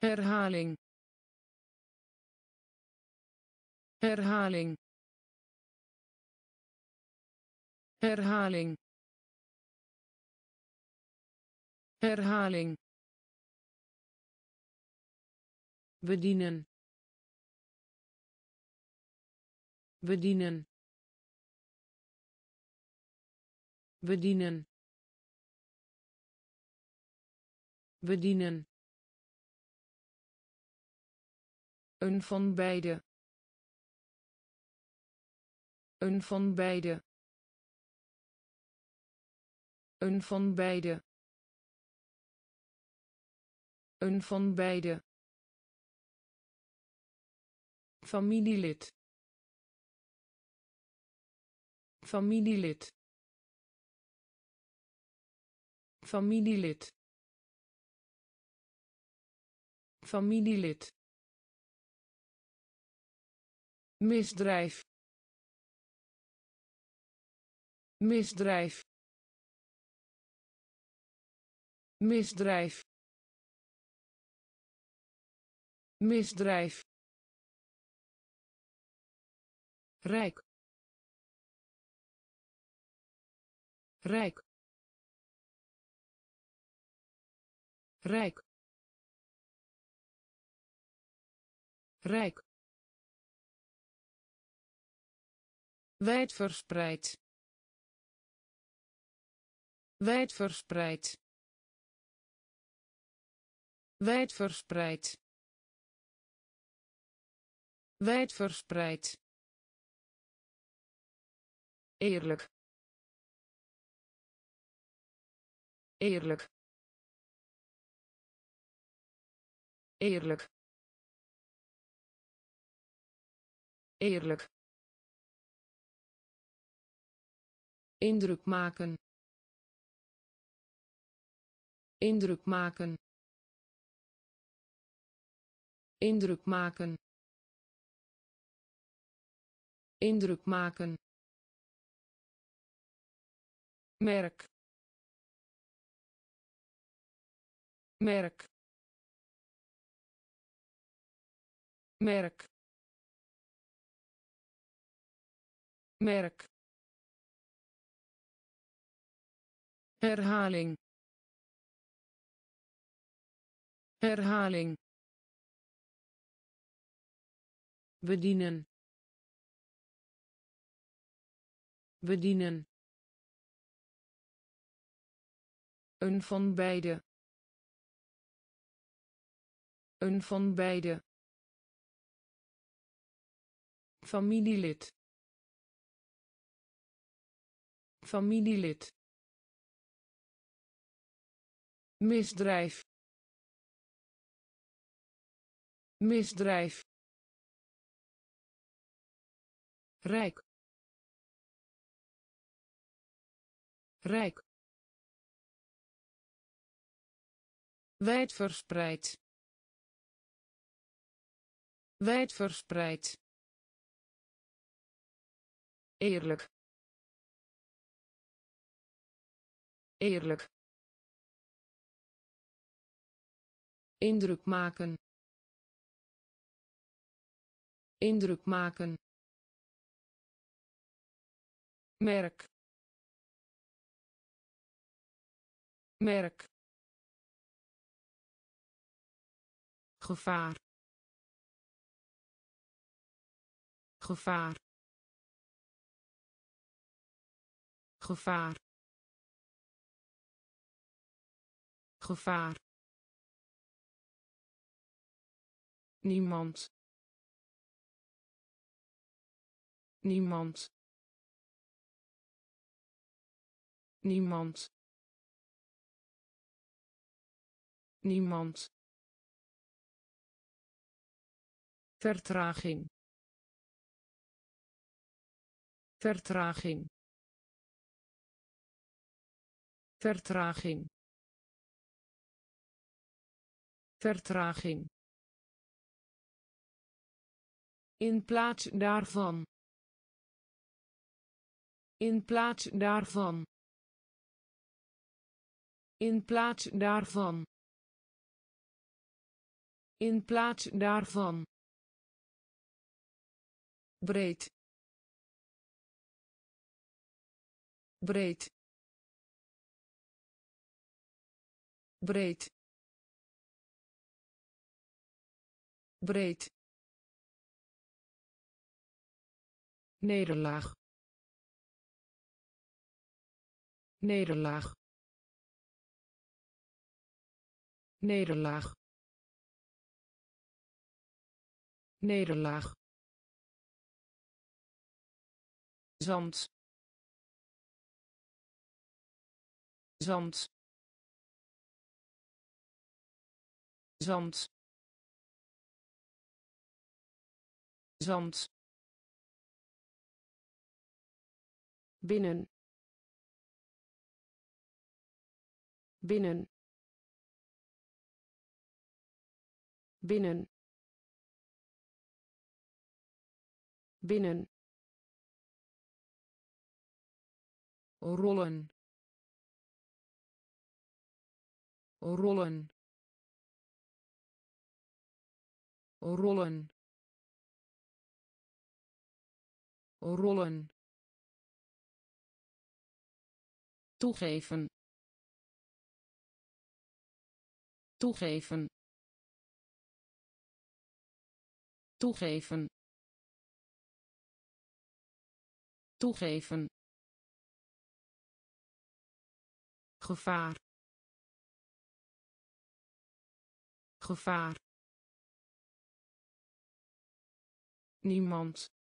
herhaling herhaling herhaling herhaling bedienen bedienen bedienen bedienen een van beide een van beide een van beide een van beide familielid familielid familielid familielid misdrijf misdrijf misdrijf misdrijf rijk rijk rijk rijk wijdverspreid wijdverspreid wijdverspreid wijdverspreid eerlijk eerlijk eerlijk eerlijk indruk maken indruk maken indruk maken indruk maken merk merk merk merk herhaling herhaling bedienen bedienen een van beide een van beide familielid familielid misdrijf misdrijf rijk rijk wijdverspreid wijdverspreid eerlijk eerlijk indruk maken indruk maken merk merk gevaar gevaar gevaar gevaar niemand niemand niemand niemand vertraging vertraging vertraging vertraging in plaats daarvan in plaats daarvan in plaats daarvan In plaats daarvan. Breed. Breed. Breed. Breed. Nederlaag. Nederlaag. Nederlaag. Nederlaag. Zand. Zand. Zand. Zand. Binnen. Binnen. Binnen. Binnen. Rollen. Rollen. Rollen. Rollen. Toegeven. Toegeven. Toegeven. Toegeven. Gevaar. Gevaar. Niemand.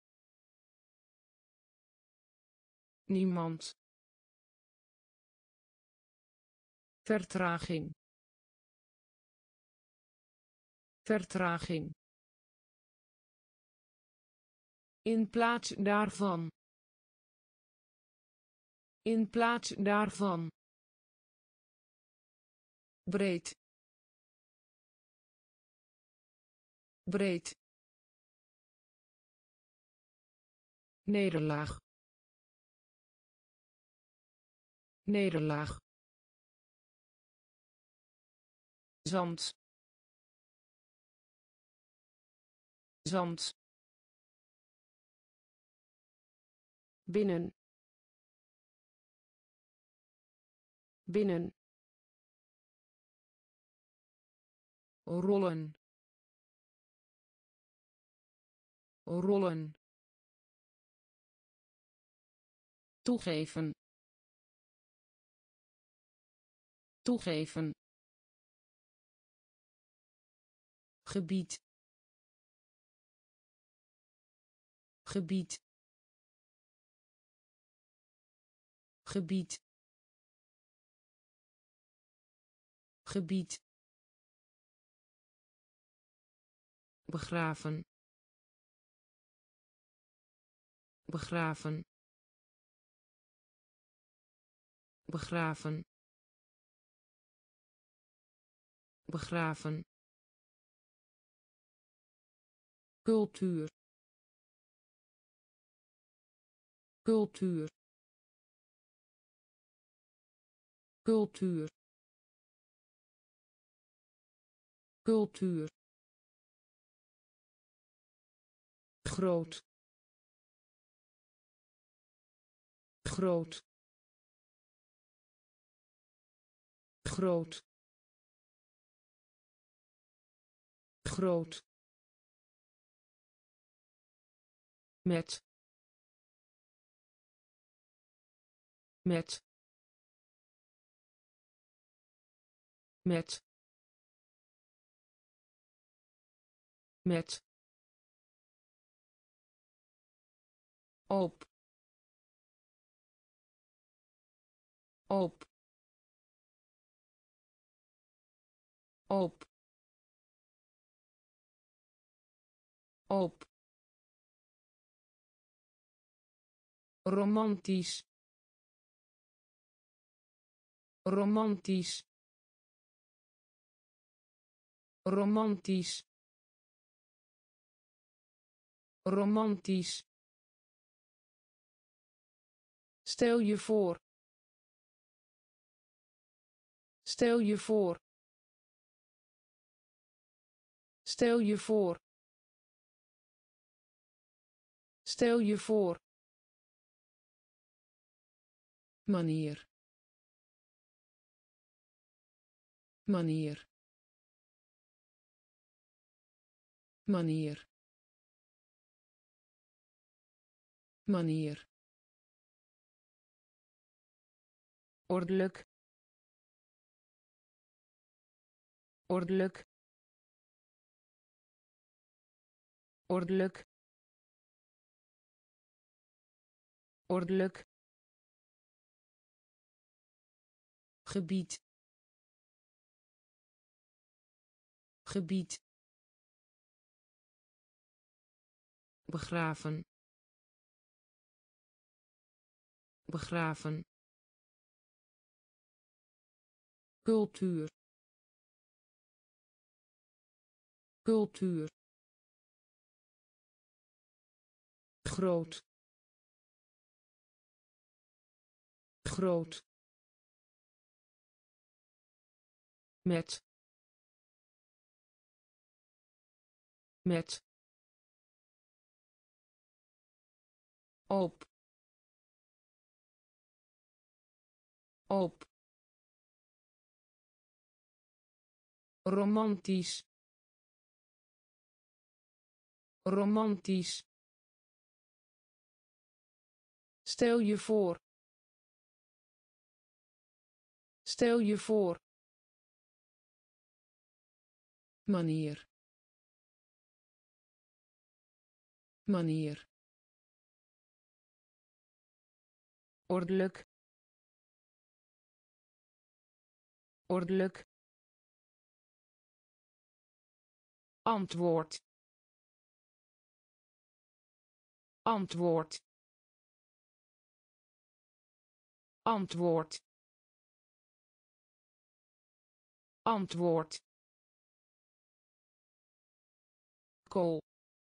Niemand. Vertraging. Vertraging. In plaats daarvan. In plaats daarvan. Breed. Breed. Nederlaag. Nederlaag. Zand. Zand. Binnen. Binnen. Rollen. Rollen. Toegeven. Toegeven. Gebied. Gebied. Gebied. Gebied. Begraven. Begraven. Begraven. Begraven. Cultuur. Cultuur. Cultuur. Cultuur. Groot. Groot. Groot. Groot. Met. Met. Met. Met. Op. Op. Op. Op. Romantisch. Romantisch. Romantisch. Romantisch. Stel je voor. Stel je voor. Stel je voor. Stel je voor. Manier. Manier. Manier. Manier. Ordelijk. Ordelijk. Ordelijk. Ordelijk. Gebied. Gebied. Begraven. Begraven. Cultuur. Cultuur. Groot. Groot. Met. Met. Op. Op. Romantisch. Romantisch. Stel je voor. Stel je voor. Manier. Manier. Ordelijk. Ordelijk. Antwoord. Antwoord. Antwoord. Antwoord. Kool.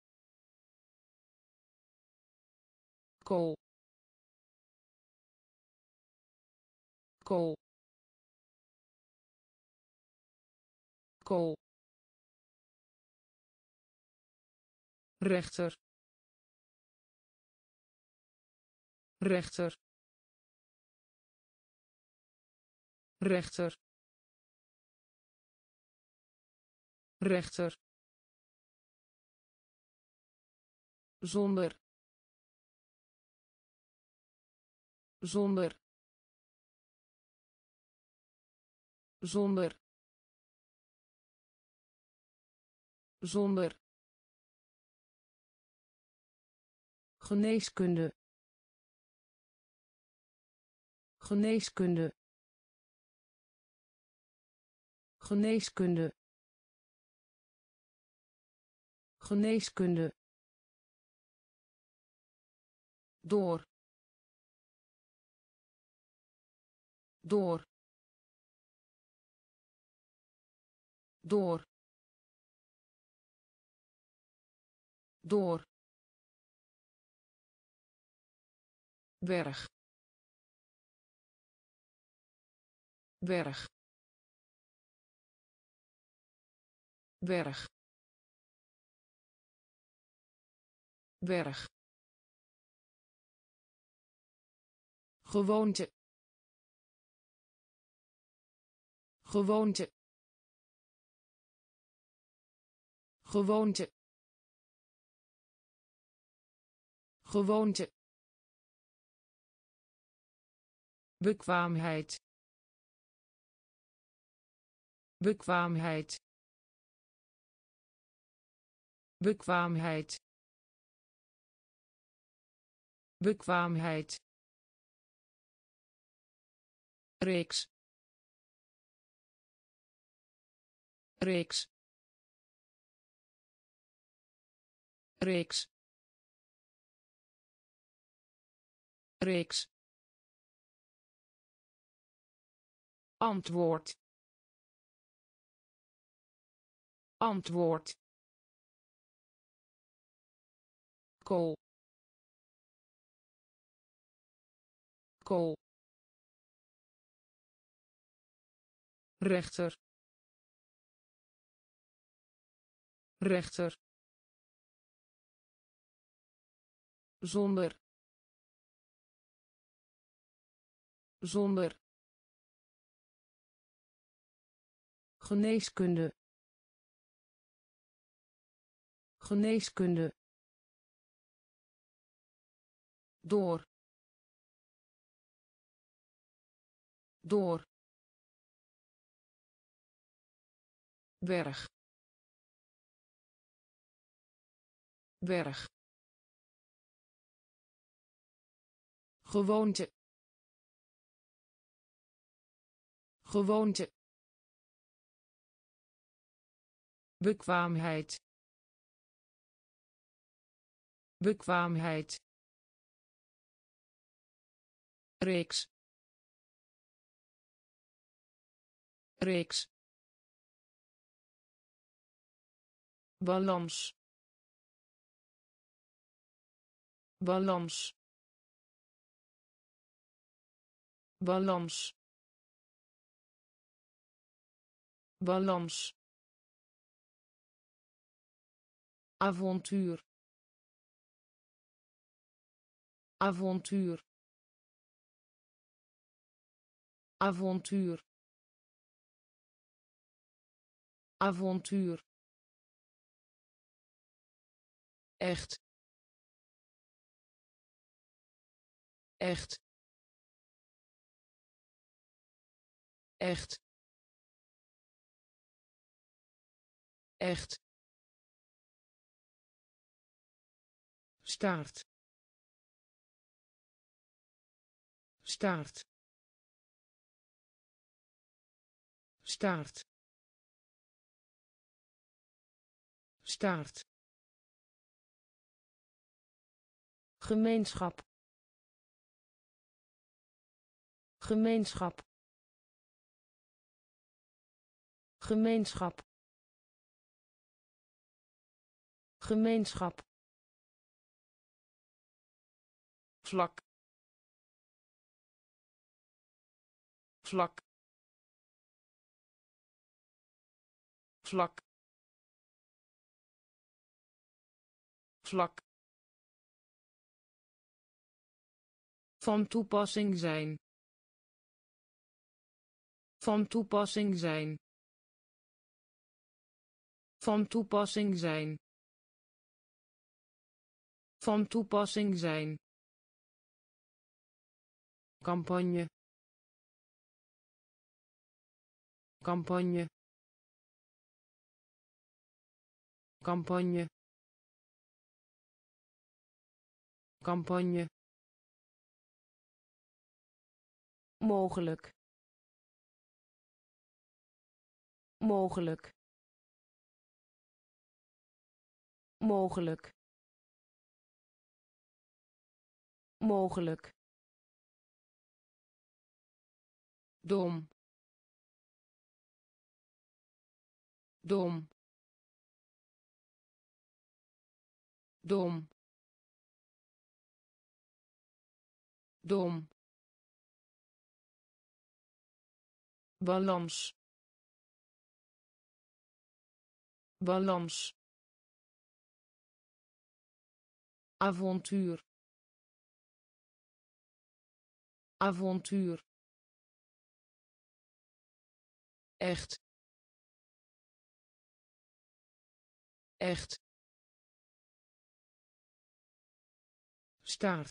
Kool. Kool. Kool. Rechter. Rechter. Rechter. Rechter. Zonder. Zonder. Zonder. Zonder. Geneeskunde. Geneeskunde. Geneeskunde. Geneeskunde. Door. Door. Door. Door. Berg. Berg. Berg. Berg. Gewoonte. Gewoonte. Gewoonte. Gewoonte. Bekwaamheid. Bekwaamheid. Bekwaamheid. Bekwaamheid. Reeks. Reeks. Reeks. Reeks. Antwoord. Antwoord. Kool. Kool. Rechter. rechter, zonder, zonder, geneeskunde, geneeskunde, door, door, berg, berg, gewoonte, gewoonte, bekwaamheid, bekwaamheid, reeks, reeks, balans, balans, balans, balans, avontuur, avontuur, avontuur, avontuur, echt, echt, echt, echt, staart, staart, staart, staart, gemeenschap, gemeenschap, gemeenschap, gemeenschap, vlak, vlak, vlak, vlak, van toepassing zijn, van toepassing zijn, van toepassing zijn, van toepassing zijn, campagne, campagne, campagne, campagne, mogelijk, mogelijk, mogelijk, mogelijk, dom, dom, dom, dom, balans, balans, avontuur, avontuur, echt, echt, staart,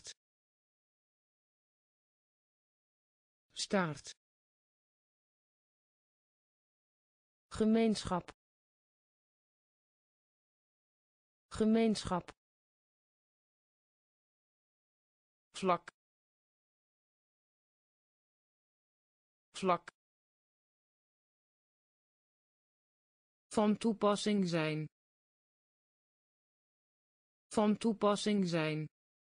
staart, gemeenschap, gemeenschap, vlak, vlak, van toepassing zijn, van toepassing zijn,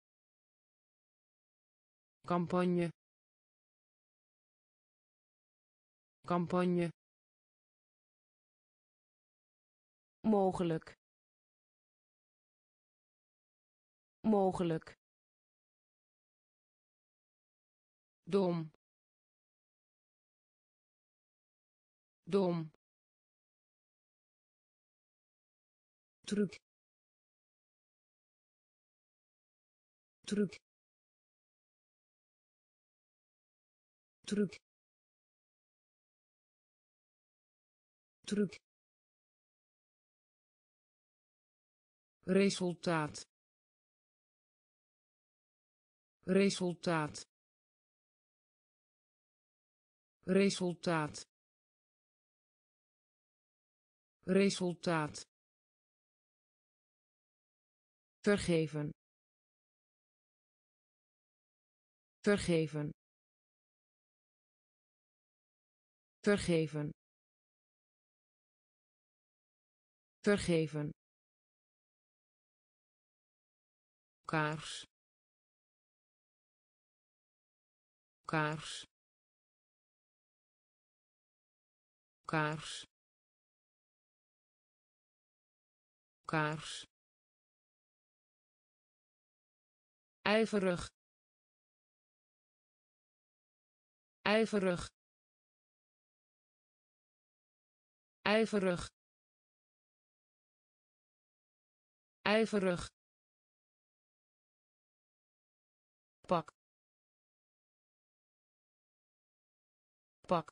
campagne, campagne, mogelijk, mogelijk, dom, dom, truc truc truc truc resultaat resultaat resultaat resultaat vergeven vergeven vergeven vergeven kaars kaars kaars kaars ijverig ijverig ijverig ijverig pak pak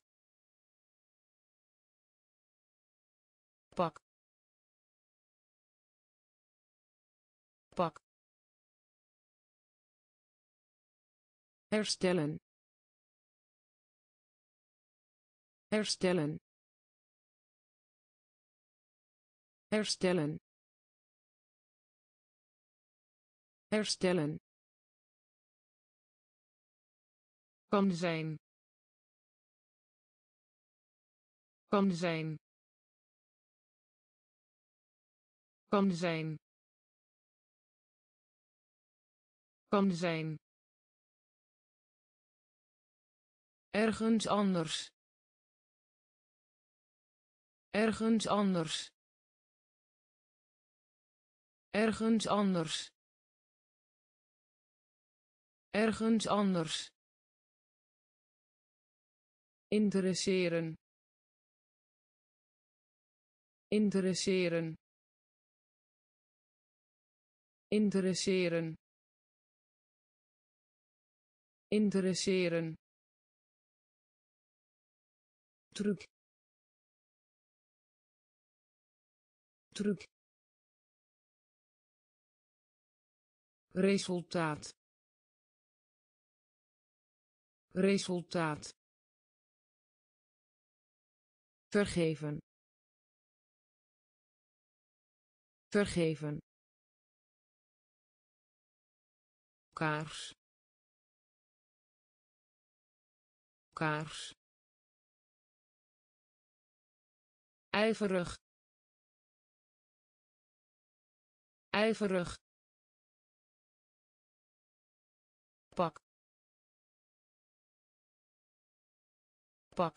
pak pak herstellen herstellen herstellen herstellen kan zijn kan zijn kan zijn kan zijn ergens anders ergens anders ergens anders ergens anders interesseren interesseren interesseren interesseren truc truc resultaat resultaat vergeven vergeven kaars kaars ijverig ijverig pak pak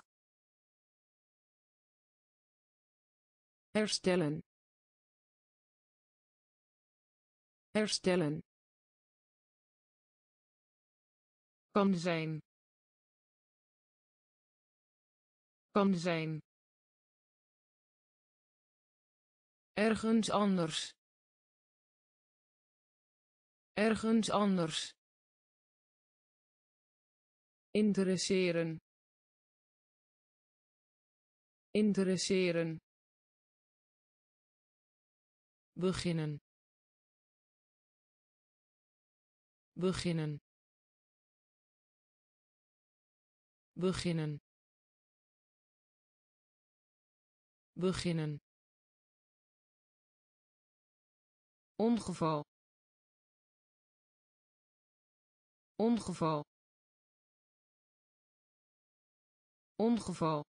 herstellen herstellen kan zijn kan zijn ergens anders ergens anders interesseren interesseren beginnen beginnen beginnen beginnen ongeval ongeval ongeval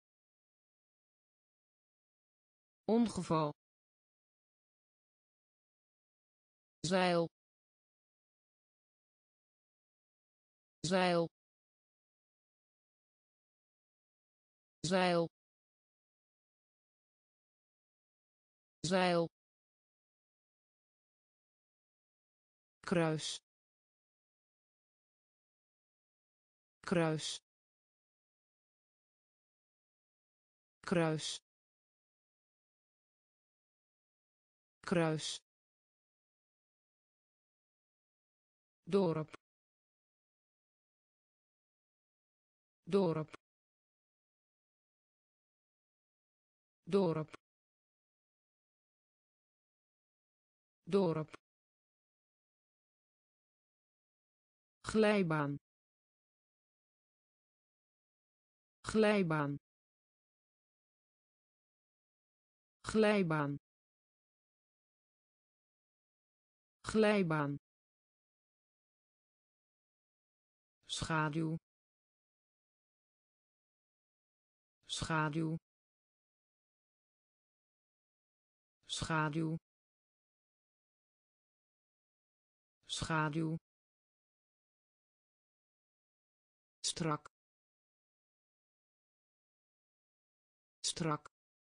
ongeval zeil zeil zeil zeil kruis kruis kruis kruis, dorp, dorp, dorp, dorp, glijbaan, glijbaan, glijbaan, glijbaan, schaduw, schaduw, schaduw, schaduw, strak, strak,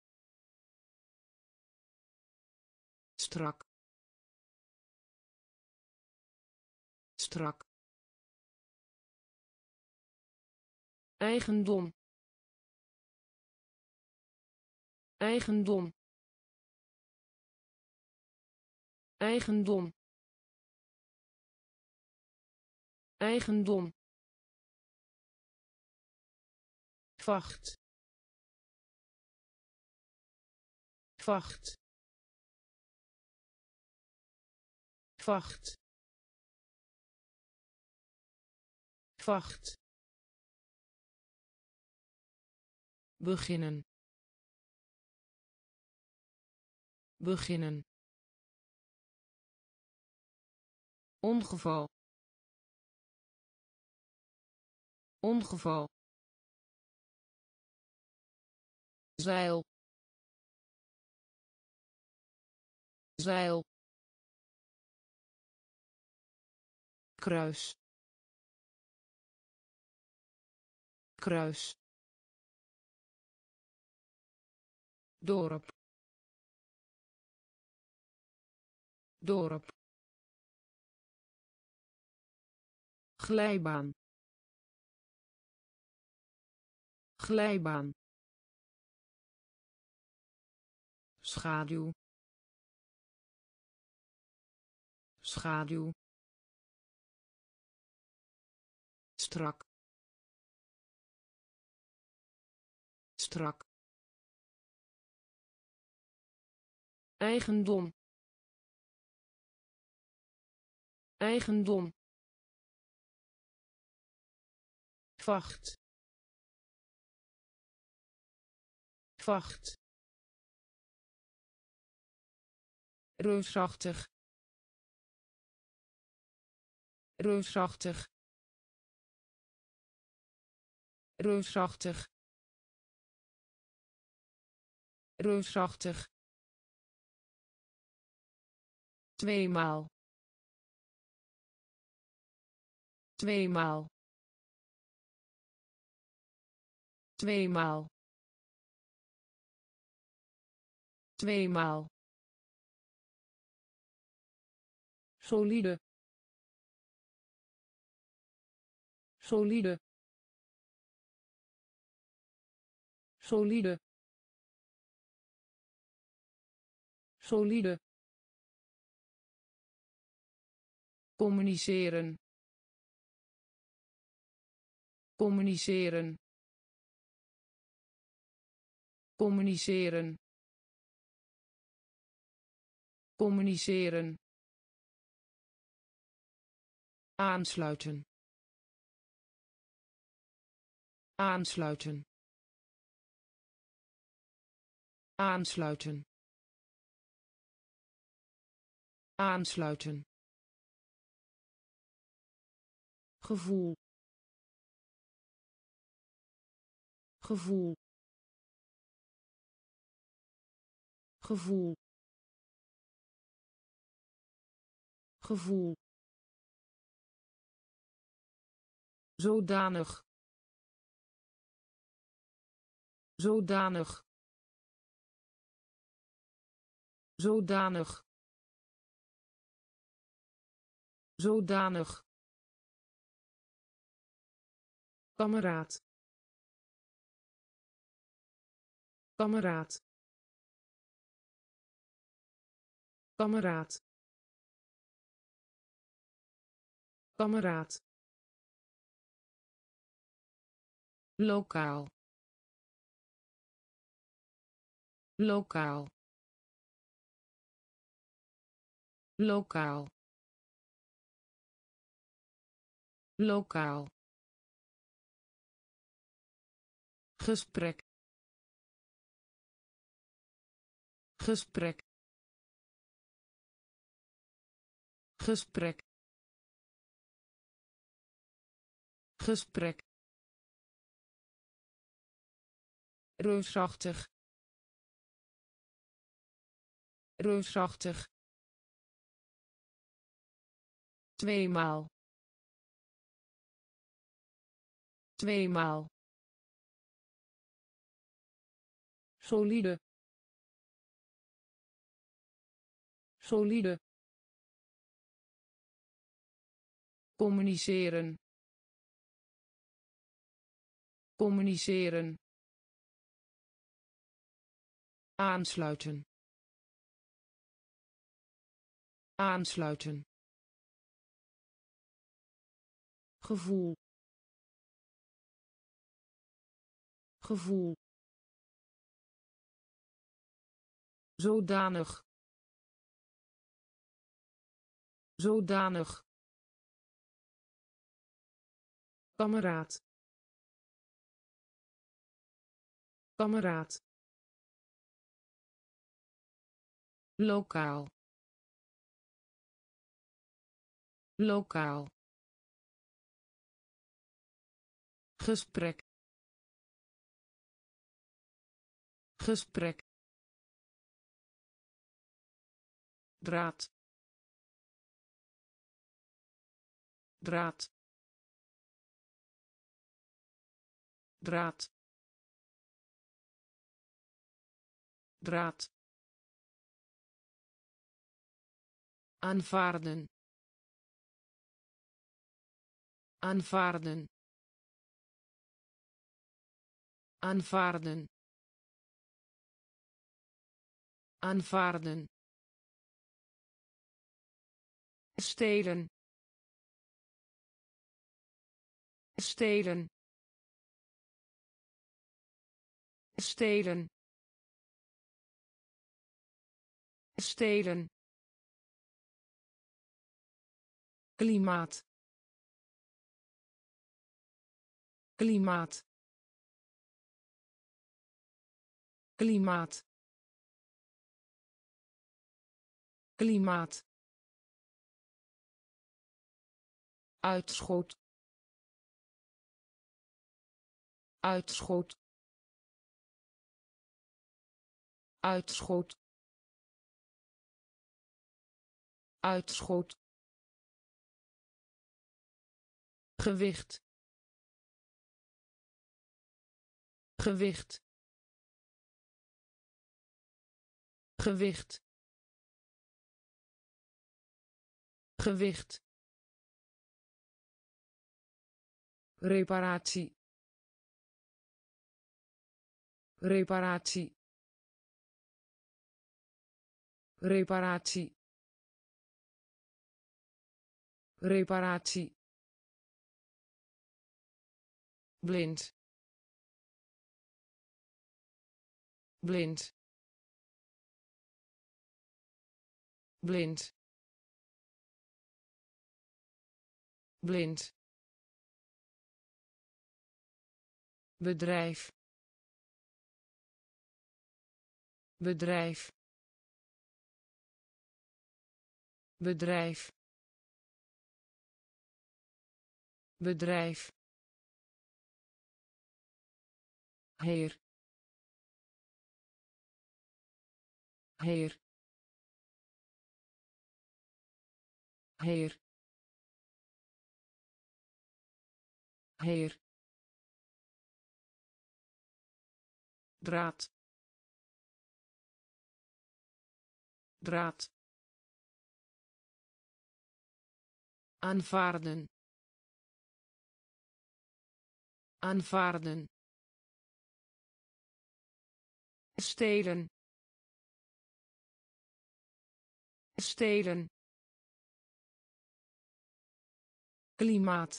strak, strak, eigendom, eigendom, eigendom, eigendom, vacht, vacht, vacht, vacht, beginnen, beginnen, ongeval, ongeval, zeil, zeil, kruis, kruis, dorp, dorp, glijbaan, glijbaan, schaduw, schaduw, strak, strak, eigendom, eigendom, vacht, vacht, reusachtig, reusachtig, reusachtig, reusachtig, tweemaal, tweemaal, tweemaal, tweemaal, solide, solide, solide, solide, communiceren, communiceren, communiceren, communiceren, aansluiten, aansluiten, aansluiten, aansluiten, gevoel, gevoel, gevoel, gevoel, zodanig, zodanig, zodanig, zodanig, kameraad, kameraad, kameraad kameraad lokaal lokaal lokaal lokaal gesprek gesprek gesprek gesprek reusachtig reusachtig tweemaal tweemaal solide solide communiceren communiceren aansluiten aansluiten gevoel gevoel zodanig zodanig kameraad kameraad lokaal lokaal gesprek gesprek draad draad draad draad aanvaarden aanvaarden aanvaarden aanvaarden stelen stelen stelen stelen klimaat klimaat klimaat klimaat uitschot uitschot uitschot uitschot gewicht gewicht gewicht gewicht reparatie reparatie reparatie reparatie blind blind blind blind bedrijf bedrijf bedrijf bedrijf heer heer heer heer draad draad aanvaarden aanvaarden stelen stelen, klimaat,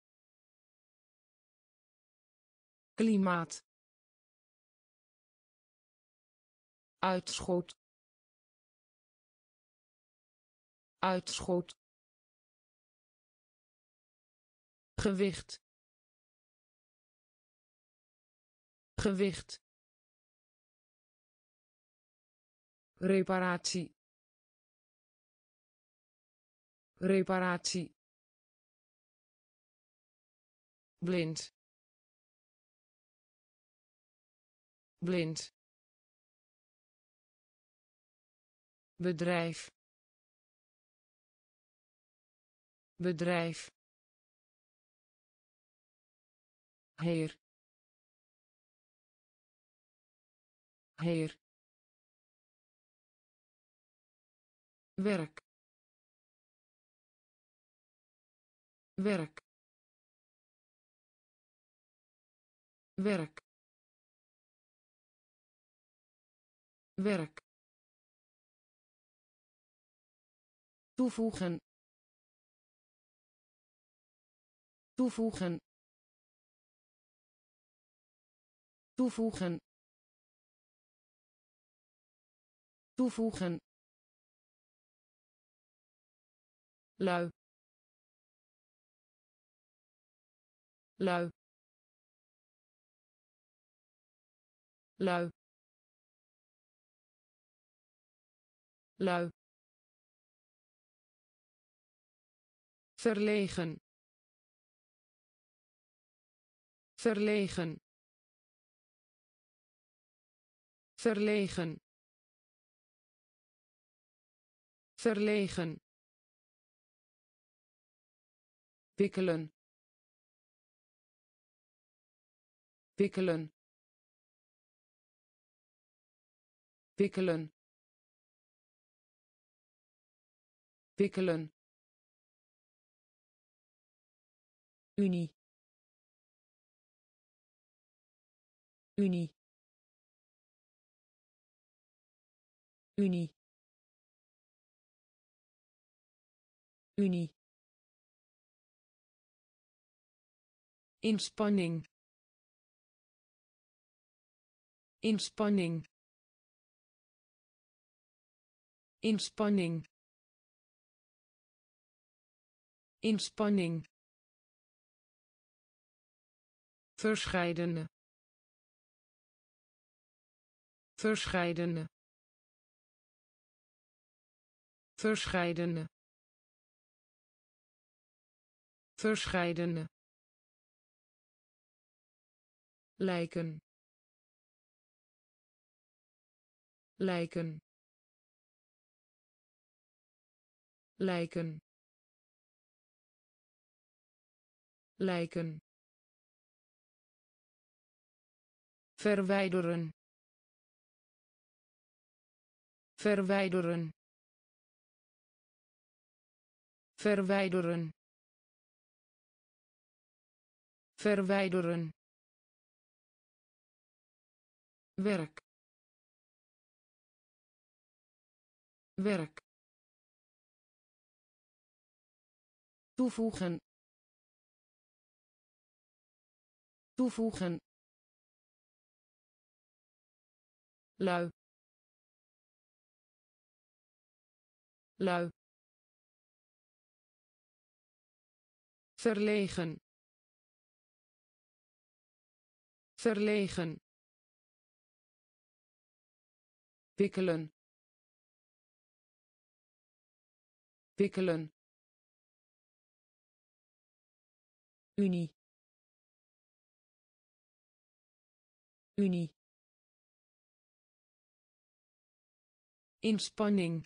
klimaat, uitschot, uitschot, gewicht, gewicht, reparatie, reparatie, blind, blind, bedrijf, bedrijf, heer, heer, werk, werk, werk, werk, toevoegen, toevoegen, toevoegen, toevoegen, lui, lui, lui, lui, verlegen, verlegen, verlegen, verlegen, wikkelen, wikkelen, wikkelen, wikkelen, Unie, Unie, Unie, Unie, inspanning, inspanning, inspanning, inspanning, verscheidene, verscheidene, verscheidene, verscheidene, lijken, lijken, lijken, lijken, verwijderen, verwijderen, verwijderen, verwijderen, werk, werk, toevoegen, toevoegen, lui, lui, verlegen, verlegen, wikkelen, wikkelen, Unie, Unie, inspanning,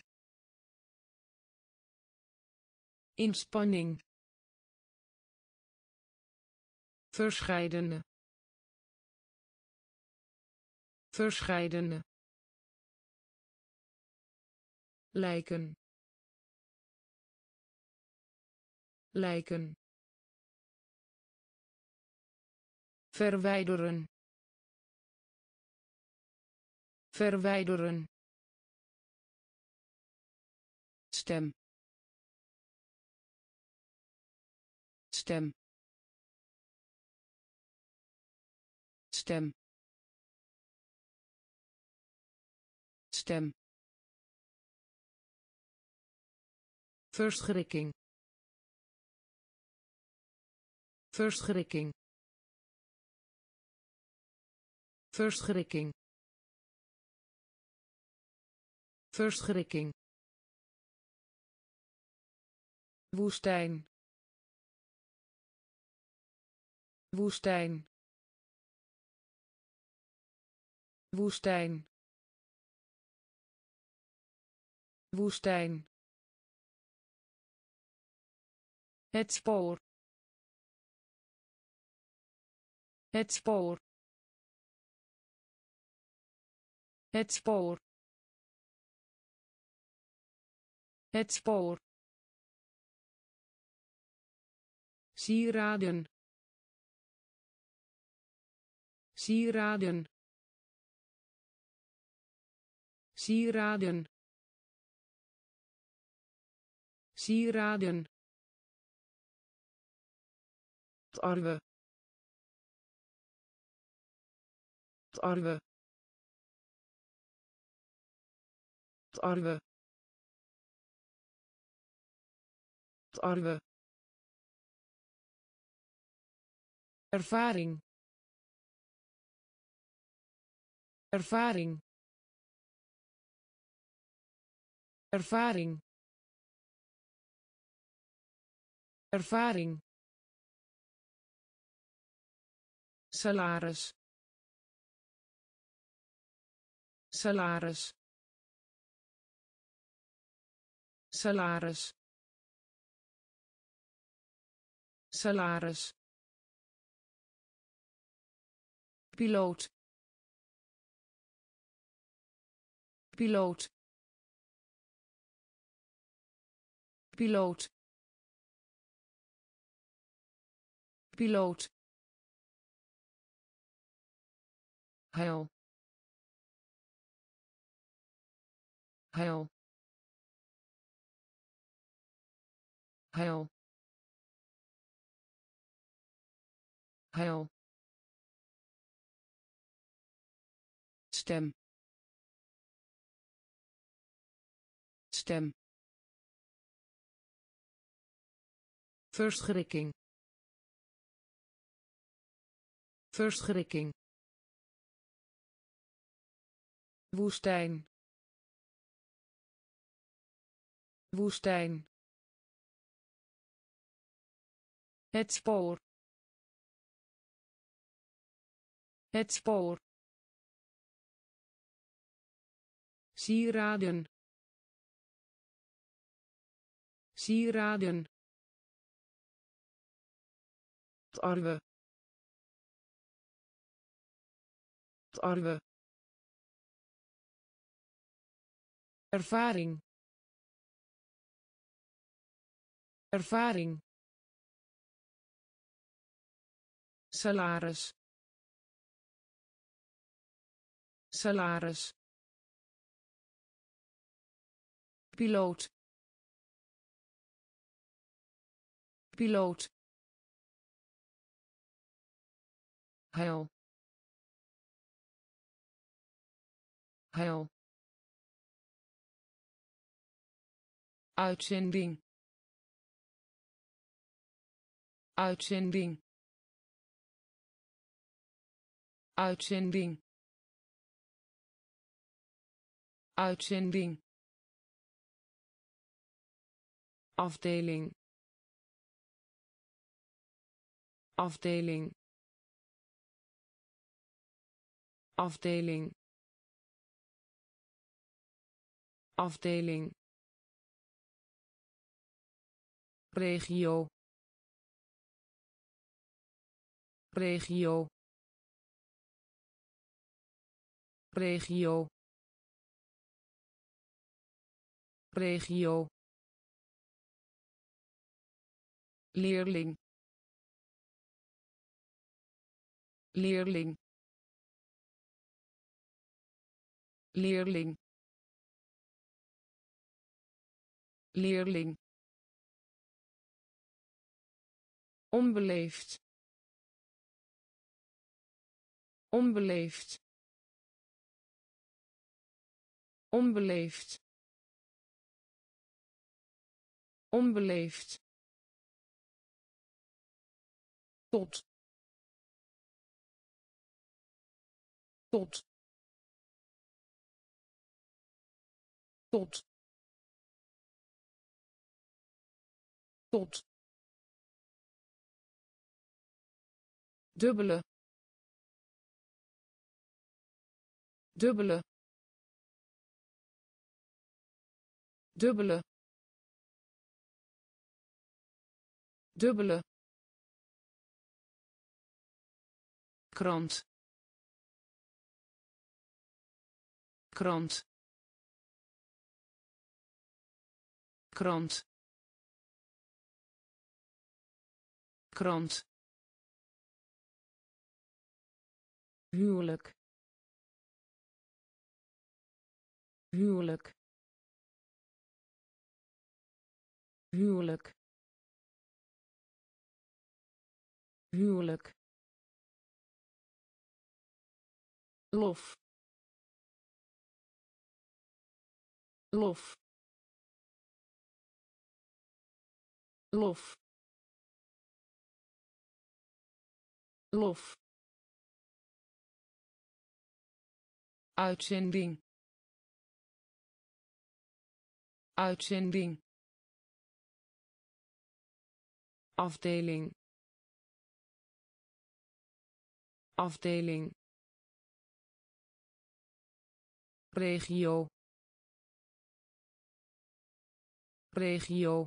inspanning, verscheidene, verscheidene, lijken, lijken, verwijderen, verwijderen, stem stem stem stem verschrikking verschrikking verschrikking verschrikking woestijn woestijn woestijn woestijn het spoor het spoor het spoor het spoor sieraden sieraden sieraden sieraden tarwe tarwe tarwe tarwe ervaring ervaring ervaring ervaring salaris salaris salaris salaris piloot piloot piloot piloot heil heil heil heil stem stem verschrikking verschrikking woestijn woestijn het spoor het spoor sieraden sieraden tarwe tarwe ervaring ervaring salaris salaris piloot piloot heil heil uitzending uitzending uitzending uitzending afdeling afdeling afdeling afdeling regio regio regio regio leerling leerling leerling leerling, onbeleefd, onbeleefd, onbeleefd, onbeleefd, tot, tot, tot, tot, dubbele, dubbele, dubbele, dubbele, krant, krant, krant, krant, huwelijk, huwelijk, huwelijk, huwelijk, lof, lof, lof, lof, uitzending, uitzending, afdeling, afdeling, regio, regio,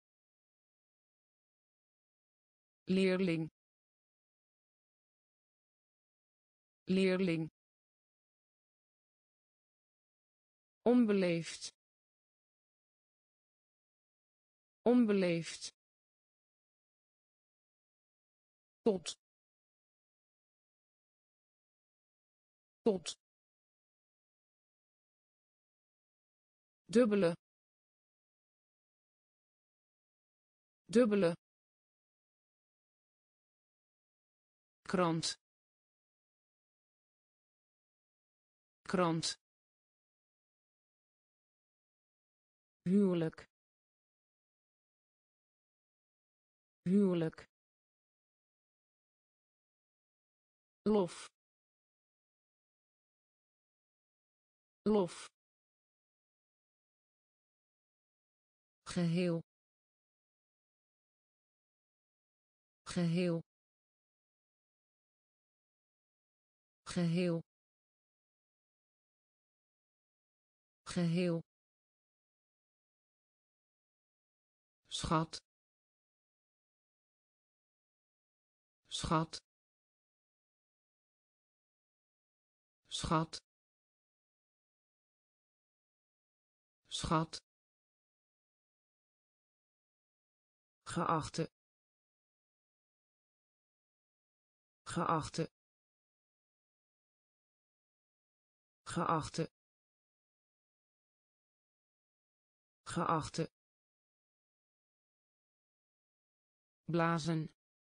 leerling, leerling, onbeleefd, onbeleefd, tot, tot, dubbele, dubbele, krant, krant, huwelijk, huwelijk, lof, lof, geheel, geheel, geheel, geheel, schat, schat, schat, schat, geachte, geachte, geachte, geachte, blazen,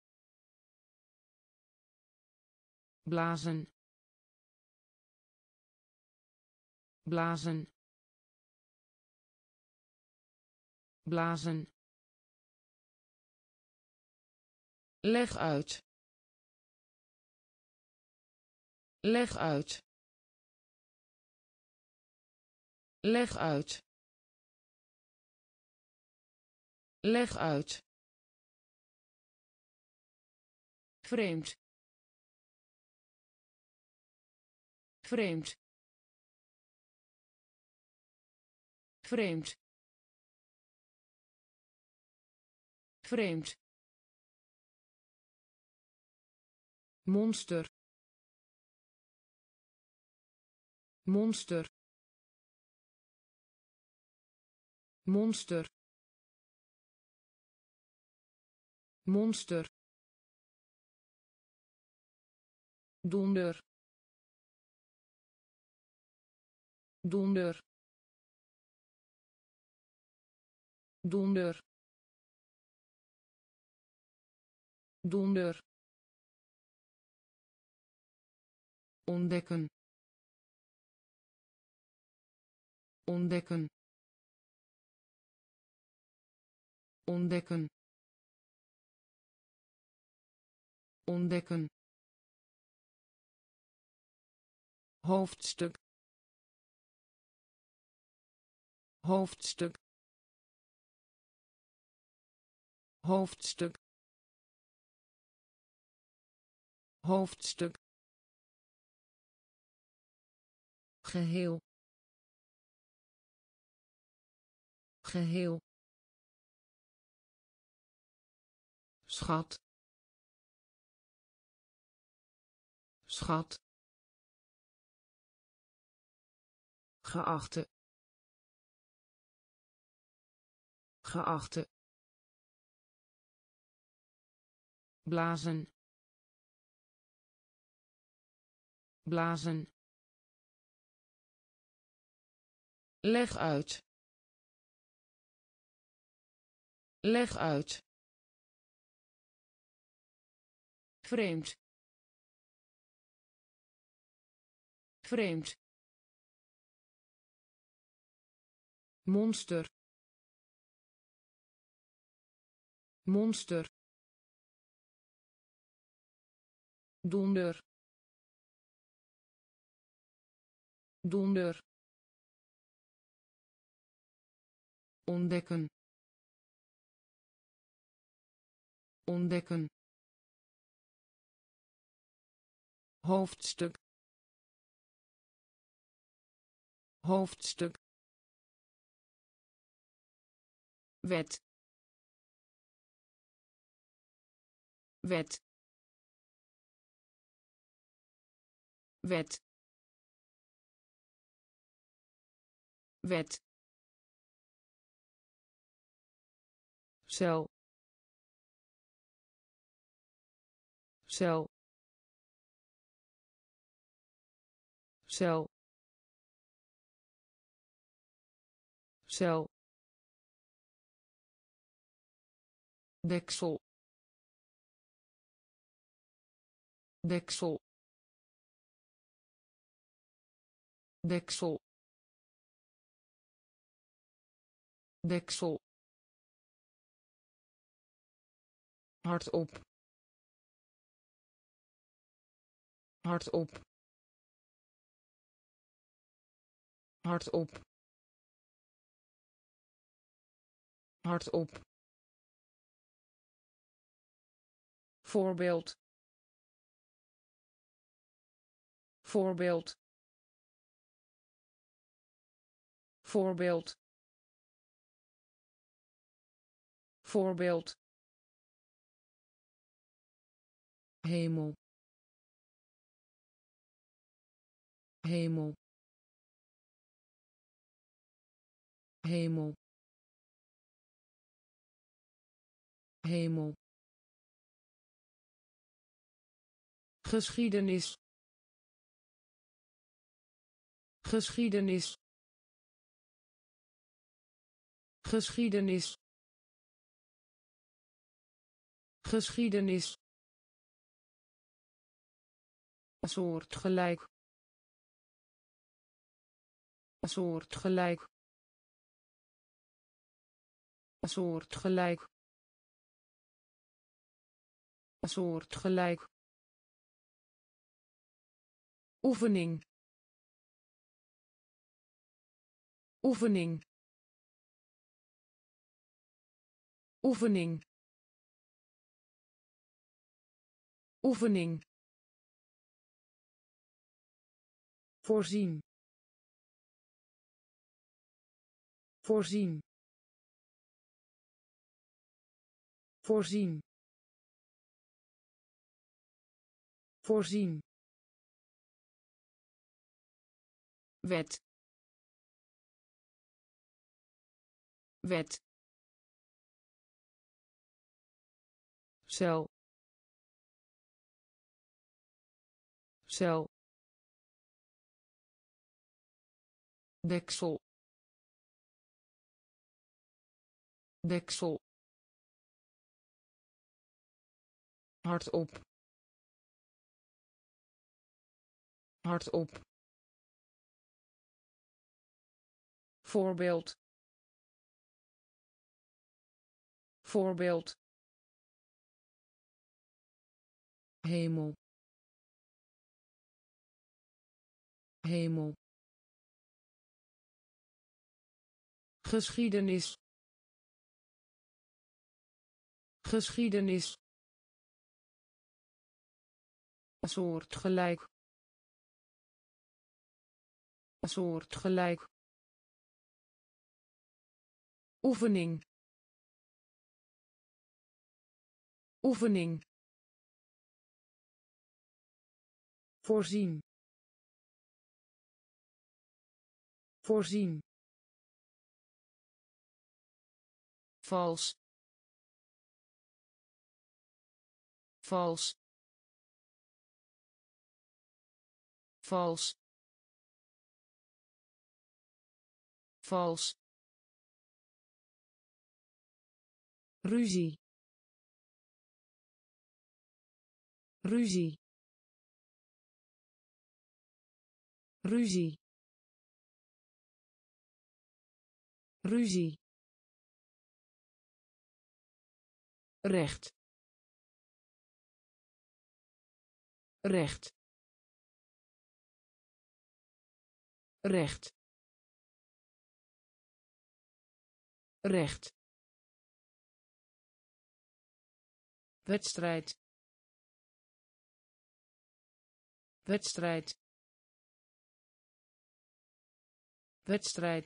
blazen, blazen, blazen, leg uit, leg uit, leg uit, leg uit, vreemd, vreemd, vreemd, vreemd, monster, monster, monster, monster, donder, donder, donder, donder, ontdekken, ontdekken, ontdekken, ontdekken, hoofdstuk, hoofdstuk, hoofdstuk, hoofdstuk, geheel, geheel, schat, schat, geachte, geachte, blazen, blazen, leg uit, leg uit, vreemd, vreemd, monster, monster, donder, donder, ontdekken, ontdekken, hoofdstuk, hoofdstuk, wet, wet, wet, wet, cel, cel, cel, cel, deksel, deksel, deksel, deksel, hardop, hardop, hardop, hardop, voorbeeld, voorbeeld, voorbeeld, voorbeeld, hemel, hemel, hemel, hemel, geschiedenis, geschiedenis, geschiedenis, geschiedenis, soortgelijk, soortgelijk, soortgelijk, soortgelijk, oefening, oefening, oefening, oefening, voorzien, voorzien, voorzien, voorzien, wet, wet, cel, cel, deksel, deksel, hardop, hardop, voorbeeld, voorbeeld, hemel, hemel, geschiedenis, geschiedenis, soortgelijk, soortgelijk, oefening, oefening, voorzien, voorzien, vals, vals, vals, vals, ruzie, ruzie, ruzie, ruzie, recht, recht, recht, recht, wedstrijd, wedstrijd, wedstrijd,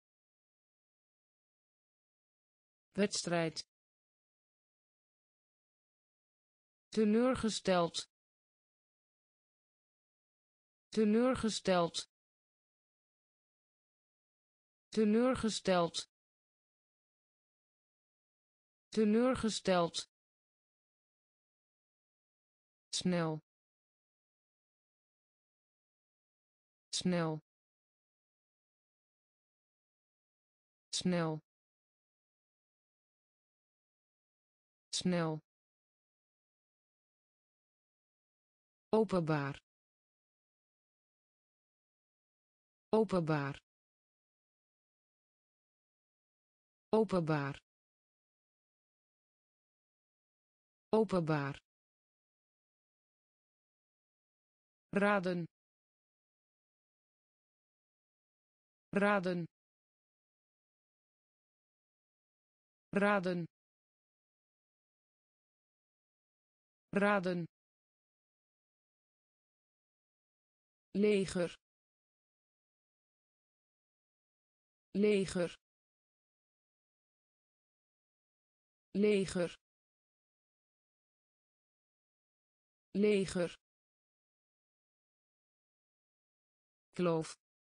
wedstrijd, teleurgesteld, teleurgesteld, teleurgesteld, teleurgesteld, snel, snel, snel, snel, openbaar, openbaar, openbaar, openbaar, raden, raden, raden, raden, leger, leger, leger, leger, kloof,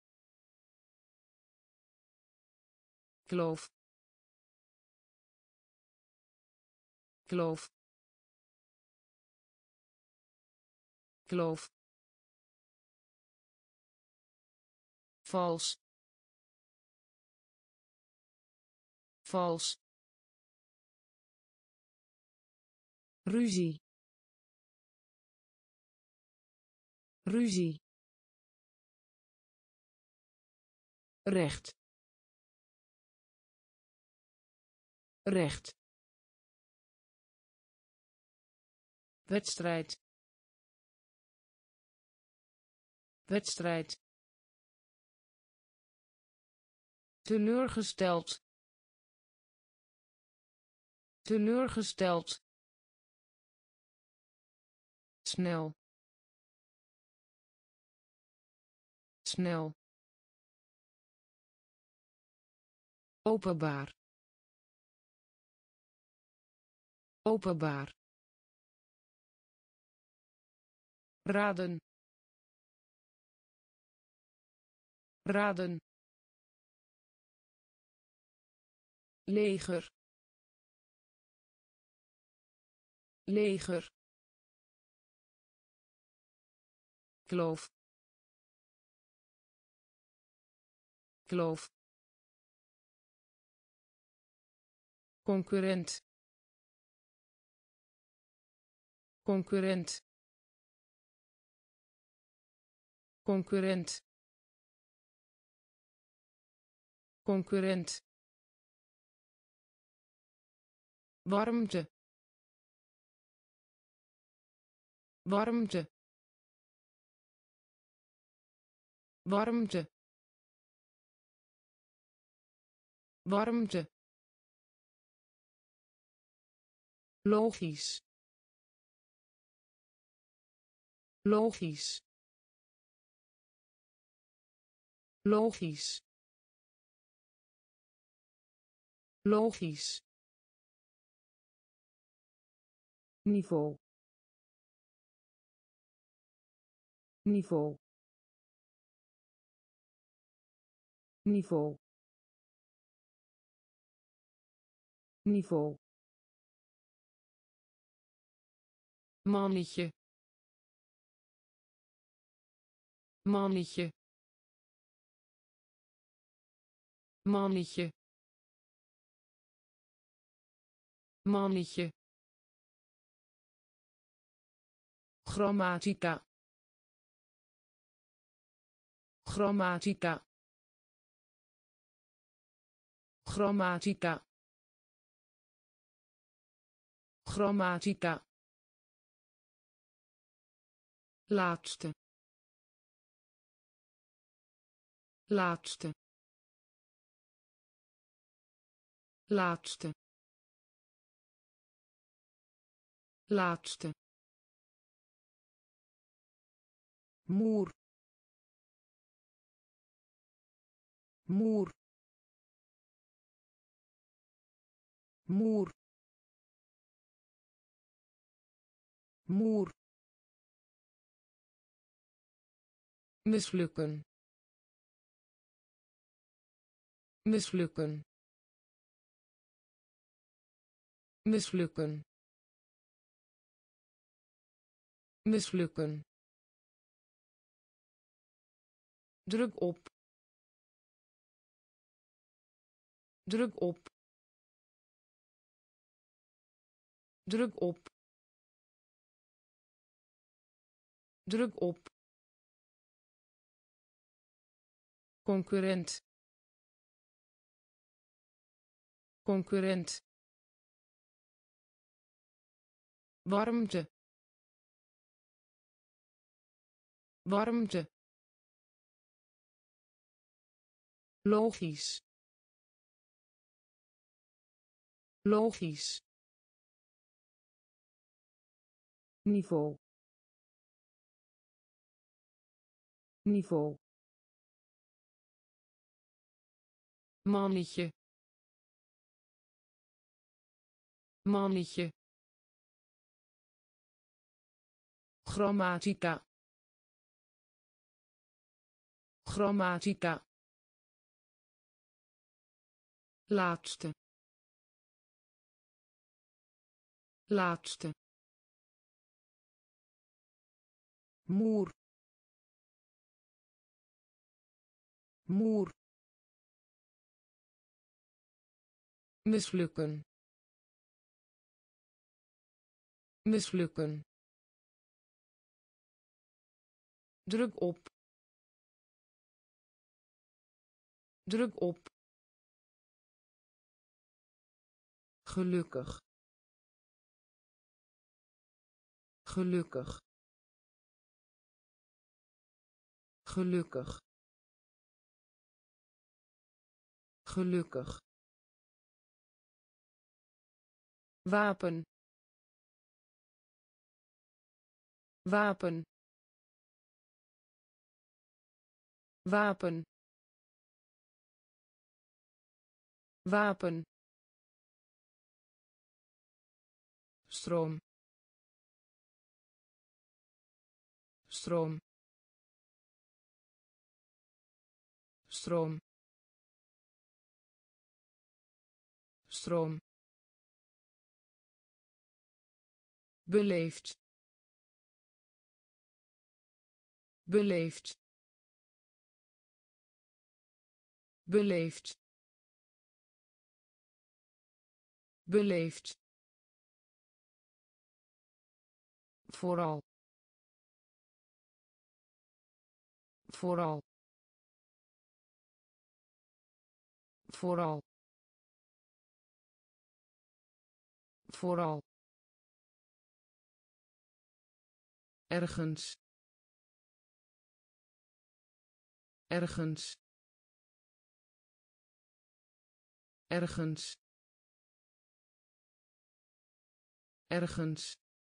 kloof, kloof, kloof, vals, vals, ruzie, ruzie, recht, recht, wedstrijd, wedstrijd, teleurgesteld, teleurgesteld, snel, snel, openbaar, openbaar, raden, raden, leger, leger, kloof, kloof, concurrent concurrent concurrent concurrent warmte warmte warmte warmte logisch logisch logisch logisch niveau niveau niveau niveau mannetje mannetje mannetje mannetje grammatica grammatica grammatica grammatica laatste laatste laatste laatste muur muur muur muur mislukken mislukken mislukken mislukken druk op druk op druk op druk op concurrent concurrent warmte warmte logisch logisch niveau niveau mannetje mannetje grammatica grammatica laatste laatste muur muur mislukken mislukken druk op druk op gelukkig gelukkig gelukkig gelukkig wapen wapen wapen wapen stroom stroom stroom stroom beleefd beleefd beleefd beleefd, vooral, vooral, vooral, vooral, ergens, ergens, ergens, ergens,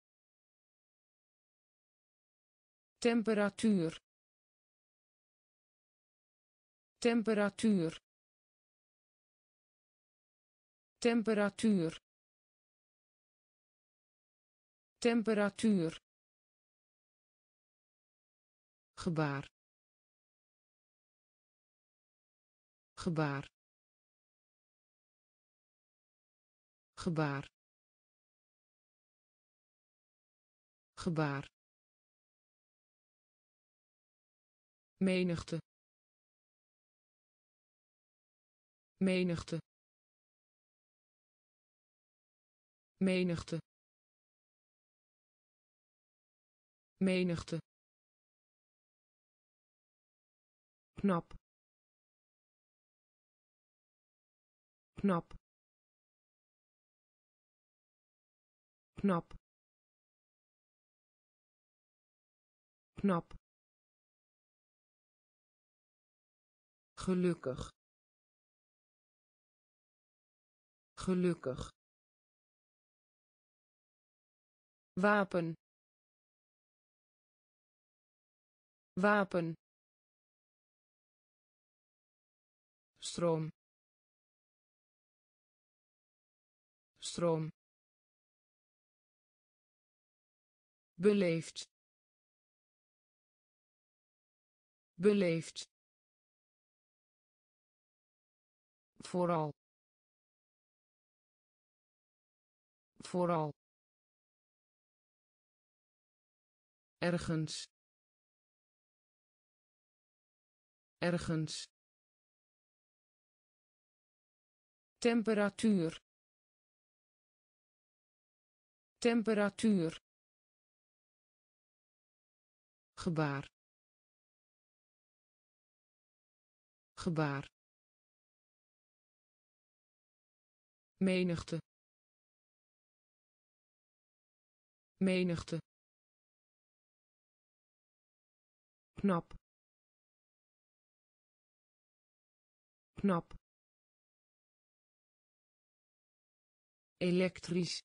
temperatuur, temperatuur, temperatuur, temperatuur, gebaar, gebaar, gebaar, gebaar, menigte, menigte, menigte, menigte, knap, knap, knap, knap, gelukkig, gelukkig, wapen, wapen, stroom, stroom, beleefd, beleefd, vooral, vooral, ergens, ergens, temperatuur, temperatuur, gebaar, gebaar, menigte, menigte, knap, knap, elektrisch,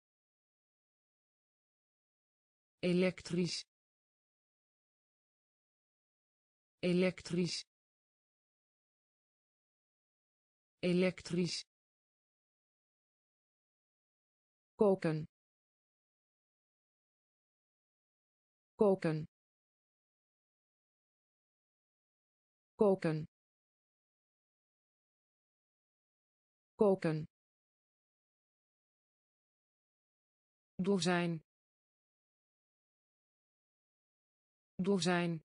elektrisch, elektrisch, elektrisch, koken, koken, koken, koken, dozijn, dozijn,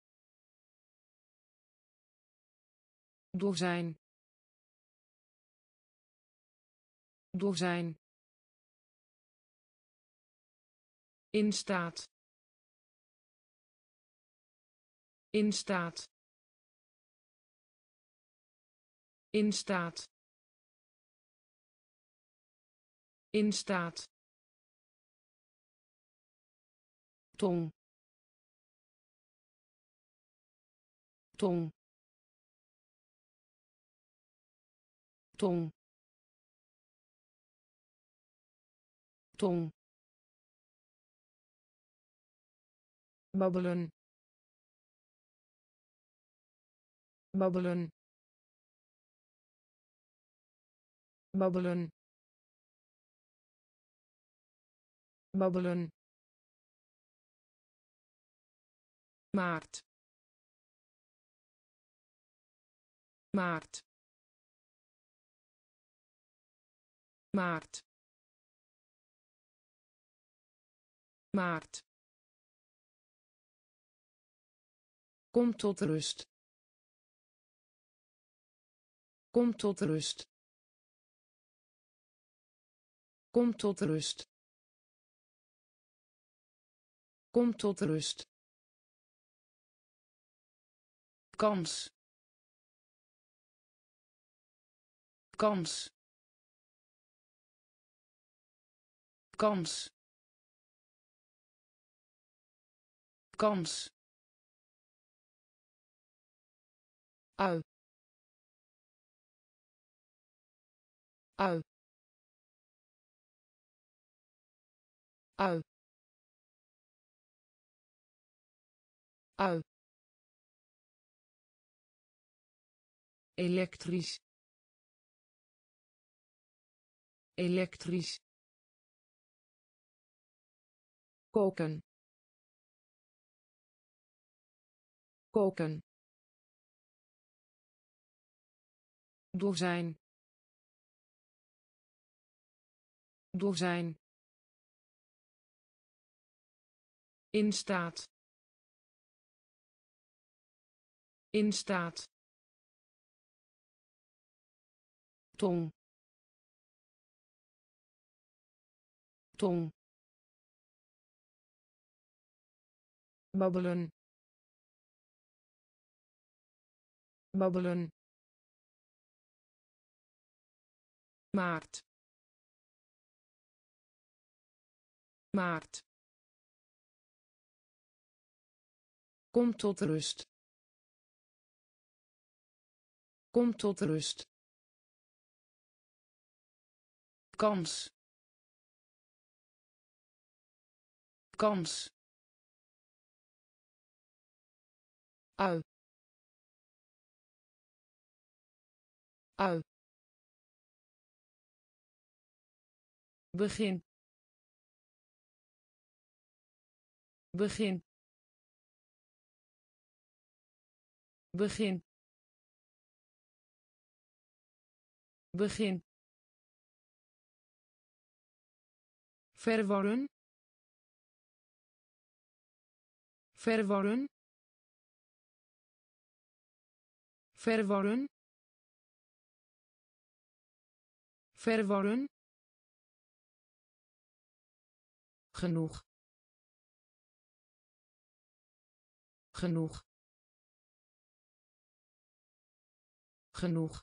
dozijn, dozijn, in staat, in staat, in staat, in staat, tong, tong, tong, tong, babbelen, babbelen, babbelen, babbelen, maart, maart, maart, maart, kom tot rust, kom tot rust, Kom tot rust. Kom tot rust. Kans. Kans. Kans. Kans. Ui. Ui. Ui. Ui. Elektrisch. Elektrisch. Koken. Koken. Dozijn. Dozijn. In staat. In staat. Tong. Tong. Babbelen. Babbelen. Maart. Maart. Kom tot rust. Kom tot rust. Kans. Kans. Ui. Ui. Begin. Begin. Begin. Begin. Verworren. Verworren. Verworren. Verworren. Genoeg. Genoeg. Genoeg.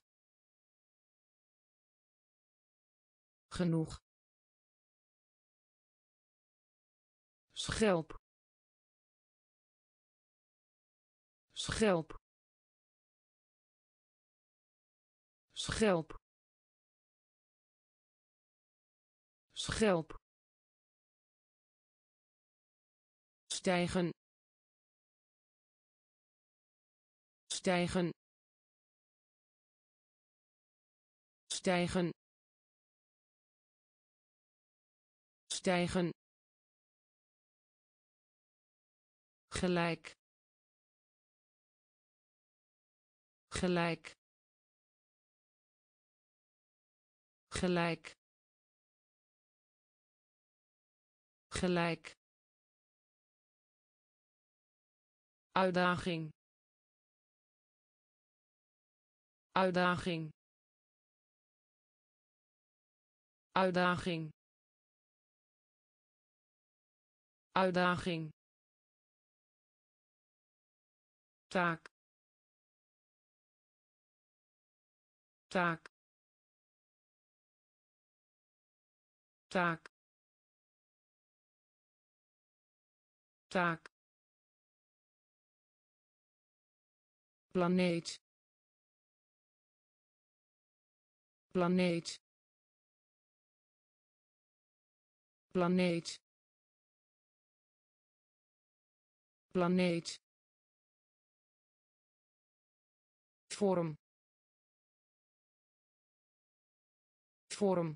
Genoeg. Schelp. Schelp. Schelp. Schelp. Stijgen. Stijgen. Stijgen. Stijgen. Gelijk. Gelijk. Gelijk. Gelijk. Uitdaging. Uitdaging. Uitdaging. Uitdaging. Taak. Taak. Taak. Taak. Planeet. Planeet. Planeet. Planeet. Vorm. Vorm.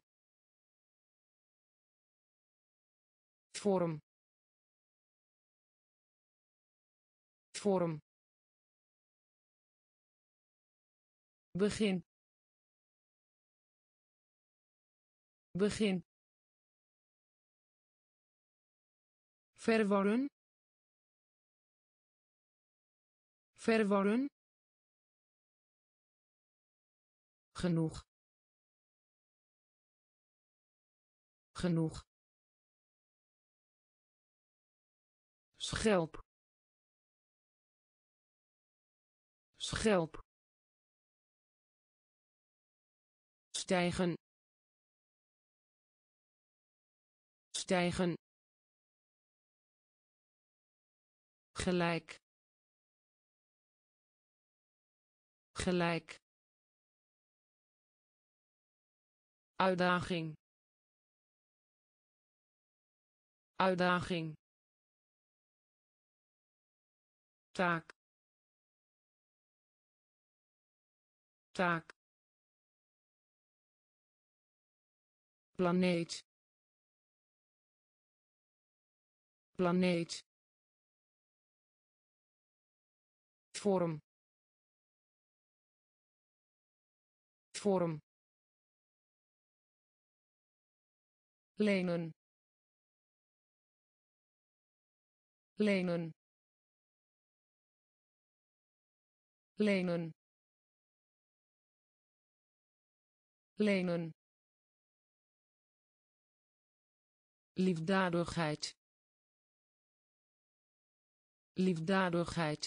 Vorm. Vorm. Begin. Begin. Verworren. Verworren. Genoeg. genoeg schelp schelp stijgen stijgen gelijk gelijk uitdaging uitdaging taak taak planeet planeet vorm vorm lenen lenen lenen lenen liefdadigheid liefdadigheid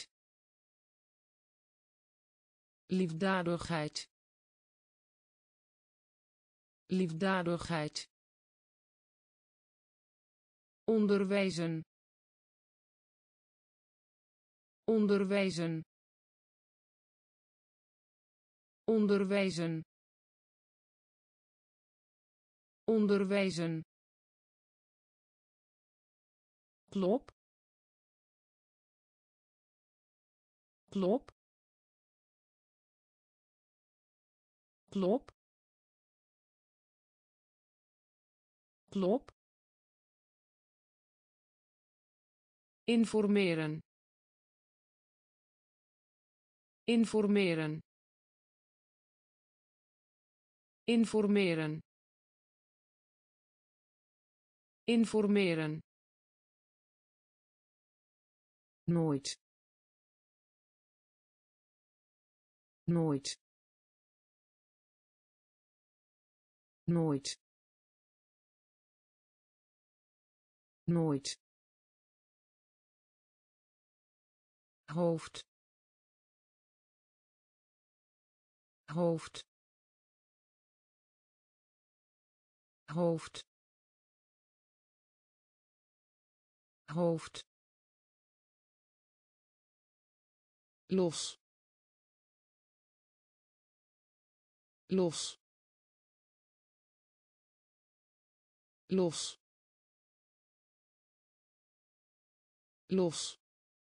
liefdadigheid liefdadigheid onderwijzen onderwijzen onderwijzen onderwijzen klop klop klop klop informeren informeren informeren informeren nooit nooit nooit nooit hoofd hoofd hoofd hoofd los los los los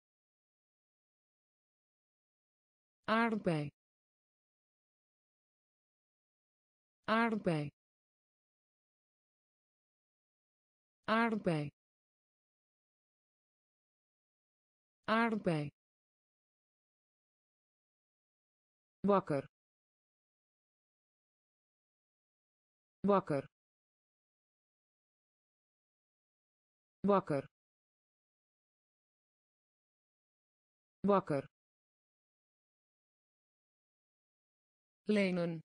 aardbei aardbei aardbei aardbei wakker wakker wakker wakker lenen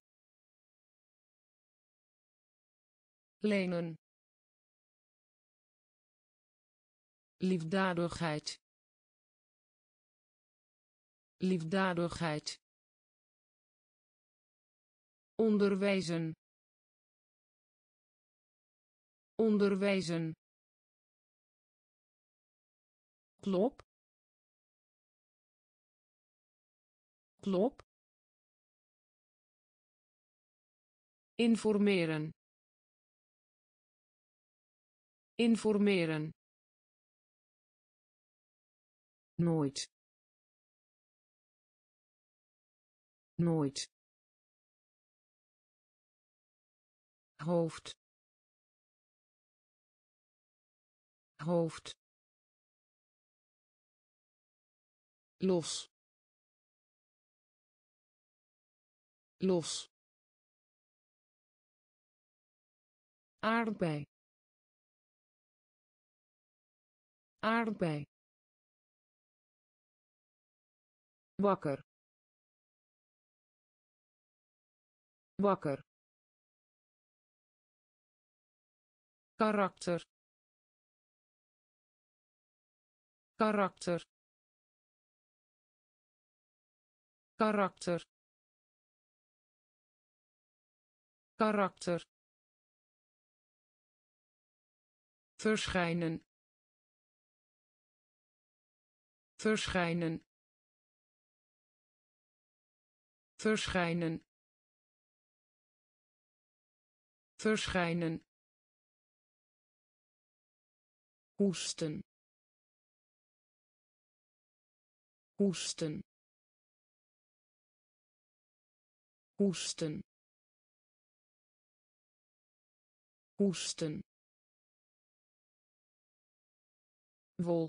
lenen liefdadigheid liefdadigheid onderwijzen onderwijzen klop klop informeren informeren nooit nooit hoofd hoofd los los aardbei aardbei wakker wakker karakter karakter karakter karakter verschijnen verschijnen verschijnen verschijnen hoesten hoesten hoesten hoesten wol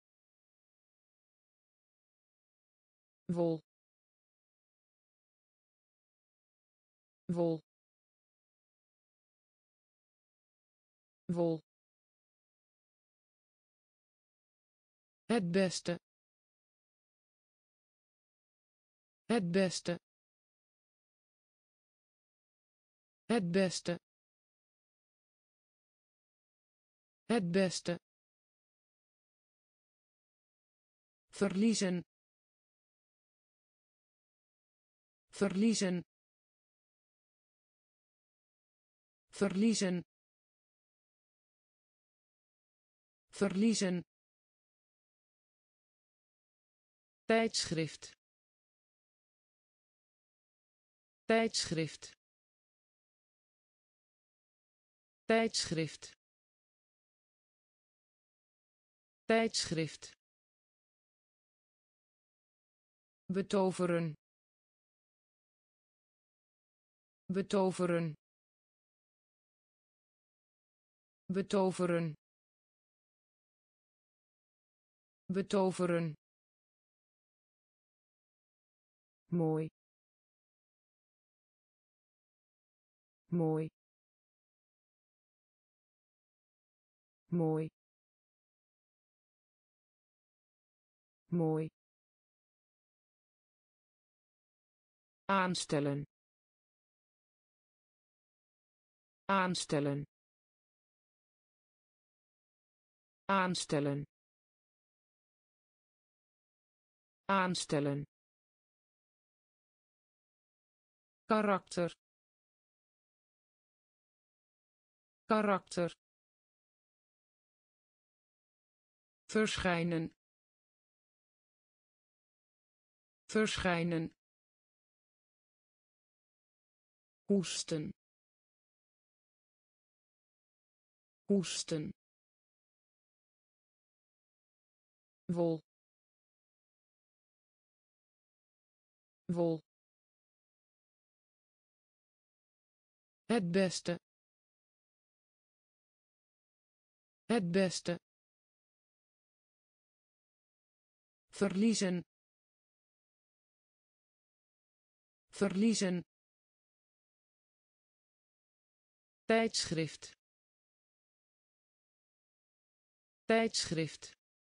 wol wol wol het beste het beste het beste het beste verliezen verliezen verliezen verliezen tijdschrift tijdschrift tijdschrift tijdschrift betoveren betoveren betoveren betoveren mooi mooi mooi mooi aanstellen aanstellen aanstellen aanstellen karakter karakter verschijnen verschijnen hoesten hoesten wol wol het beste het beste verliezen verliezen tijdschrift tijdschrift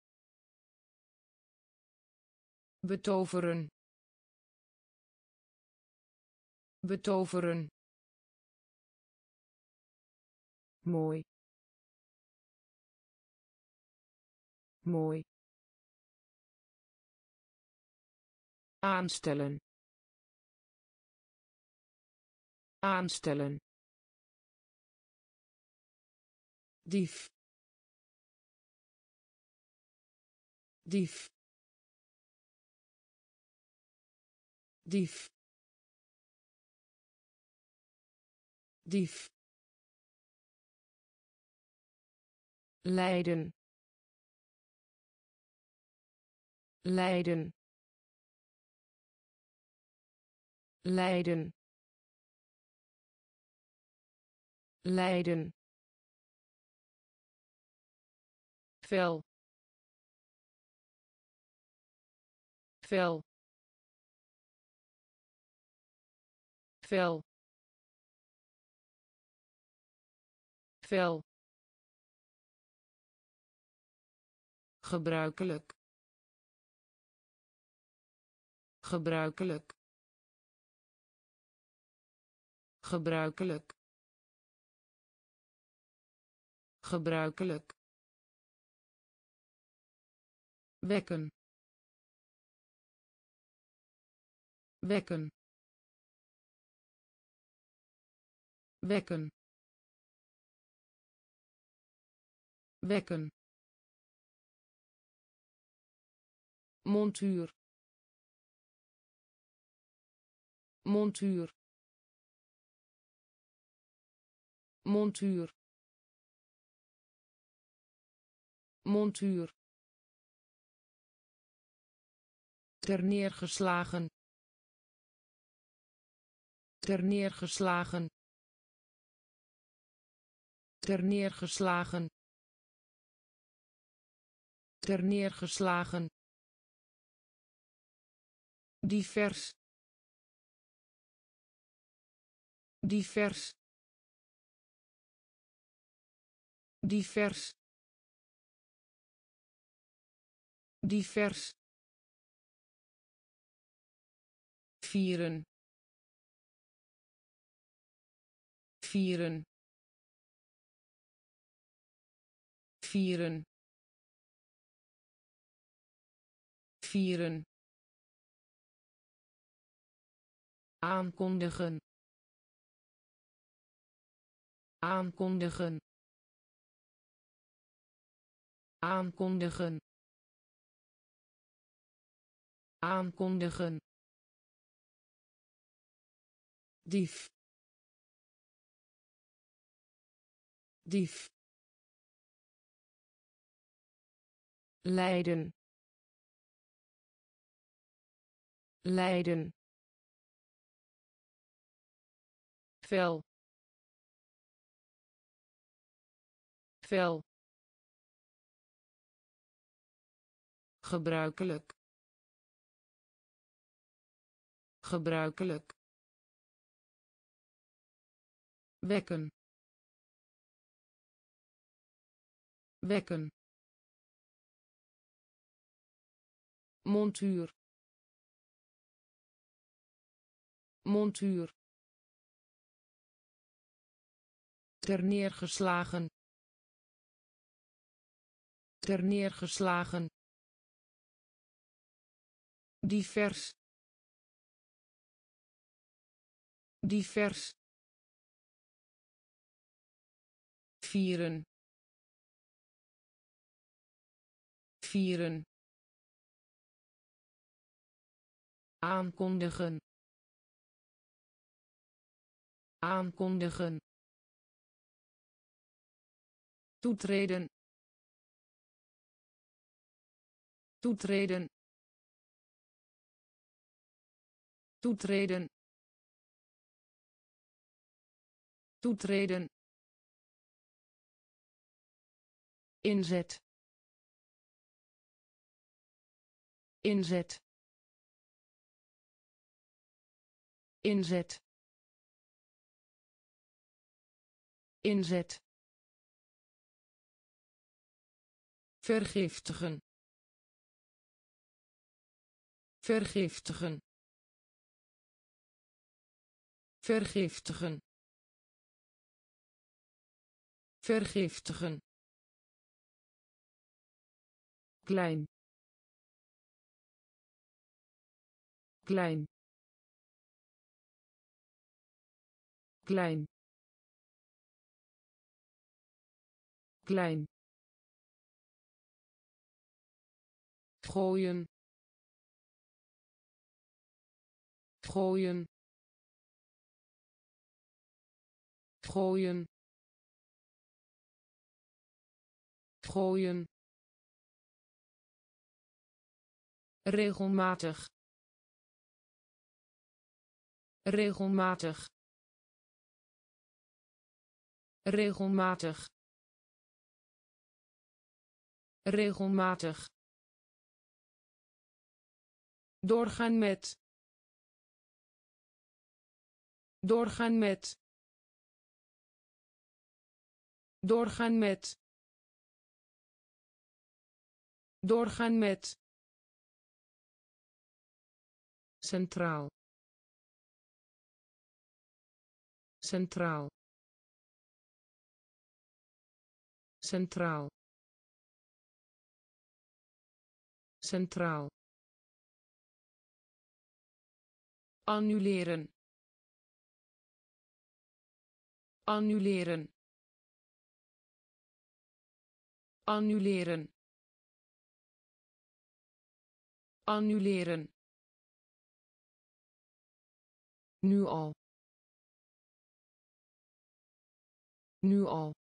betoveren betoveren mooi mooi aanstellen aanstellen dief dief dief dief lijden lijden lijden lijden vel vel vel vel gebruikelijk gebruikelijk gebruikelijk gebruikelijk, wekken, wekken, wekken, wekken, montuur, montuur, montuur, montuur, terneergeslagen, terneergeslagen, terneergeslagen, terneergeslagen, divers, divers, divers, divers, vieren, vieren, vieren, vieren, aankondigen, aankondigen, aankondigen, aankondigen, dief, dief, lijden, lijden, vel, vel, gebruikelijk, gebruikelijk, wekken, wekken, montuur, montuur, terneergeslagen, terneergeslagen, divers, divers, vieren, vieren, aankondigen, aankondigen, toetreden, toetreden, toetreden, toetreden, inzet, inzet, inzet, inzet, vergiftigen, vergiftigen, vergiftigen, vergiftigen, klein, klein, klein, klein, gooien, gooien, gooien, gooien, regelmatig, regelmatig, regelmatig, regelmatig, doorgaan met, doorgaan met, doorgaan met, doorgaan met, centraal, centraal, centraal centraal annuleren annuleren annuleren annuleren nu al nu al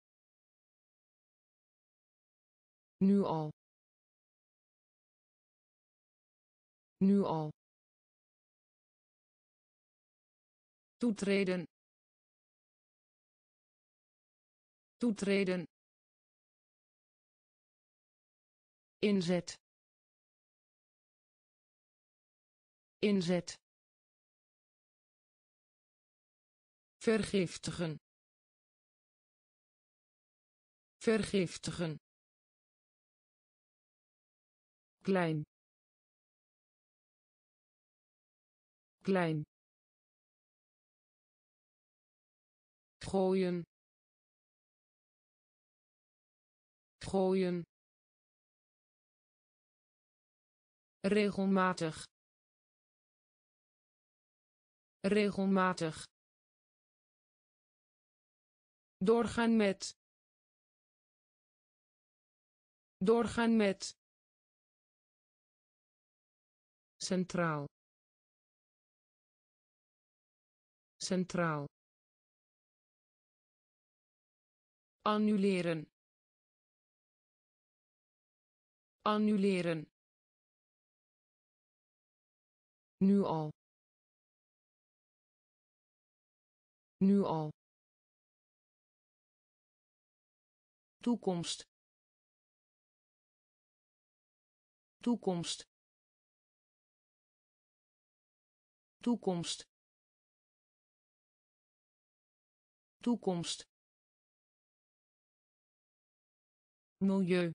nu al nu al toetreden toetreden inzet inzet vergiftigen vergiftigen klein klein gooien gooien regelmatig regelmatig doorgaan met centraal centraal annuleren annuleren nu al nu al toekomst toekomst toekomst toekomst milieu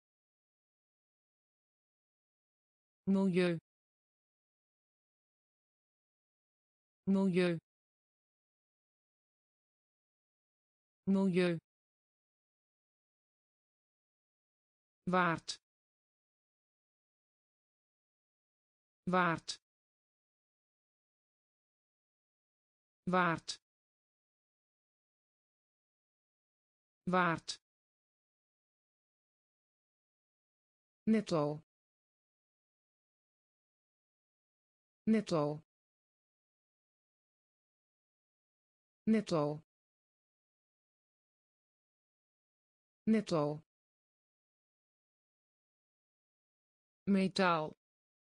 milieu milieu milieu waard waard waard waard netto netto netto netto metaal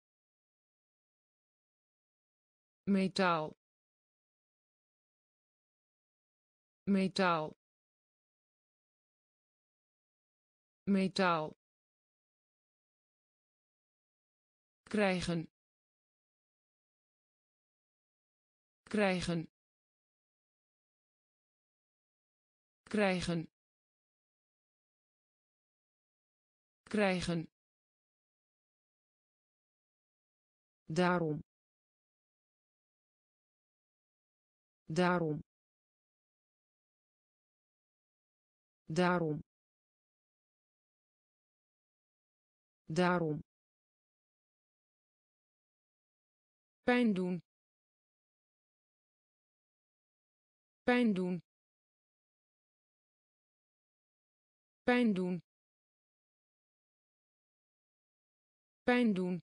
metaal metaal metaal krijgen krijgen krijgen krijgen daarom daarom daarom daarom pijn doen pijn doen pijn doen pijn doen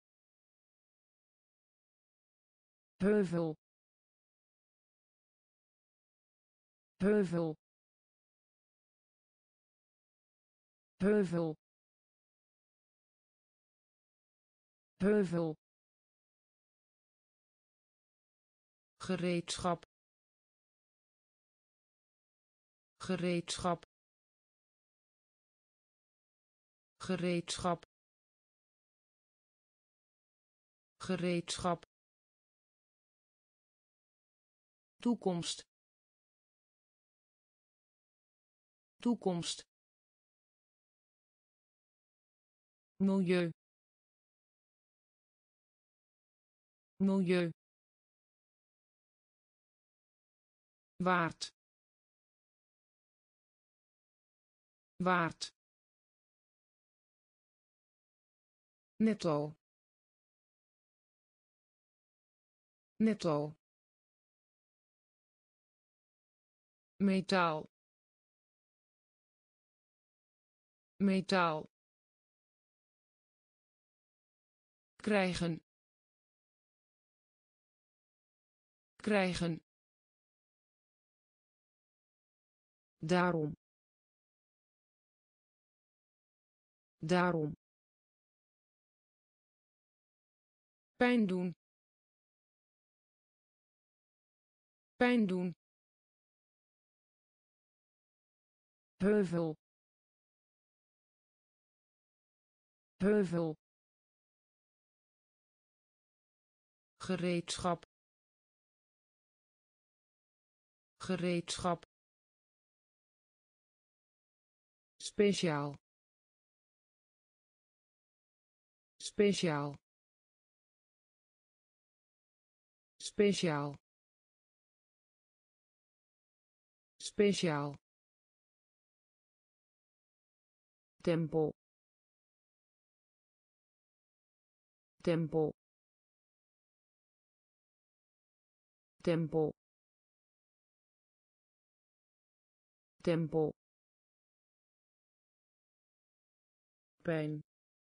heuvel heuvel heuvel heuvel gereedschap gereedschap gereedschap gereedschap toekomst toekomst milieu milieu waard waard, netto, netto, metaal, metaal, krijgen, krijgen, daarom, daarom, pijn doen, pijn doen, heuvel, heuvel, gereedschap, gereedschap, speciaal, speciaal, speciaal, speciaal, tempo, tempo, tempo, tempo, pijn,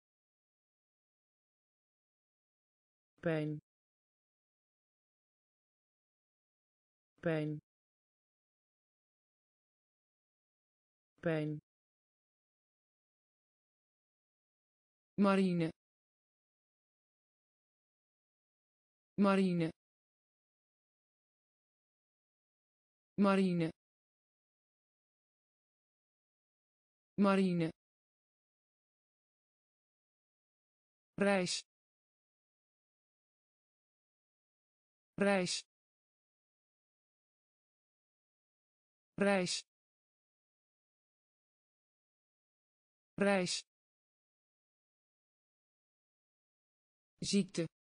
pijn, pijn, pijn, marine, marine, marine, marine, reis, reis, reis, reis, ziekte,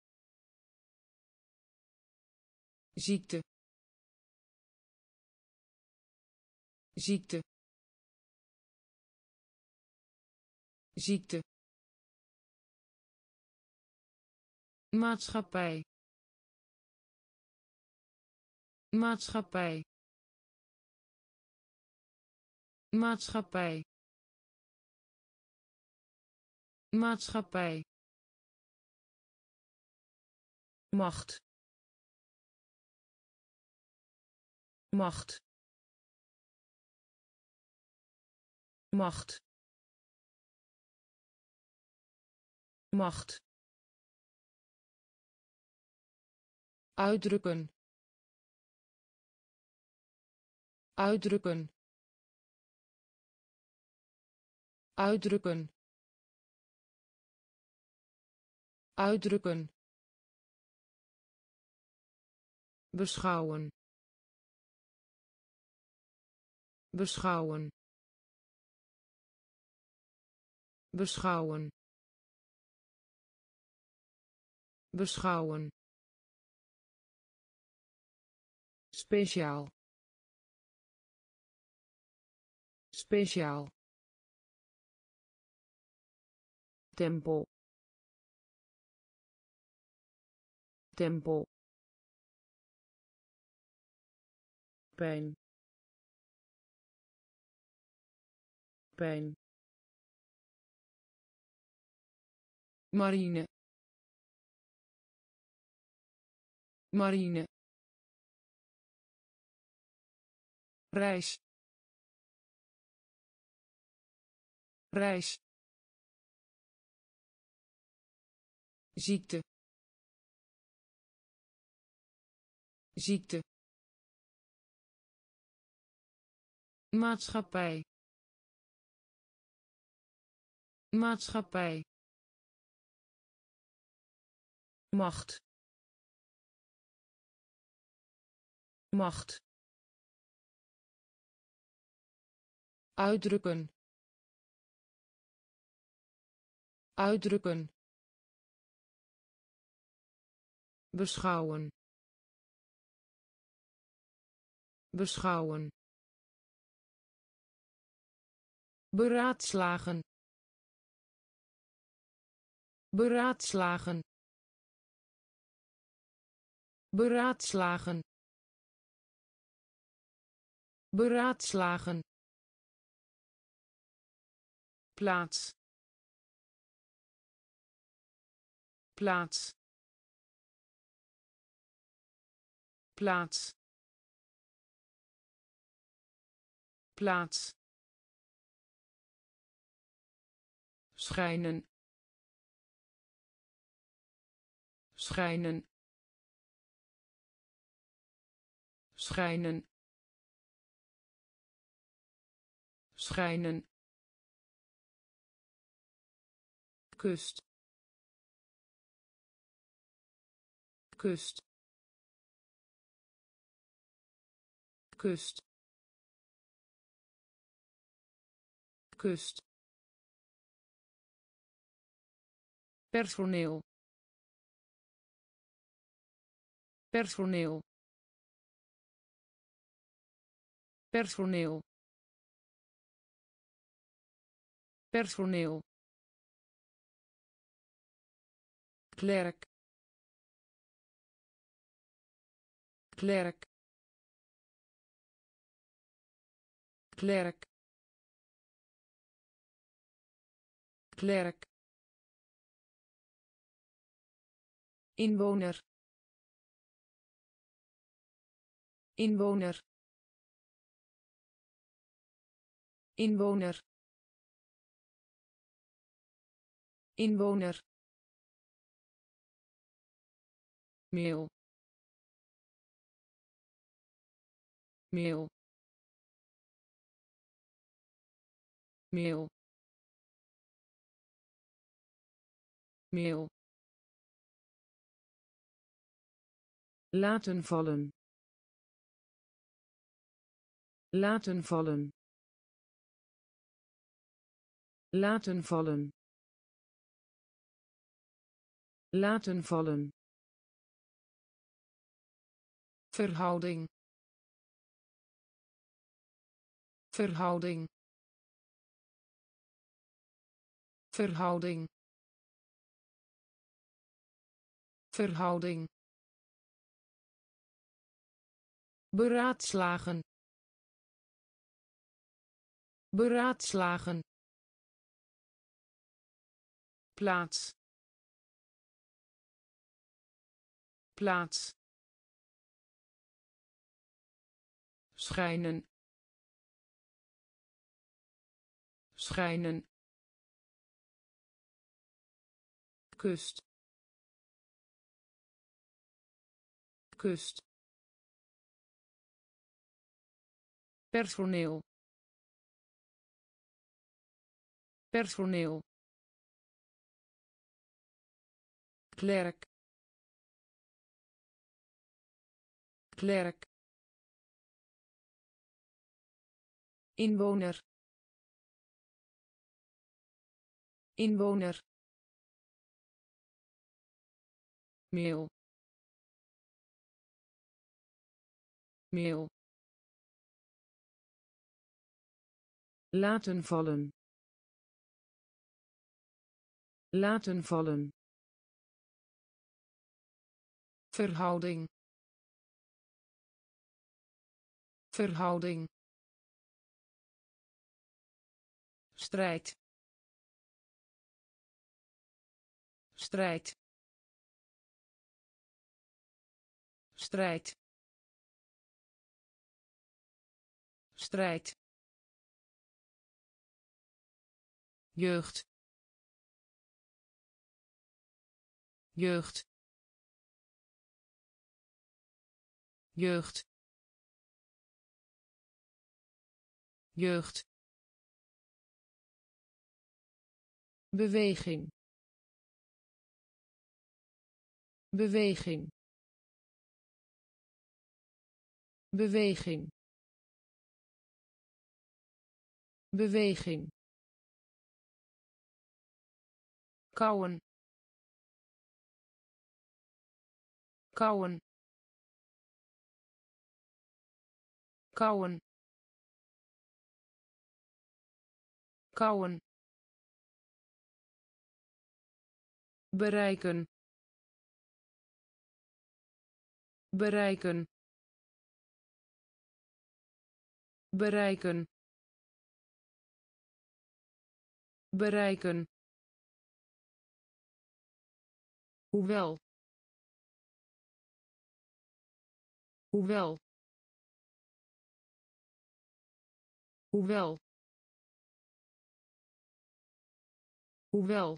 ziekte, ziekte, ziekte, maatschappij, maatschappij, maatschappij, maatschappij, macht, macht, macht, macht, uitdrukken, uitdrukken, uitdrukken, uitdrukken, beschouwen, beschouwen, beschouwen, beschouwen, speciaal, speciaal, tempo, tempo, pijn, pijn, marine, marine, reis, reis, ziekte, ziekte, maatschappij, maatschappij, macht, macht, uitdrukken, uitdrukken, beschouwen, beschouwen, beraadslagen, beraadslagen, beraadslagen, beraadslagen, plaats, plaats, plaats, plaats, schijnen, schijnen, schijnen, schijnen, kust, kust, kust, kust, personeel, personeel, personeel, personeel, klerk, klerk, klerk, klerk, inwoner, inwoner, inwoner, inwoner, meel, meel, meel, meel, laten vallen, laten vallen, laten vallen, laten vallen, verhouding, verhouding, verhouding, verhouding, beraadslagen, beraadslagen, plaats, plaats, schijnen, schijnen, kust, kust, personeel, personeel, klerk, klerk, inwoner, inwoner, meel, meel, laten vallen, laten vallen, verhouding, verhouding, strijd, strijd, strijd, strijd, jeugd, jeugd, jeugd, jeugd, beweging, beweging, beweging, beweging, kauwen, kauwen, kauwen, kauwen, bereiken, bereiken, bereiken, bereiken, hoewel, hoewel, hoewel, hoewel,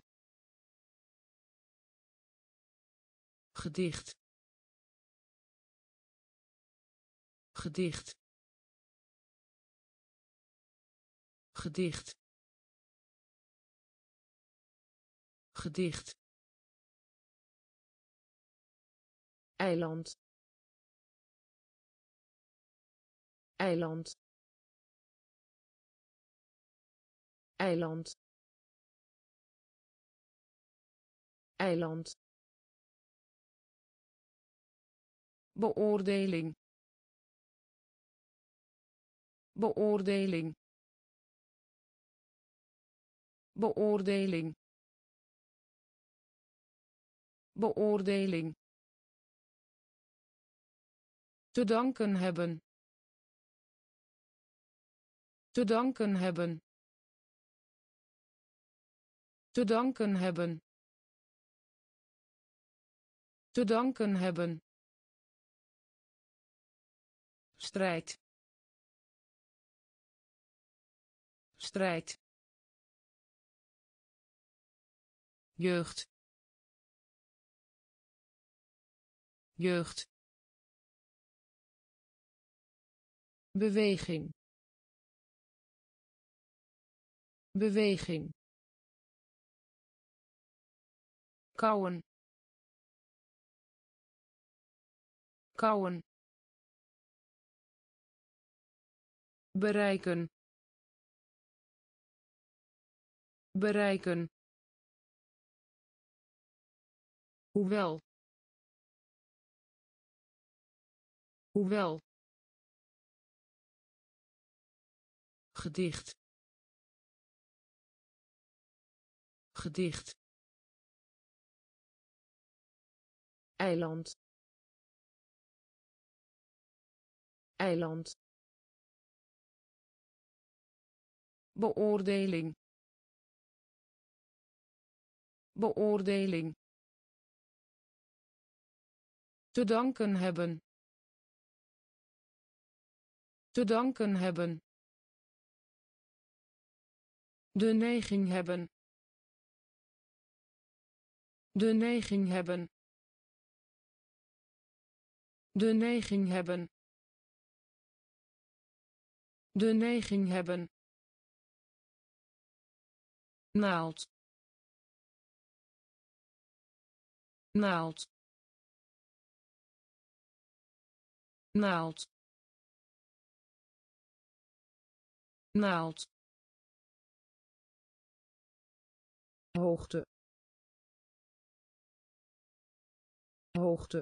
gedicht, gedicht, gedicht, gedicht, eiland, eiland, eiland, eiland, beoordeling, beoordeling, beoordeling, beoordeling, te danken hebben, te danken hebben, te danken hebben, te danken hebben, strijd, strijd, jeugd, jeugd, beweging, beweging, kauwen, kauwen, bereiken, bereiken, hoewel, hoewel, gedicht, gedicht, eiland, eiland, beoordeling, beoordeling, te danken hebben, te danken hebben, de neiging hebben, de neiging hebben, de neiging hebben, de neiging hebben, naald, naald, naald, naald, hoogte, hoogte,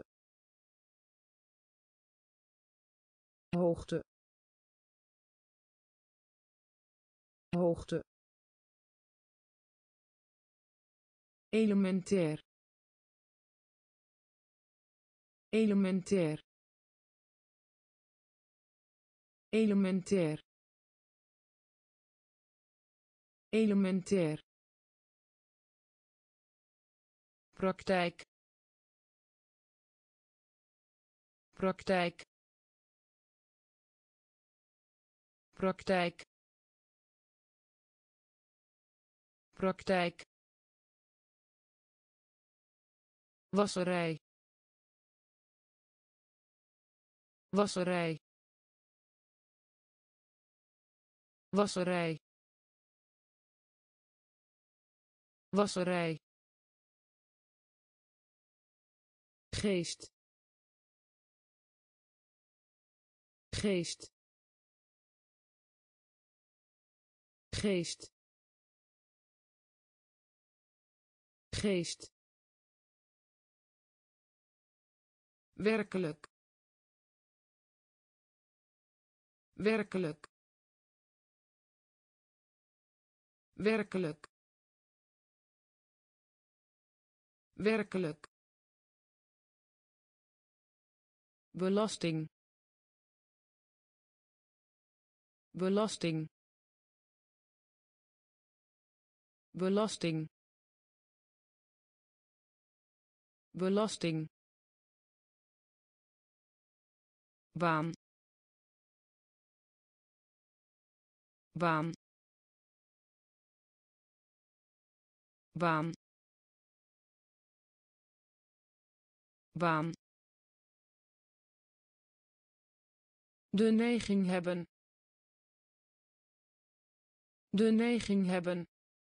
hoogte, hoogte, elementair, elementair, elementair, elementair, praktijk, praktijk, praktijk, praktijk, wasserij, wasserij, wasserij, wasserij, geest, geest, geest, geest, werkelijk, werkelijk, werkelijk werkelijk belasting belasting belasting belasting baan baan baan baan de neiging hebben de neiging hebben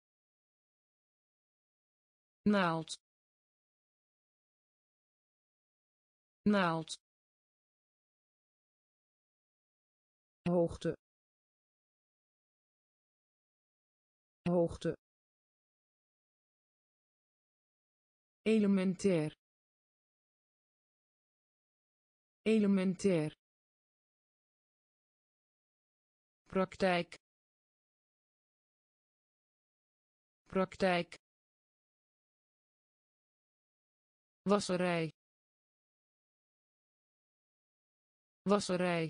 naald naald hoogte hoogte elementair elementair praktijk praktijk wasserij wasserij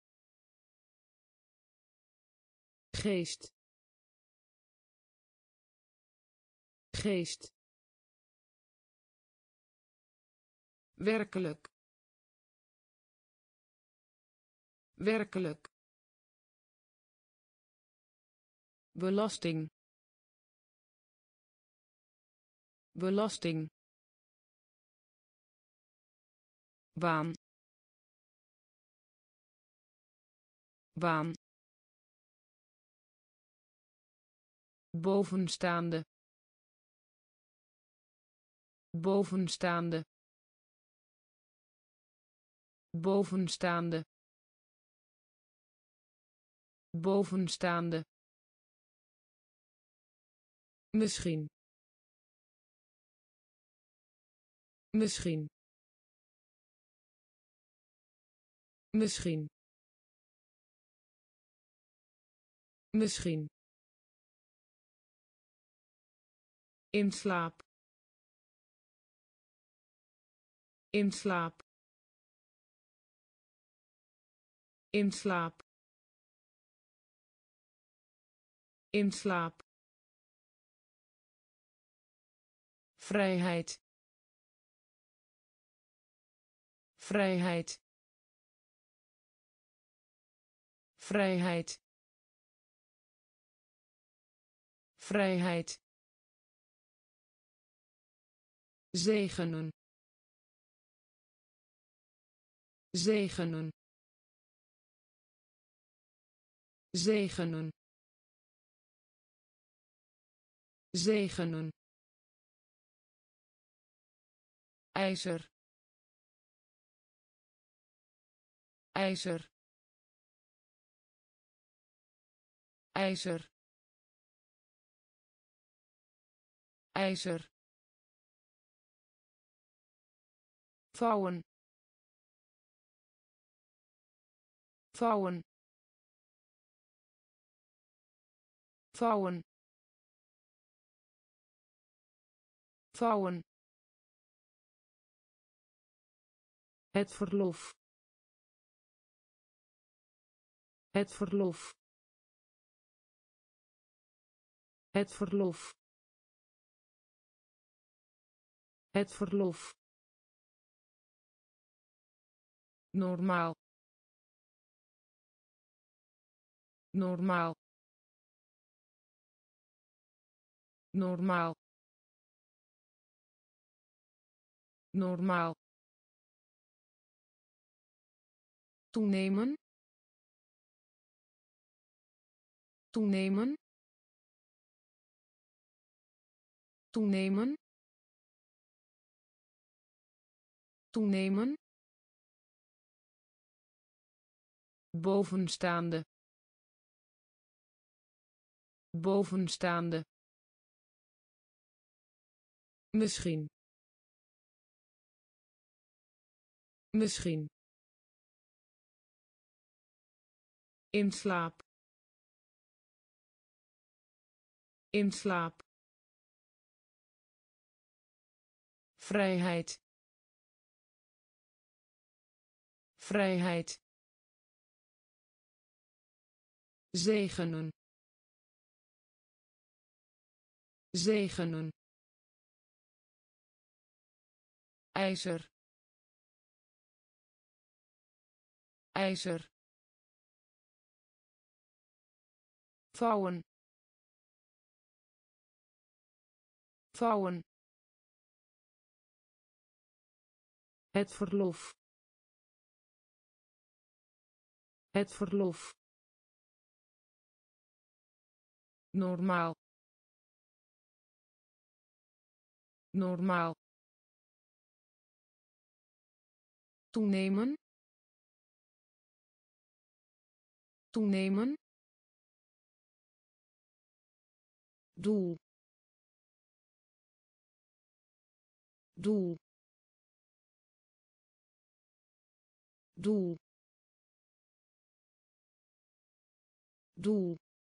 geest geest werkelijk werkelijk belasting belasting baan baan bovenstaande bovenstaande bovenstaande bovenstaande misschien misschien misschien misschien in slaap in slaap in slaap in slaap vrijheid vrijheid vrijheid vrijheid zegenen zegenen zegenen zegenen ijzer ijzer ijzer ijzer vouwen vouwen vouwen vouwen het verlof het verlof het verlof het verlof normaal normaal normaal normaal toenemen toenemen toenemen toenemen bovenstaande bovenstaande misschien misschien in slaap In slaap. Vrijheid. Vrijheid. Zegenen. Zegenen. IJzer. IJzer. Vouwen. Vouwen. Het verlof. Het verlof. Normaal. Normaal. Toenemen. Toenemen. Doel. Doel. Doel. Doel.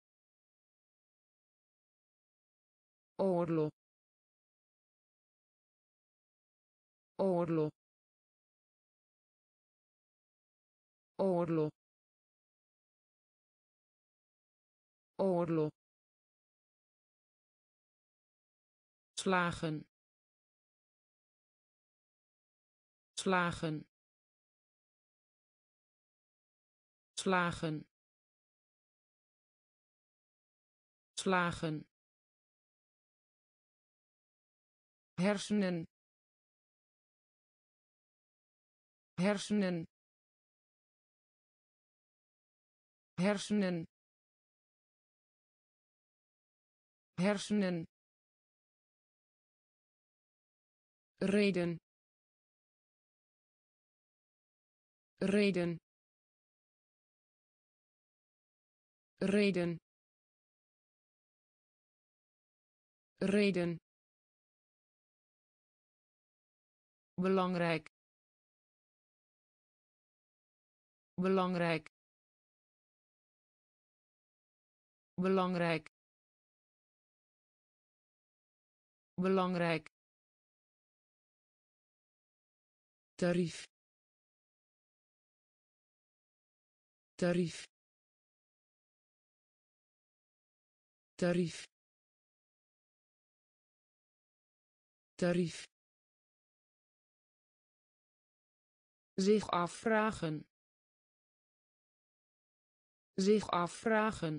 Oorlog. Oorlog. Oorlog. Oorlog. Slagen. Slagen. Slagen. Slagen. Hersenen. Hersenen. Hersenen. Hersenen. Reden. Reden. Reden. Reden. Belangrijk. Belangrijk. Belangrijk. Belangrijk. Tarief. Tarief. Tarief. Tarief. Zich afvragen. Zich afvragen.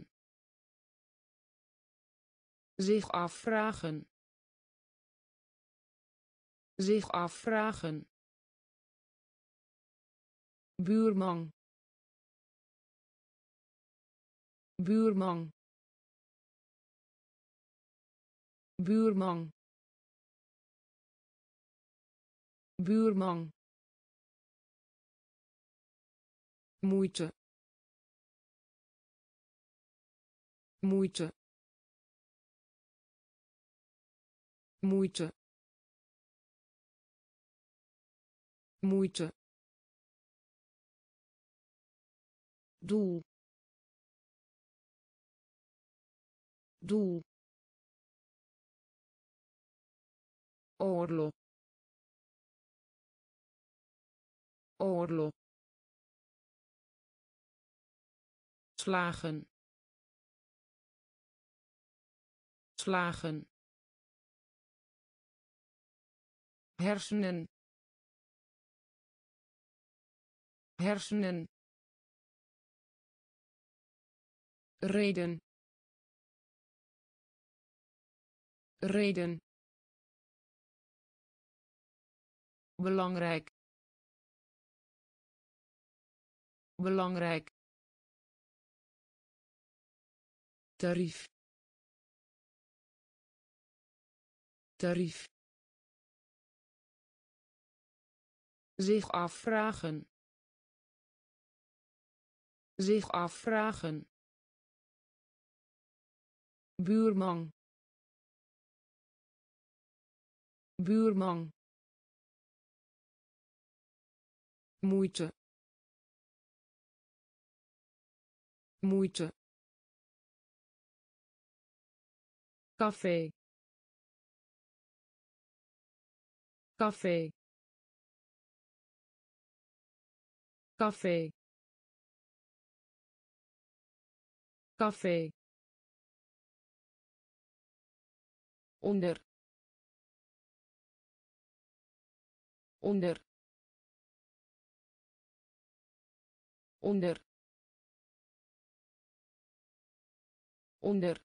Zich afvragen. Zich afvragen. Buurman. Buurman. Buurman. Buurman. Moeite. Moeite. Moeite. Moeite. Doel. Doel. Oorlog. Oorlog. Slagen. Slagen. Hersenen. Hersenen. Reden. Reden. Belangrijk. Belangrijk. Tarief. Tarief. Zich afvragen. Zich afvragen. Buurman. Buurman. Moeite. Moeite. café café café café onder onder onder onder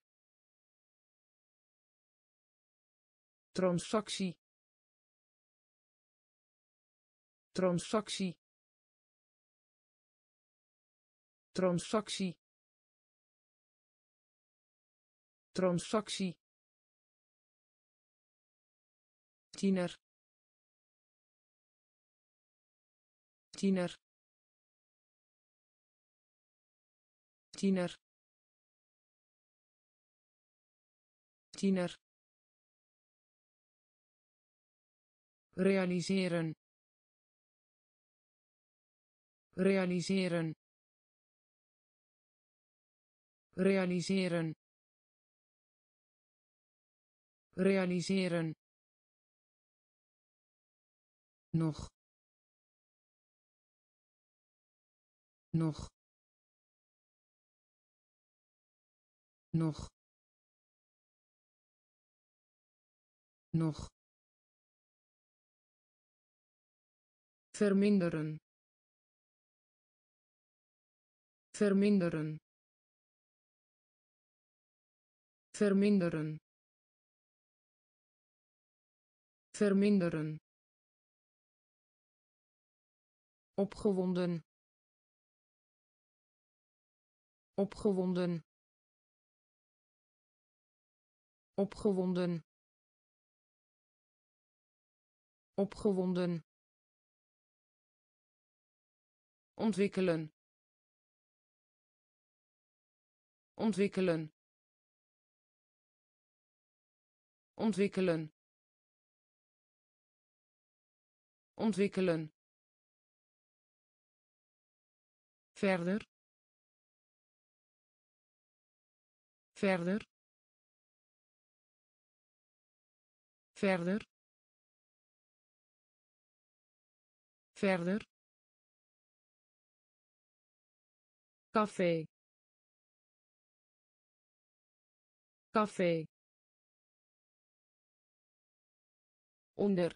transactie transactie transactie transactie tiener tiener tiener tiener realiseren realiseren realiseren realiseren nog nog nog nog verminderen verminderen verminderen verminderen opgewonden opgewonden opgewonden opgewonden ontwikkelen ontwikkelen ontwikkelen ontwikkelen verder verder verder verder café café onder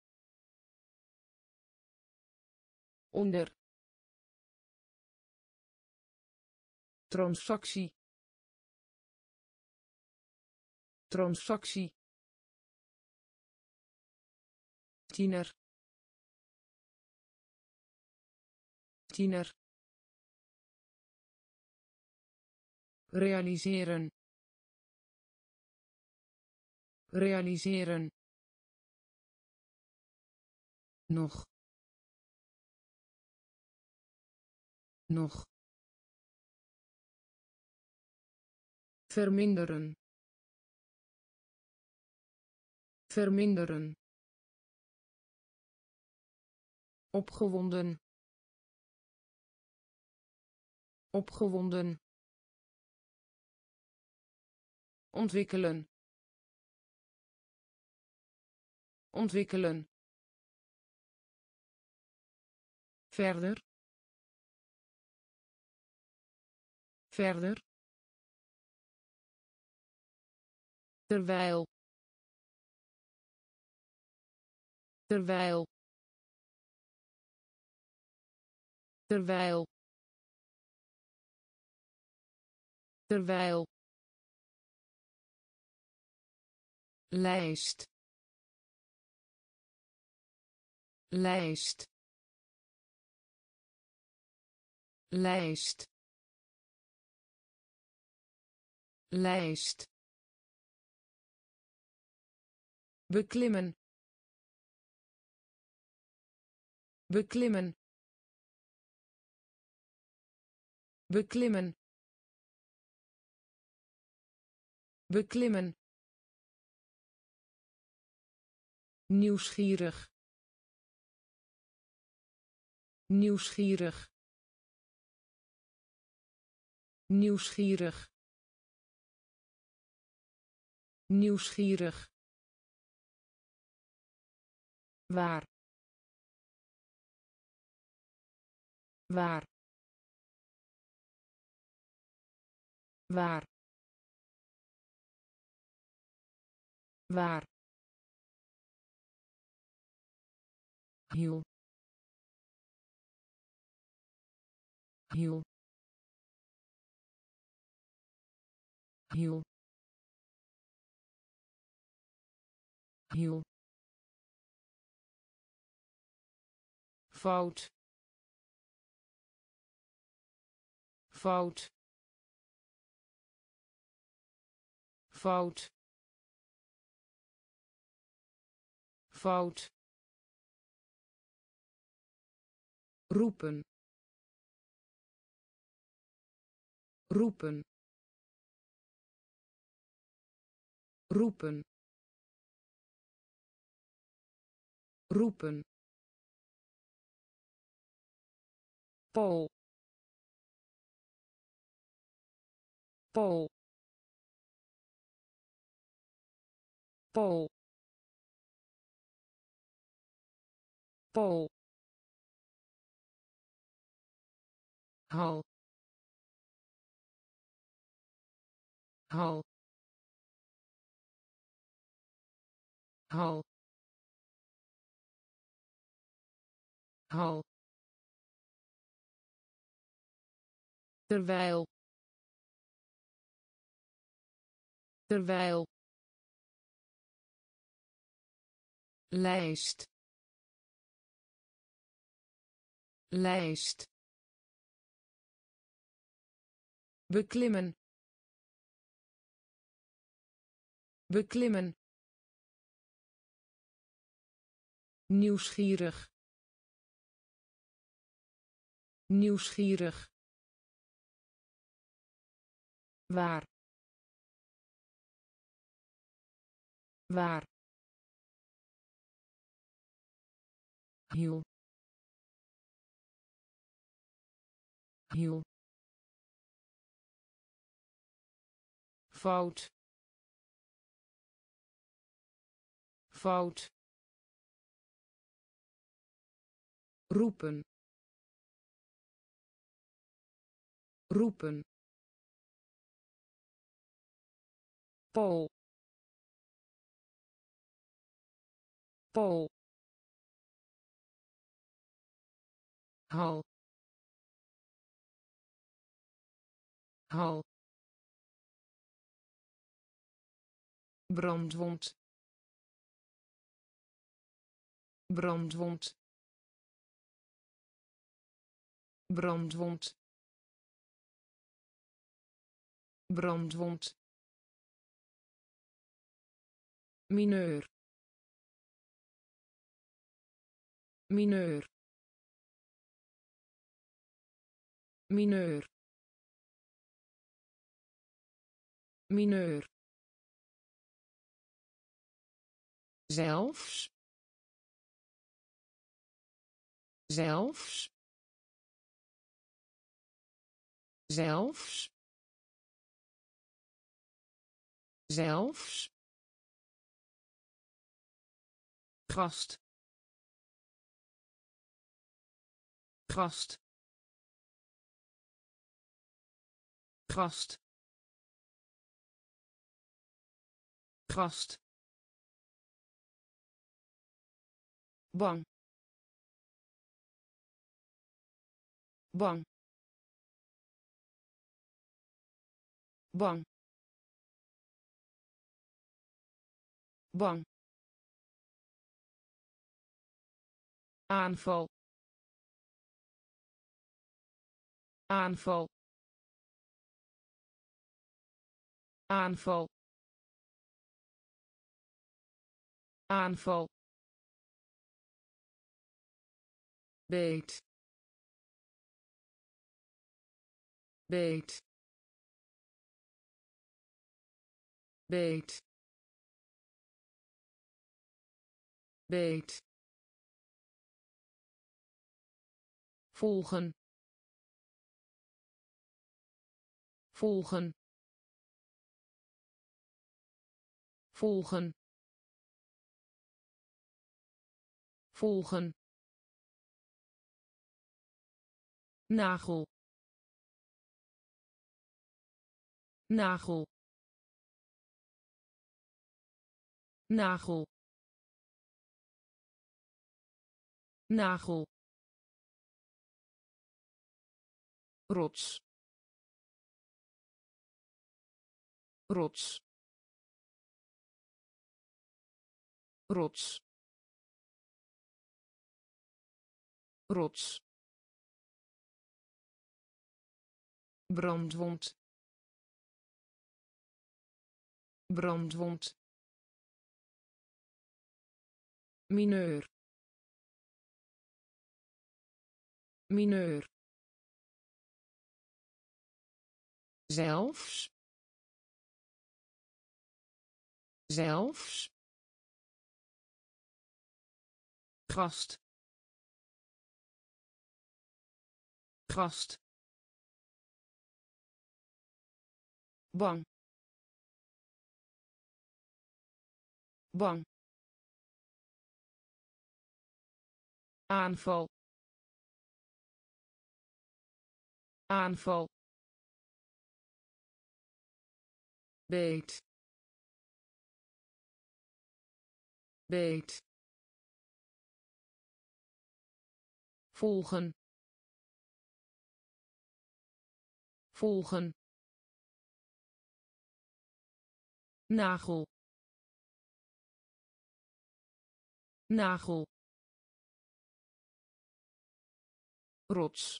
onder transactie transactie tiener tiener realiseren realiseren nog nog verminderen verminderen opgewonden opgewonden ontwikkelen ontwikkelen verder verder terwijl terwijl terwijl terwijl lijst lijst lijst lijst beklimmen beklimmen beklimmen beklimmen nieuwsgierig nieuwsgierig nieuwsgierig nieuwsgierig, waar, waar, waar, waar, hiel, hiel, hiel, hiel, fout, fout, fout, fout, roepen, roepen, roepen, roepen, Pool, Pool, Pool, Pool, hal, hal, hal, hal, terwijl, terwijl, lijst, lijst, beklimmen, beklimmen, nieuwsgierig, nieuwsgierig, waar, waar, hiel, hiel, fout, fout, roepen, roepen, Pool, Pool, hal, hal, brandwond, brandwond, brandwond, brandwond, mineur, mineur, mineur, mineur, zelfs, zelfs, zelfs, zelfs, gast, gast, gast, gast, bang, bang, bang, bang, aanval, aanval, aanval, aanval, beet, beet, beet, beet, volgen, volgen, volgen volgen nagel nagel nagel nagel rots rots rots rots brandwond brandwond mineur mineur zelfs zelfs gast gast bang bang aanval aanval beet beet volgen volgen nagel nagel rots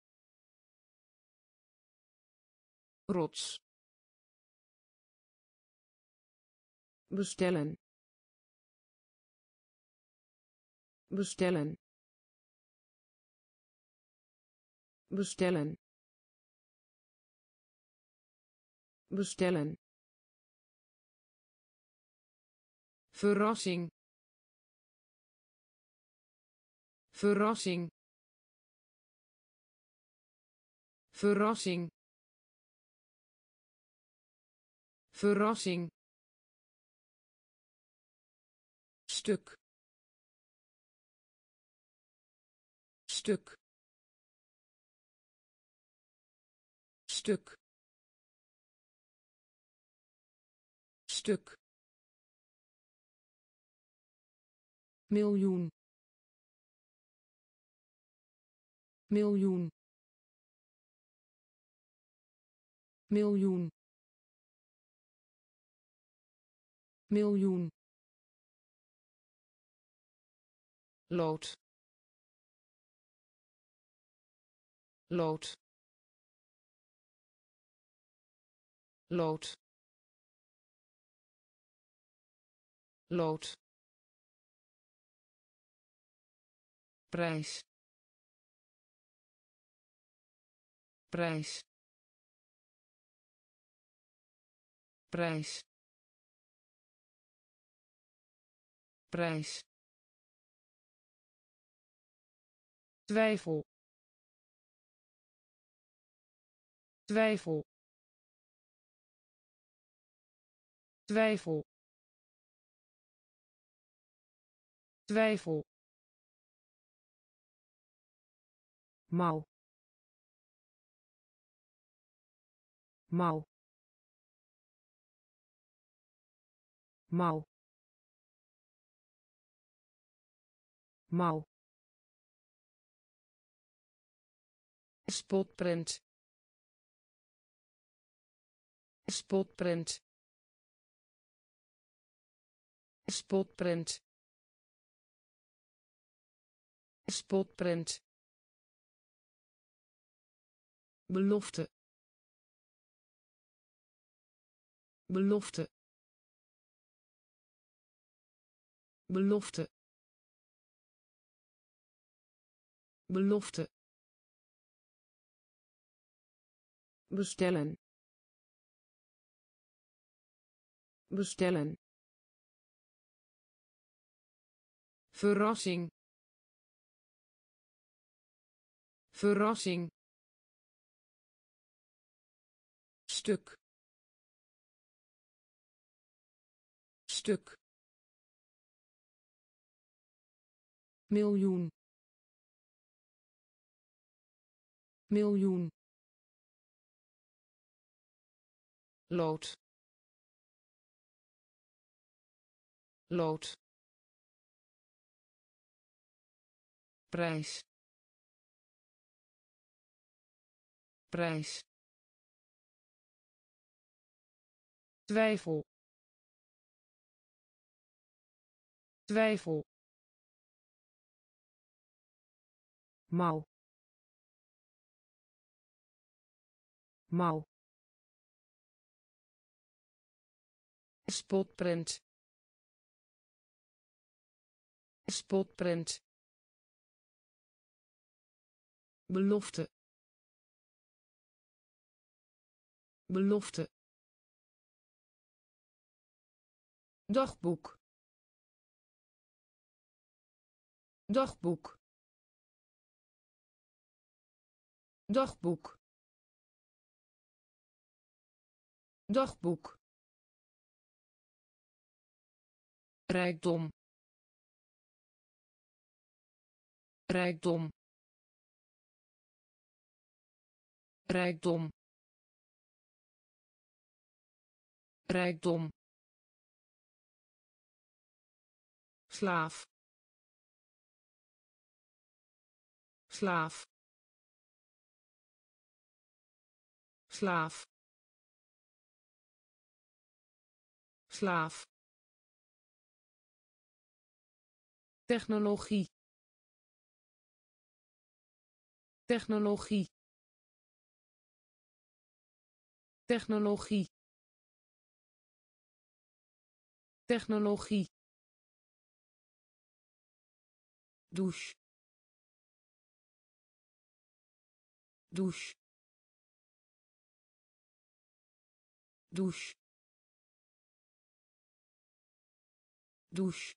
rots bestellen bestellen bestellen bestellen verrassing verrassing verrassing verrassing stuk stuk stuk stuk miljoen miljoen miljoen miljoen lood lood lood lood prijs prijs prijs prijs twijfel twijfel twijfel twijfel mouw mouw mouw mouw spotprint spotprint spotprint spotprint belofte belofte belofte belofte bestellen bestellen verrassing verrassing stuk stuk miljoen miljoen lood lood prijs prijs twijfel twijfel mouw mouw spotprint spotprint belofte belofte dagboek dagboek dagboek dagboek rijkdom rijkdom rijkdom rijkdom slaaf slaaf slaaf slaaf technologie technologie technologie technologie douche douche douche douche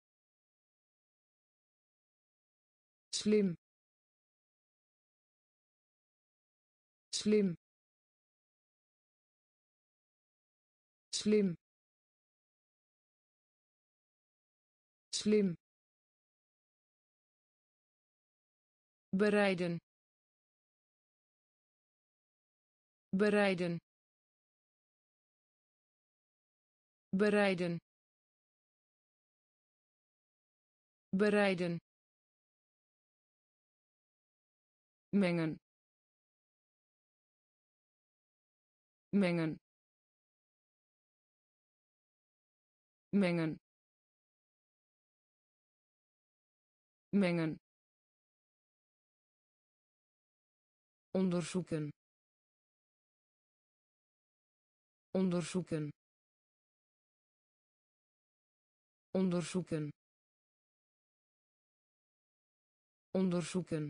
slim slim slim slim bereiden bereiden bereiden bereiden mengen mengen mengen mengen onderzoeken onderzoeken onderzoeken onderzoeken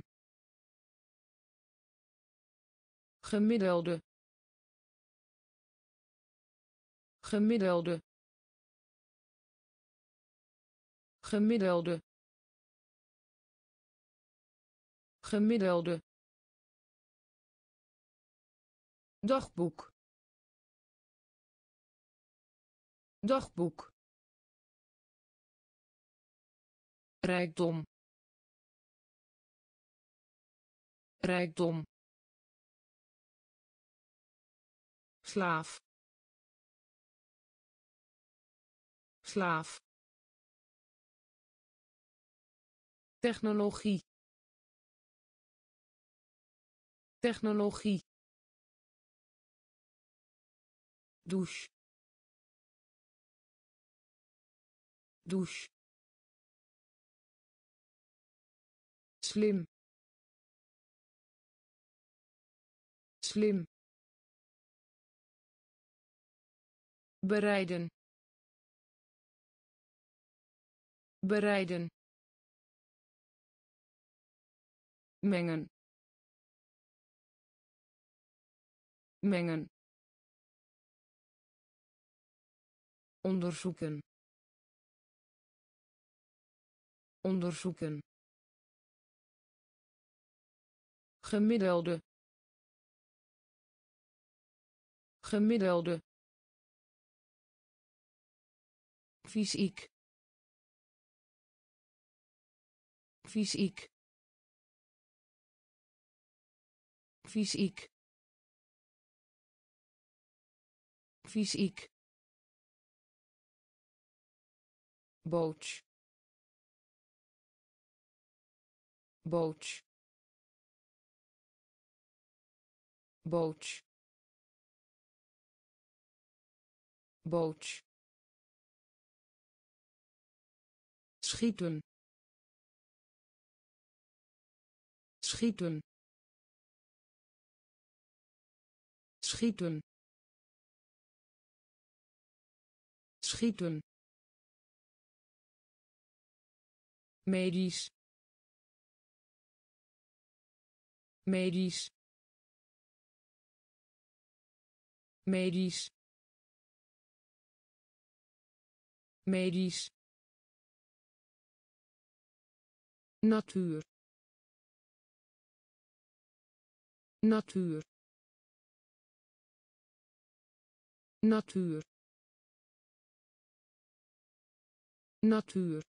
gemiddelde gemiddelde gemiddelde gemiddelde dagboek dagboek rijkdom rijkdom slaaf slaaf technologie technologie douche douche slim slim bereiden bereiden mengen mengen onderzoeken onderzoeken gemiddelde gemiddelde fysiek fysiek fysiek fysiek boot boot boot boot schieten schieten schieten schieten medisch medisch medisch medisch natuur natuur natuur natuur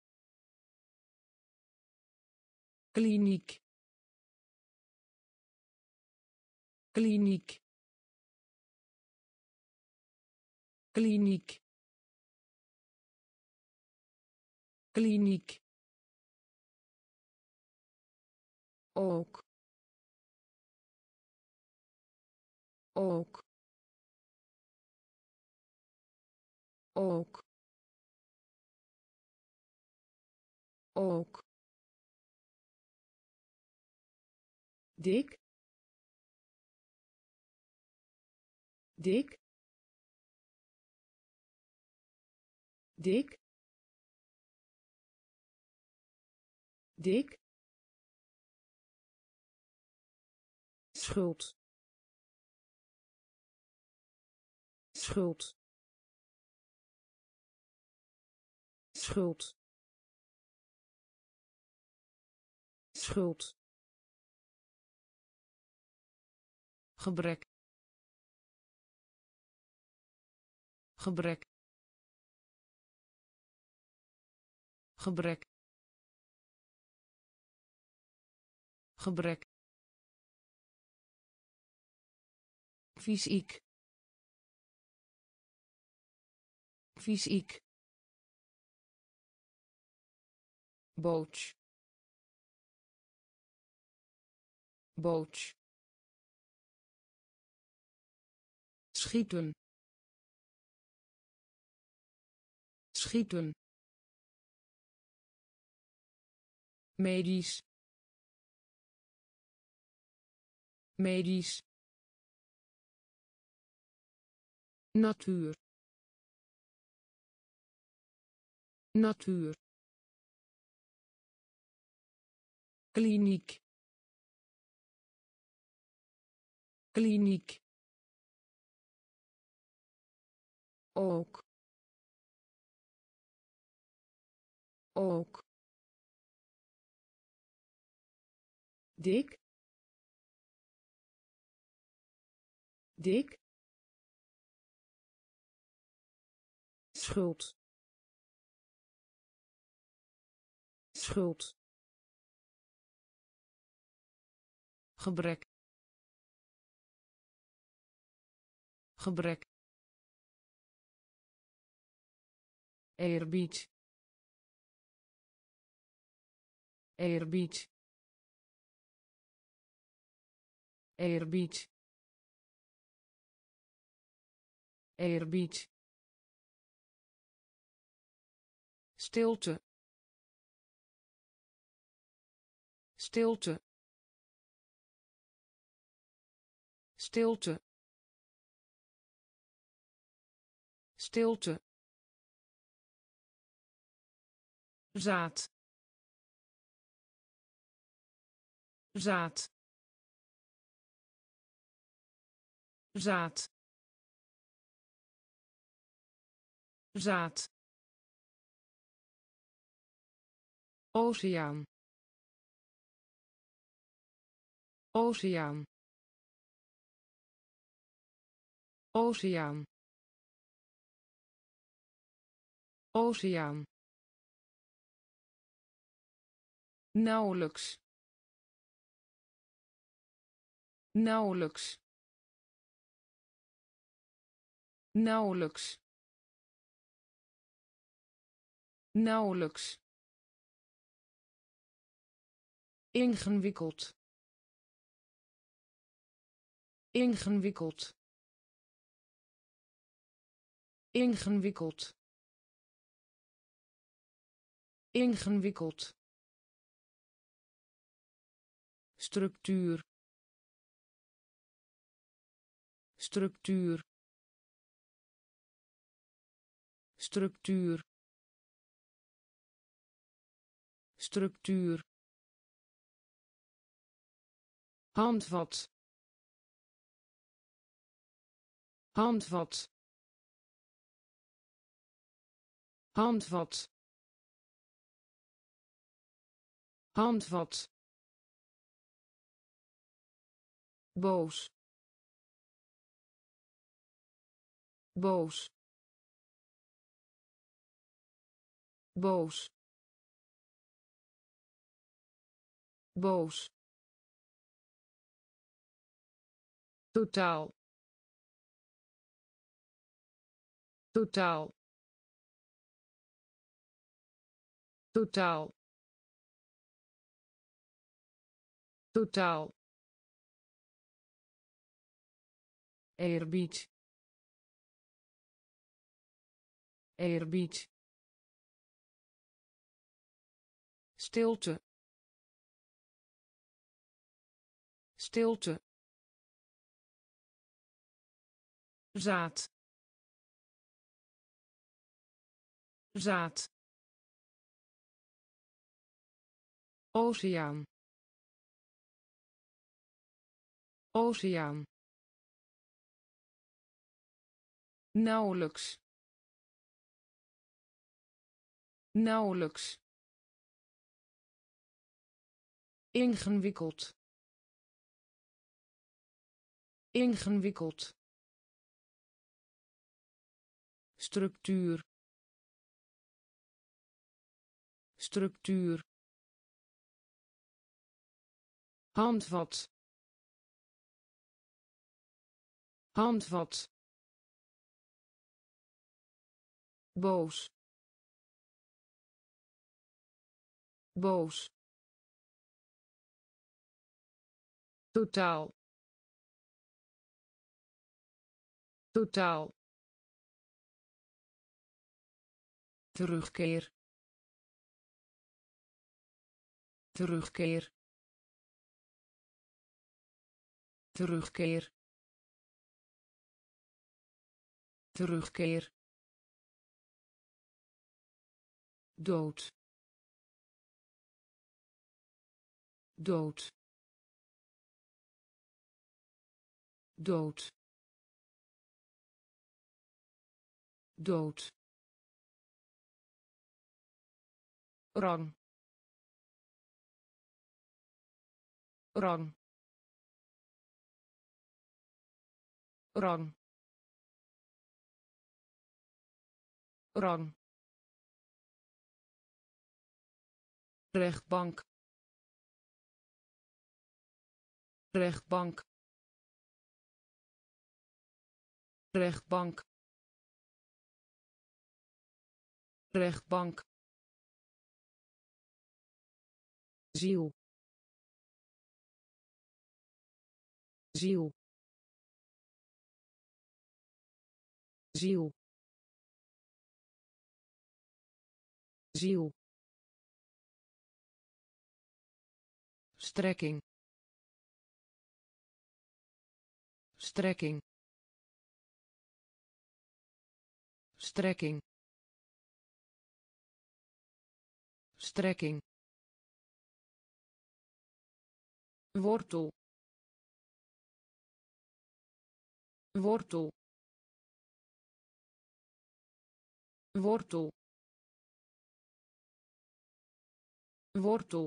kliniek kliniek kliniek kliniek ook ook ook ook dik dik dik dik schuld schuld schuld schuld gebrek gebrek gebrek gebrek fysiek fysiek boot boot schieten schieten medisch medisch natuur natuur kliniek kliniek ook ook dik dik schuld schuld gebrek gebrek eerbied eerbied eerbied eerbied stilte stilte stilte stilte zaad zaad zaad zaad oceaan oceaan oceaan Oceaan. Nauwelijks. Nauwelijks. Nauwelijks. Nauwelijks. Ingewikkeld. Ingewikkeld. Ingewikkeld. Ingewikkeld. Structuur. Structuur. Structuur. Structuur. Handvat. Handvat. Handvat. Handvat. Boos. Boos. Boos. Boos. Totaal. Totaal. Totaal. Totaal. Eerbied. Eerbied. Stilte. Stilte. Zaad. Zaad. Oceaan. Oceaan. Nauwelijks. Nauwelijks. Ingewikkeld. Ingewikkeld. Structuur. Structuur. Handvat. Handvat. Boos. Boos. Totaal. Totaal. Terugkeer. Terugkeer. Terugkeer. Terugkeer. Dood. Dood. Dood. Dood. Rang. Rang. Rang. Rang. Rechtbank. Rechtbank. Rechtbank. Rechtbank. Ziel. Ziel. Ziel. Ziel. Strekking. Strekking. Strekking. Strekking. Wortel. Wortel. Wortel. Wortel.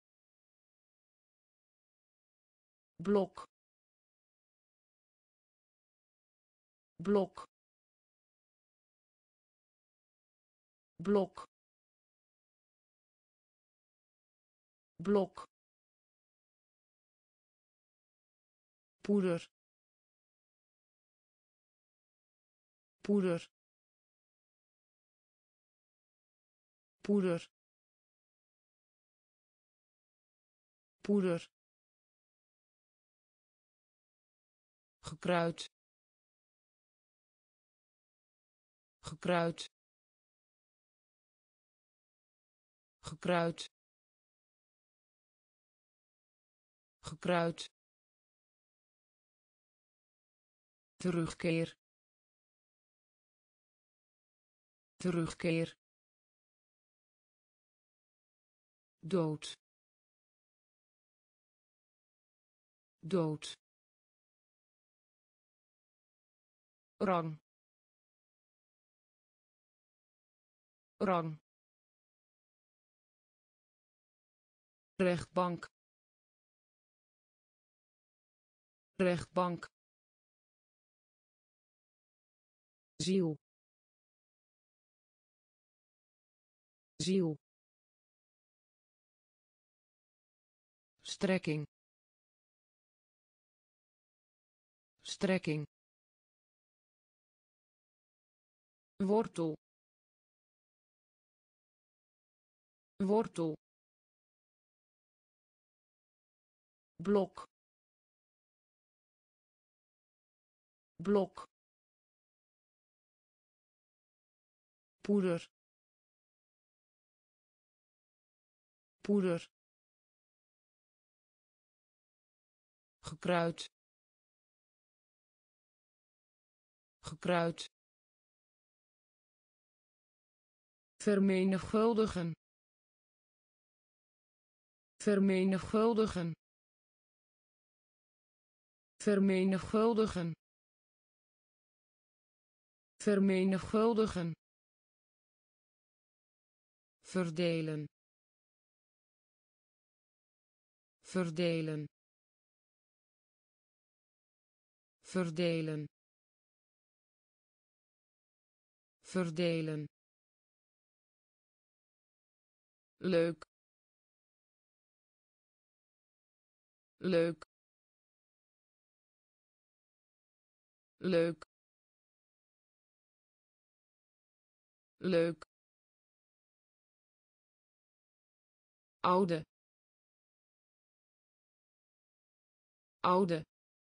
Blok. Blok. blok blok poeder poeder poeder poeder gekruid gekruid gekruid gekruid terugkeer terugkeer dood dood rang rang rechtbank rechtbank ziel ziel strekking strekking wortel wortel blok blok poeder poeder gekruid gekruid vermenigvuldigen vermenigvuldigen vermenigvuldigen vermenigvuldigen verdelen verdelen verdelen verdelen leuk leuk leuk leuk oude oude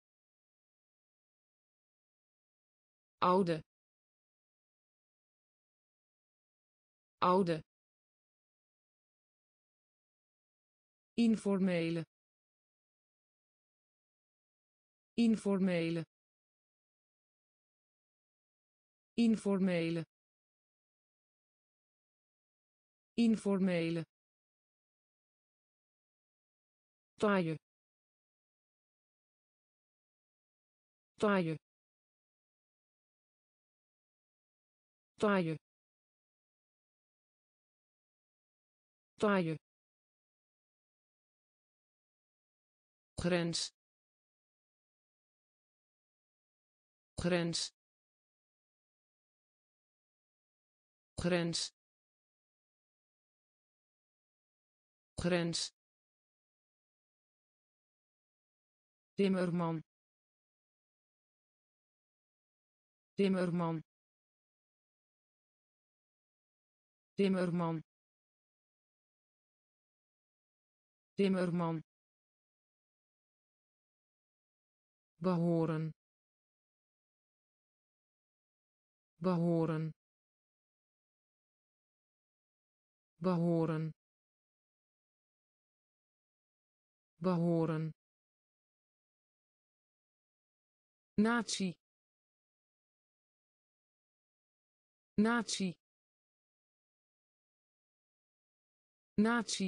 oude oude informele informele informele informele taaie taaie taaie taaie grens grens grens grens timmerman timmerman timmerman timmerman behoren behoren behoren behoren natie natie natie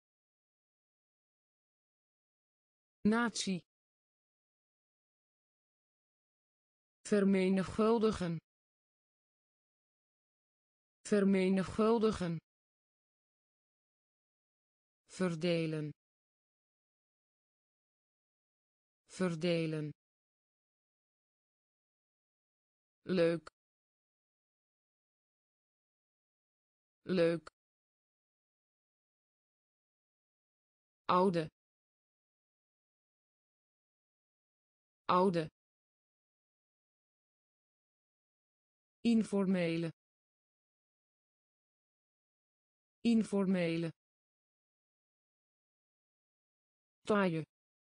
natie vermenigvuldigen vermenigvuldigen verdelen verdelen leuk leuk, oude, oude, informele, informele, taaie,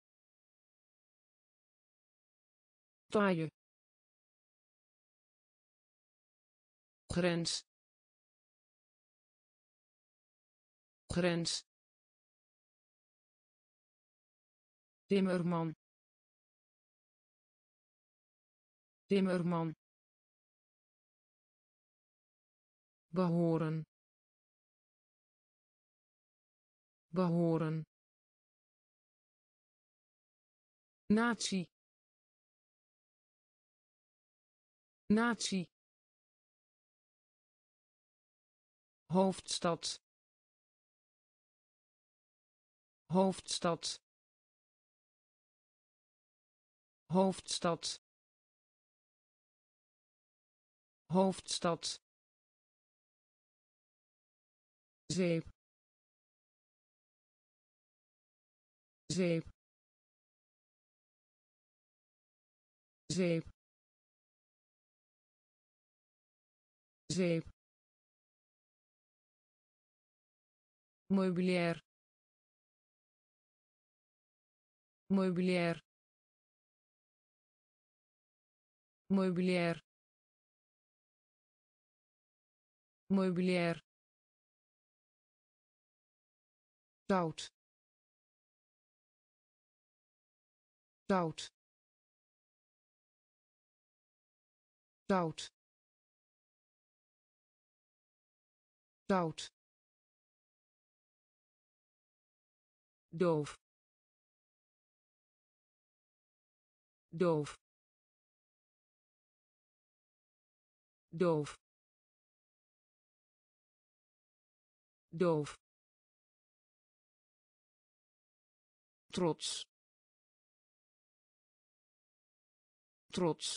taaie, grens, grens, timmerman, timmerman, behoren, behoren, natie, natie, hoofdstad, hoofdstad, hoofdstad, hoofdstad, zeep, zeep, zeep, zeep, meubilair, meubilair, meubilair, meubilair, zout, zout, zout, zout, doof, doof, doof, doof, trots, trots,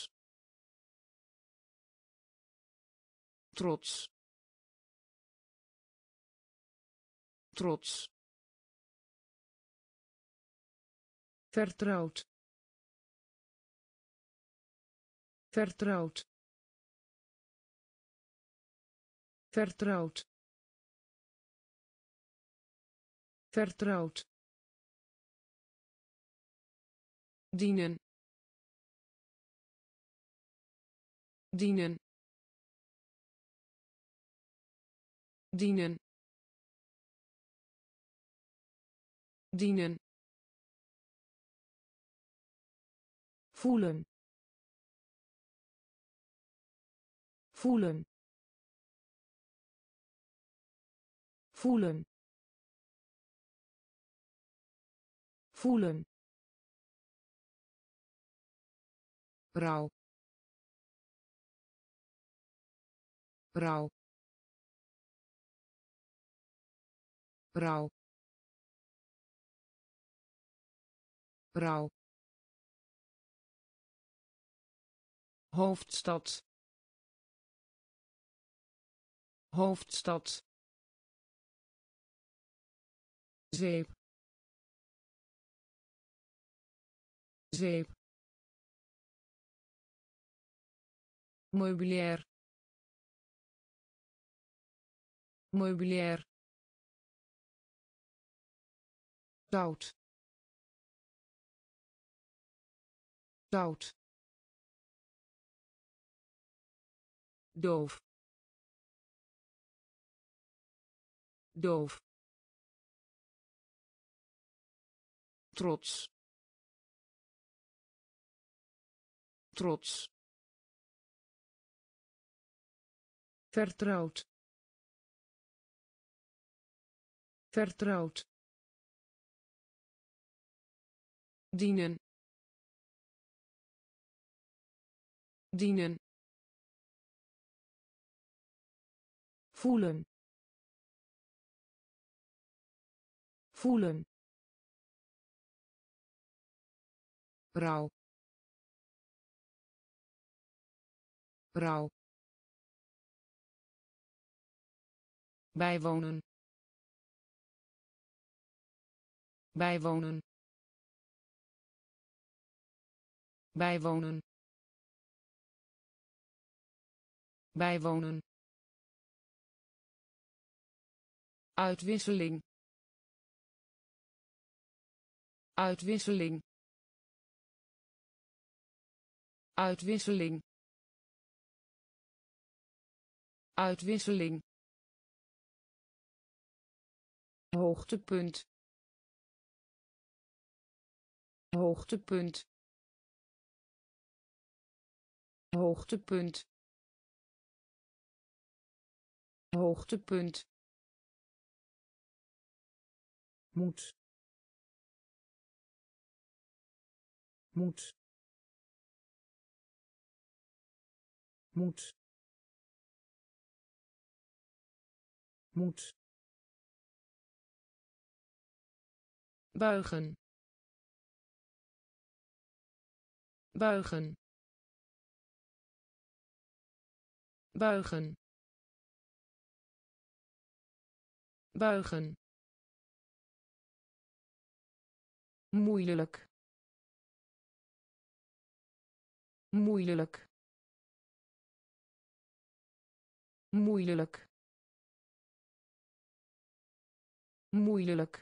trots, trots, vertrouwd, vertrouwd, vertrouwd, vertrouwd, dienen, dienen, dienen, dienen, voelen, voelen, voelen, voelen, rouw, rouw, rouw, rouw, hoofdstad, hoofdstad, zeep, zeep, meubilair, meubilair, zout, zout, doof, doof, trots, trots, vertrouwd, vertrouwd, dienen, dienen, voelen, voelen, rouw, rouw, bijwonen bijwonen bijwonen bijwonen uitwisseling uitwisseling uitwisseling uitwisseling hoogtepunt hoogtepunt hoogtepunt hoogtepunt moet moet moet moet buigen buigen buigen buigen moeilijk moeilijk moeilijk moeilijk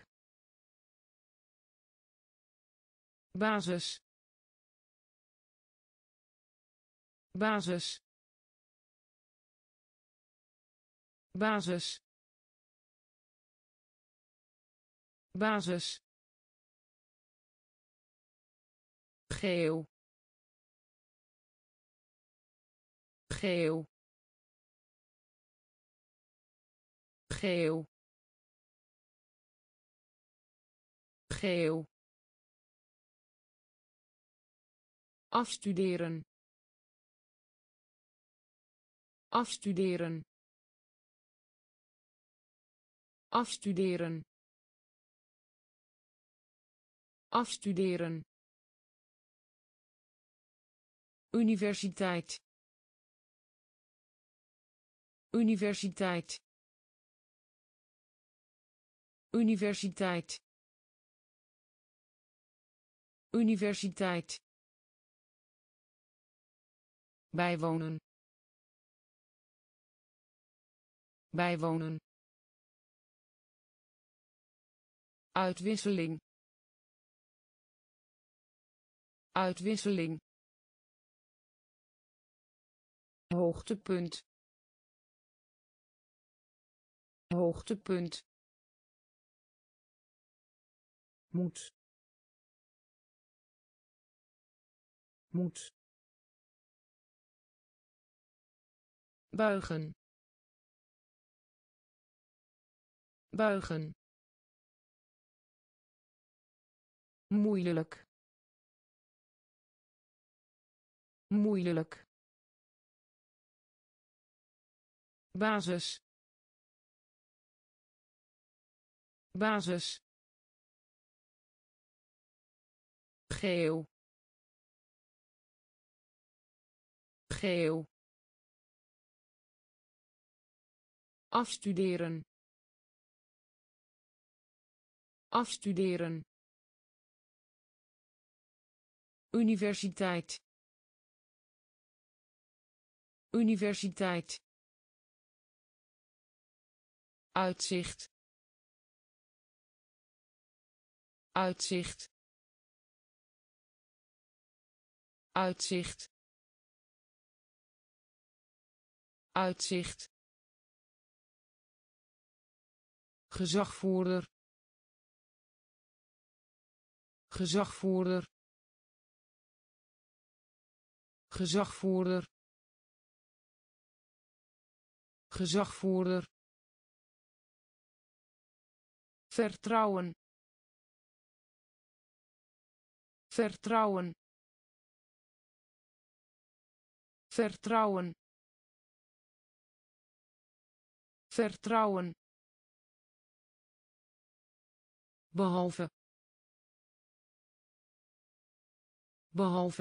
basis basis basis basis geel geel geel geel afstuderen afstuderen afstuderen afstuderen universiteit universiteit universiteit universiteit bijwonen bijwonen uitwisseling uitwisseling hoogtepunt hoogtepunt moet moet buigen buigen moeilijk moeilijk basis basis geel geel afstuderen afstuderen universiteit universiteit uitzicht uitzicht uitzicht uitzicht gezagvoerder gezagvoerder gezagvoerder gezagvoerder vertrouwen vertrouwen vertrouwen vertrouwen behalve behalve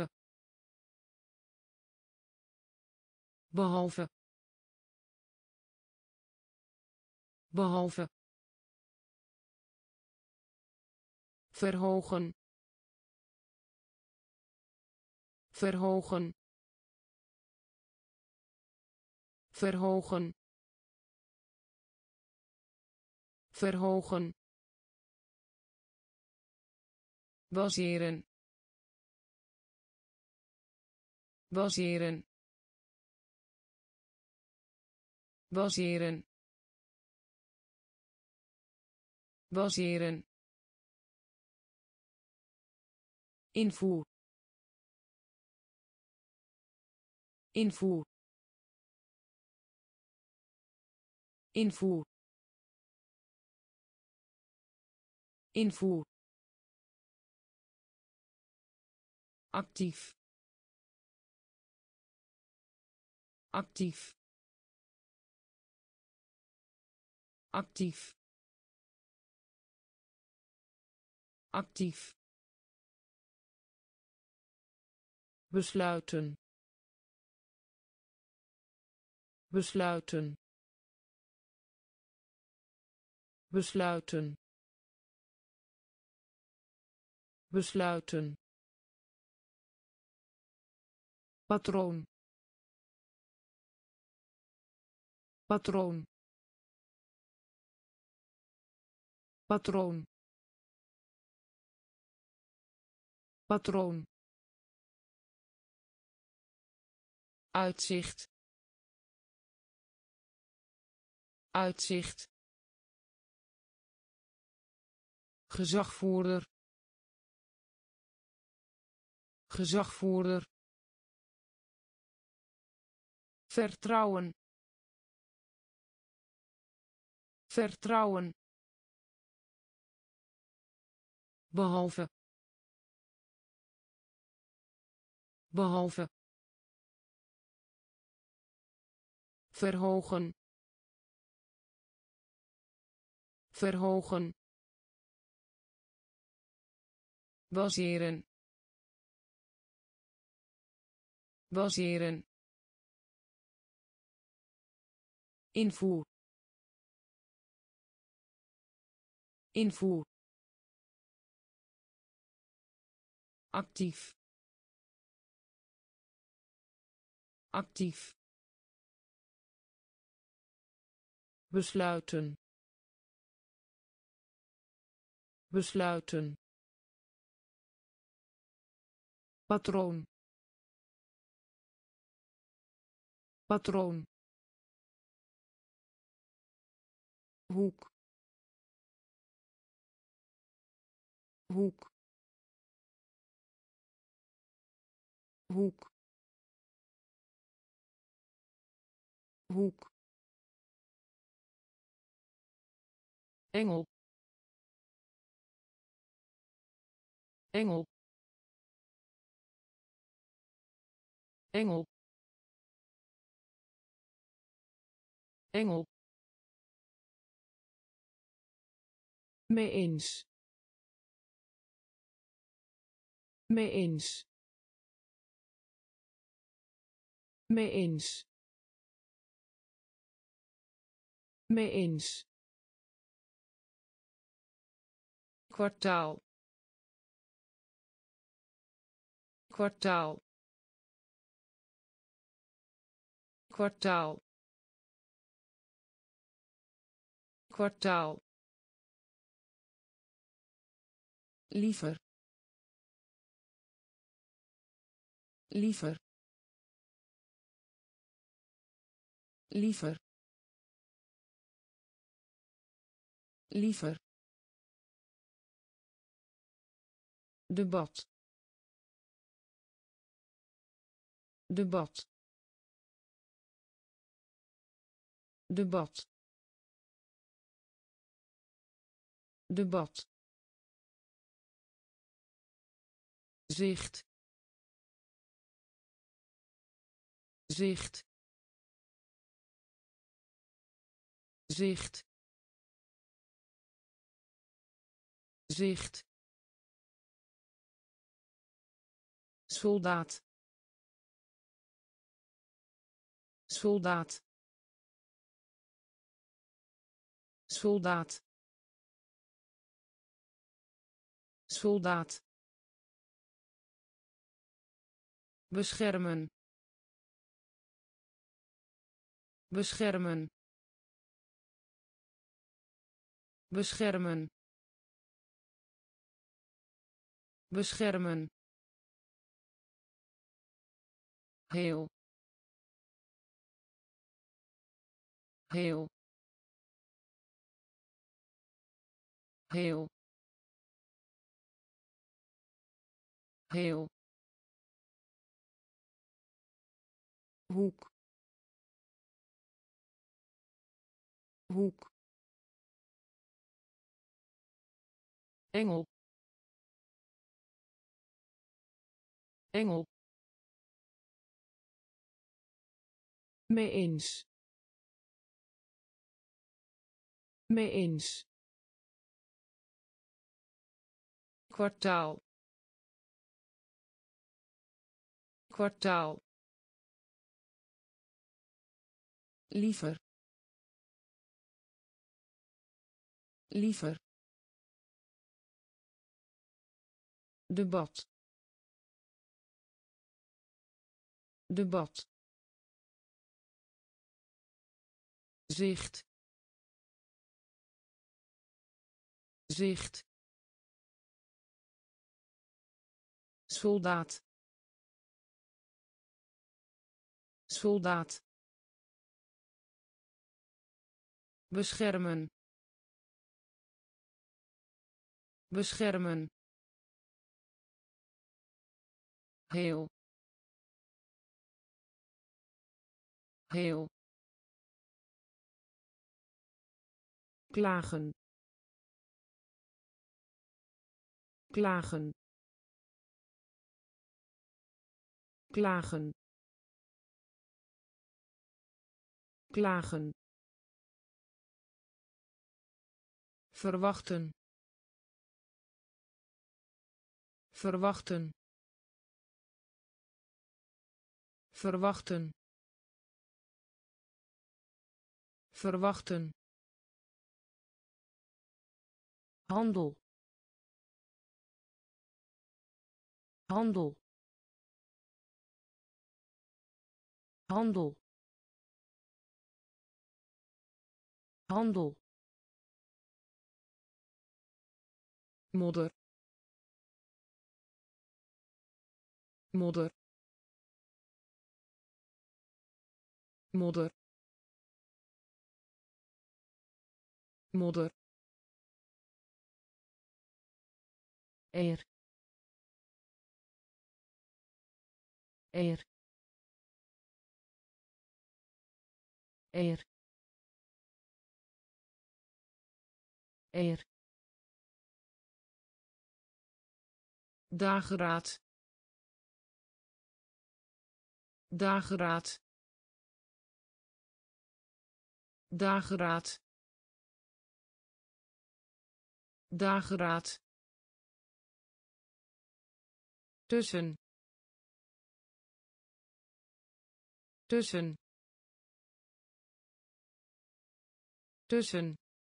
behalve behalve verhogen verhogen verhogen verhogen baseren baseren baseren baseren invoer invoer invoer invoer actief actief actief actief besluiten besluiten besluiten besluiten patroon patroon patroon patroon uitzicht uitzicht gezagvoerder gezagvoerder vertrouwen vertrouwen behalve behalve verhogen verhogen baseren baseren invoer invoer actief actief besluiten besluiten patroon patroon hoek hoek hoek hoek engel engel engel engel mee eens mee eens mee eens mee eens kwartaal kwartaal kwartaal kwartaal liever liever liever liever debat debat debat debat zicht zicht zicht zicht soldaat soldaat soldaat soldaat beschermen beschermen beschermen beschermen heel heel heel heel hoek hoek engel engel mee eens mee eens kwartaal kwartaal liever liever debat debat zicht zicht soldaat soldaat beschermen beschermen heel heel klagen klagen klagen klagen verwachten verwachten verwachten verwachten handel handel handel handel modder modder modder modder eer eer eer eer dageraad dageraad dageraad dageraad tussen tussen tussen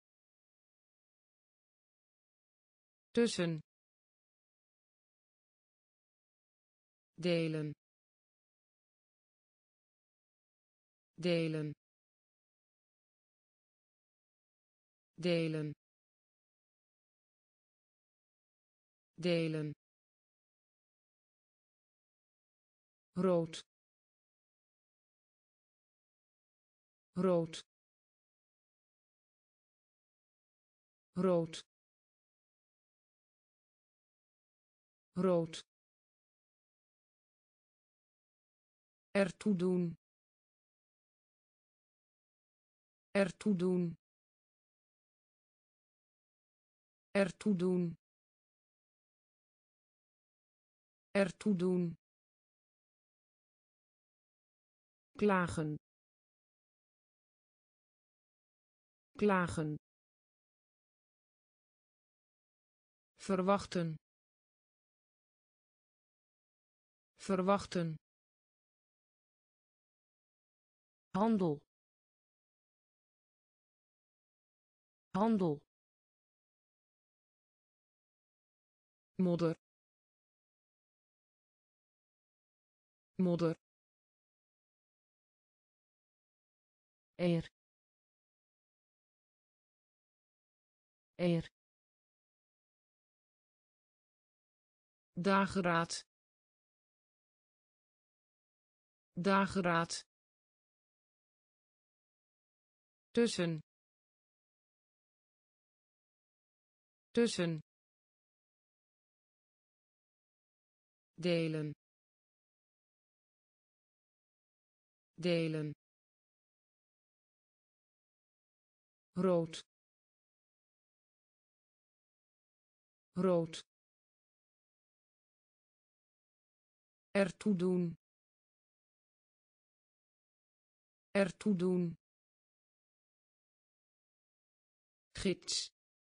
tussen delen delen delen delen rood rood rood rood ertoe doen ertoe doen ertoe doen ertoe doen klagen klagen verwachten verwachten handel handel, modder, modder, eer, eer, dageraad, dageraad, tussen, tussen, delen, delen, rood, rood, ertoe doen, ertoe doen, gids,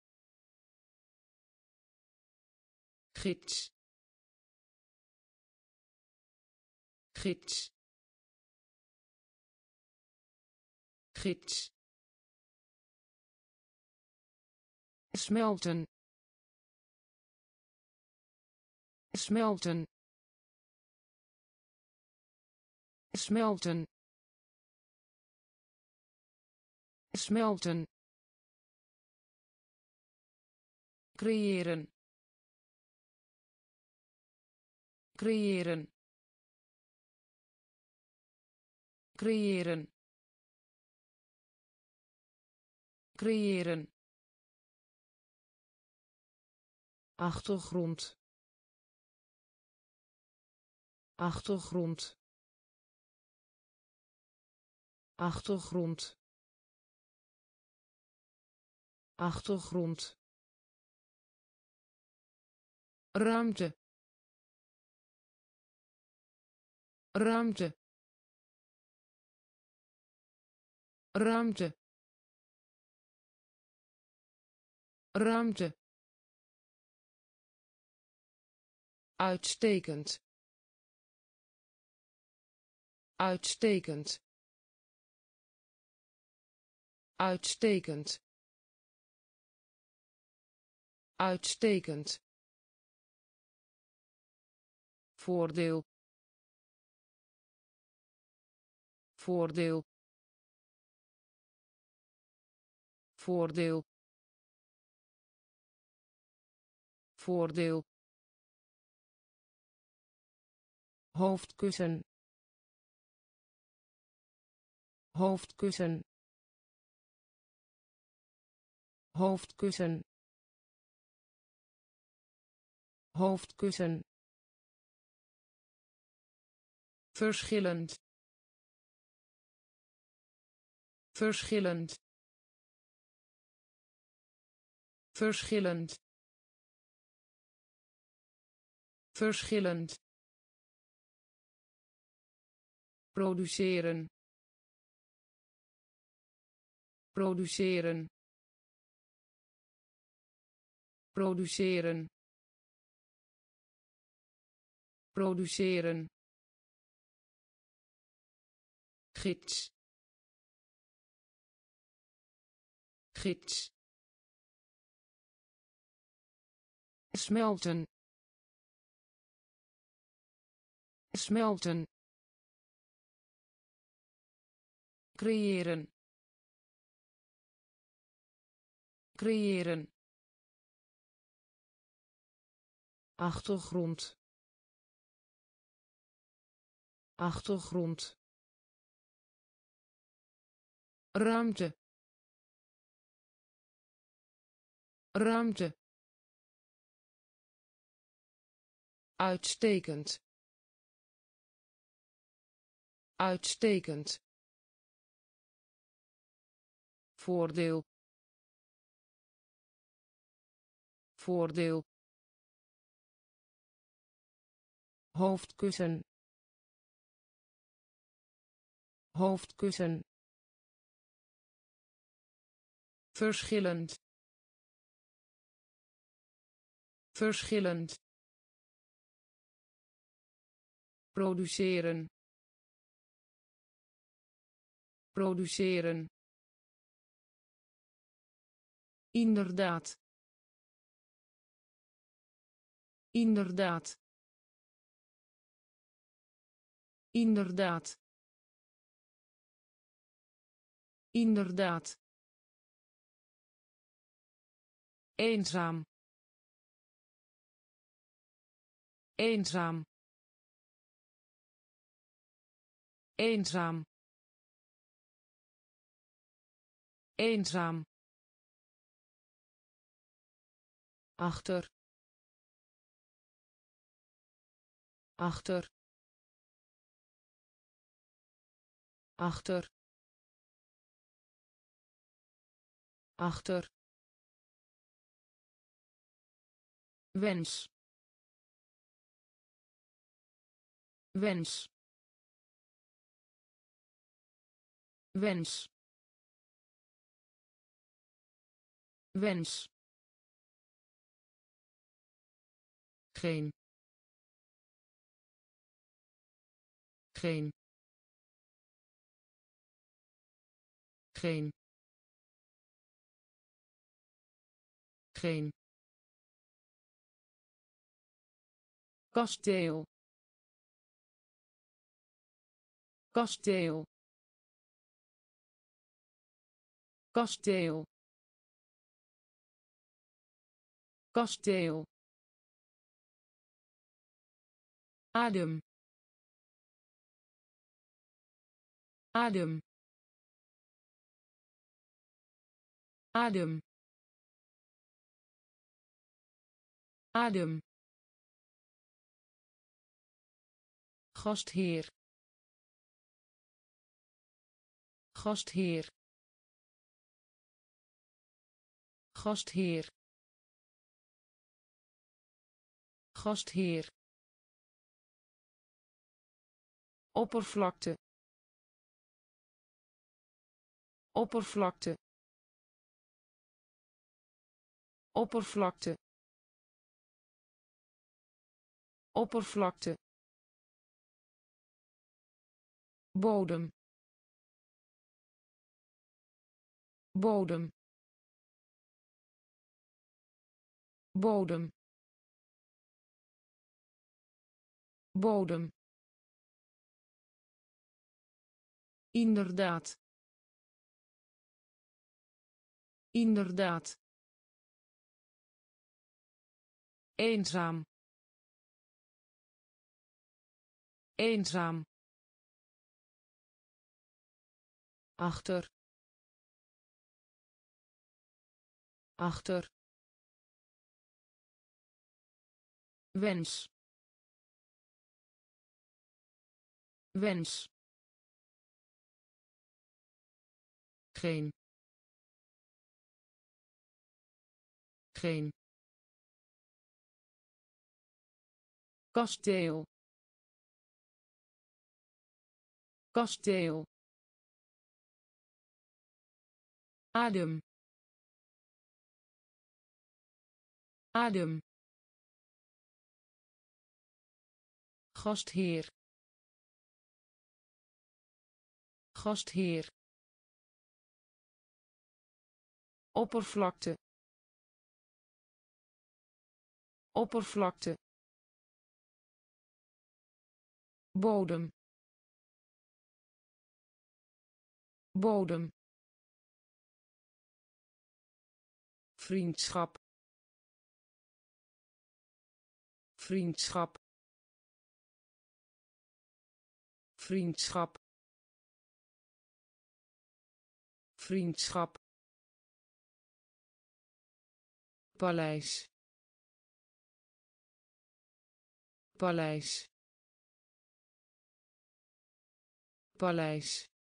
gids, gids, gids, smelten, smelten, smelten, smelten, creëren, creëren, creëren, creëren, achtergrond, achtergrond, achtergrond, achtergrond, ruimte, ruimte, ruimte, ruimte, uitstekend, uitstekend, uitstekend, uitstekend, voordeel, voordeel, voordeel, voordeel, hoofdkussen, hoofdkussen, hoofdkussen, hoofdkussen, verschillend, verschillend, verschillend, verschillend, produceren, produceren, produceren, produceren, gids, gids, smelten, smelten, creëren, creëren, achtergrond, achtergrond, ruimte, ruimte, uitstekend, uitstekend, voordeel, voordeel, hoofdkussen, hoofdkussen, verschillend, verschillend, produceren, produceren, inderdaad, inderdaad, inderdaad, inderdaad, eenzaam, eenzaam, eenzaam, eenzaam, achter, achter, achter, achter, wens, wens, wens, wens, geen, geen, geen, geen, kasteel, kasteel, kasteel, kasteel, adem, adem, adem, adem, gastheer, gastheer, gastheer, gastheer, oppervlakte, oppervlakte, oppervlakte, oppervlakte, bodem, bodem, bodem, bodem, inderdaad, inderdaad, eenzaam, eenzaam, achter, achter, wens, wens, geen, geen, kasteel, kasteel, adem, adem, gastheer, gastheer, oppervlakte, oppervlakte, bodem, bodem, vriendschap, vriendschap, vriendschap, vriendschap, paleis, paleis, paleis,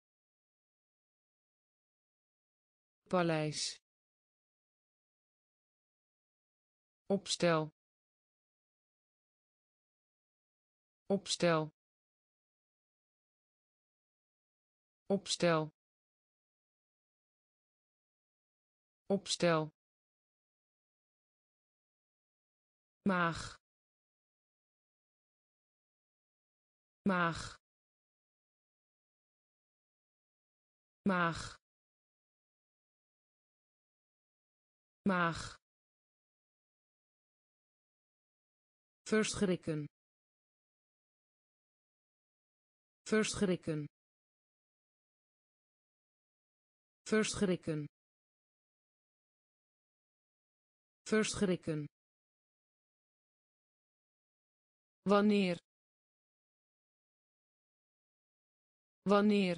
paleis, opstel, opstel, opstel, opstel, maag, maag, maag, maag, verschrikken, verschrikken, verschrikken, verschrikken, wanneer, wanneer,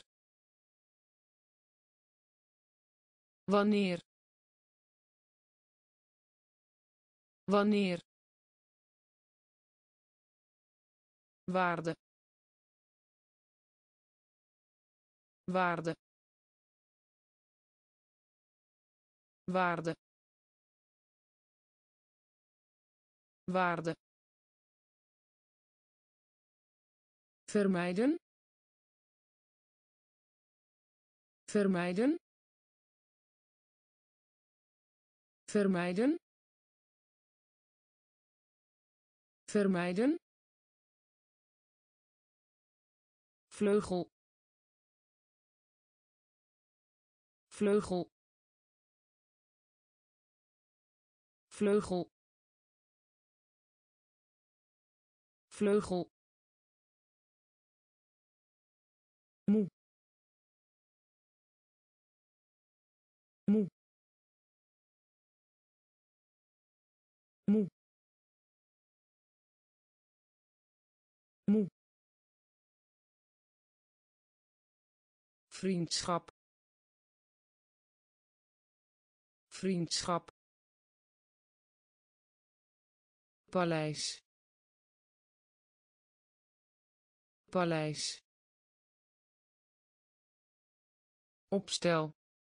wanneer, wanneer, waarde, waarde, waarde, waarde, vermijden, vermijden, vermijden, vermijden, vleugel, vleugel, vleugel, vleugel, moe, moe, moe, moe, vriendschap, vriendschap, paleis, paleis, opstel,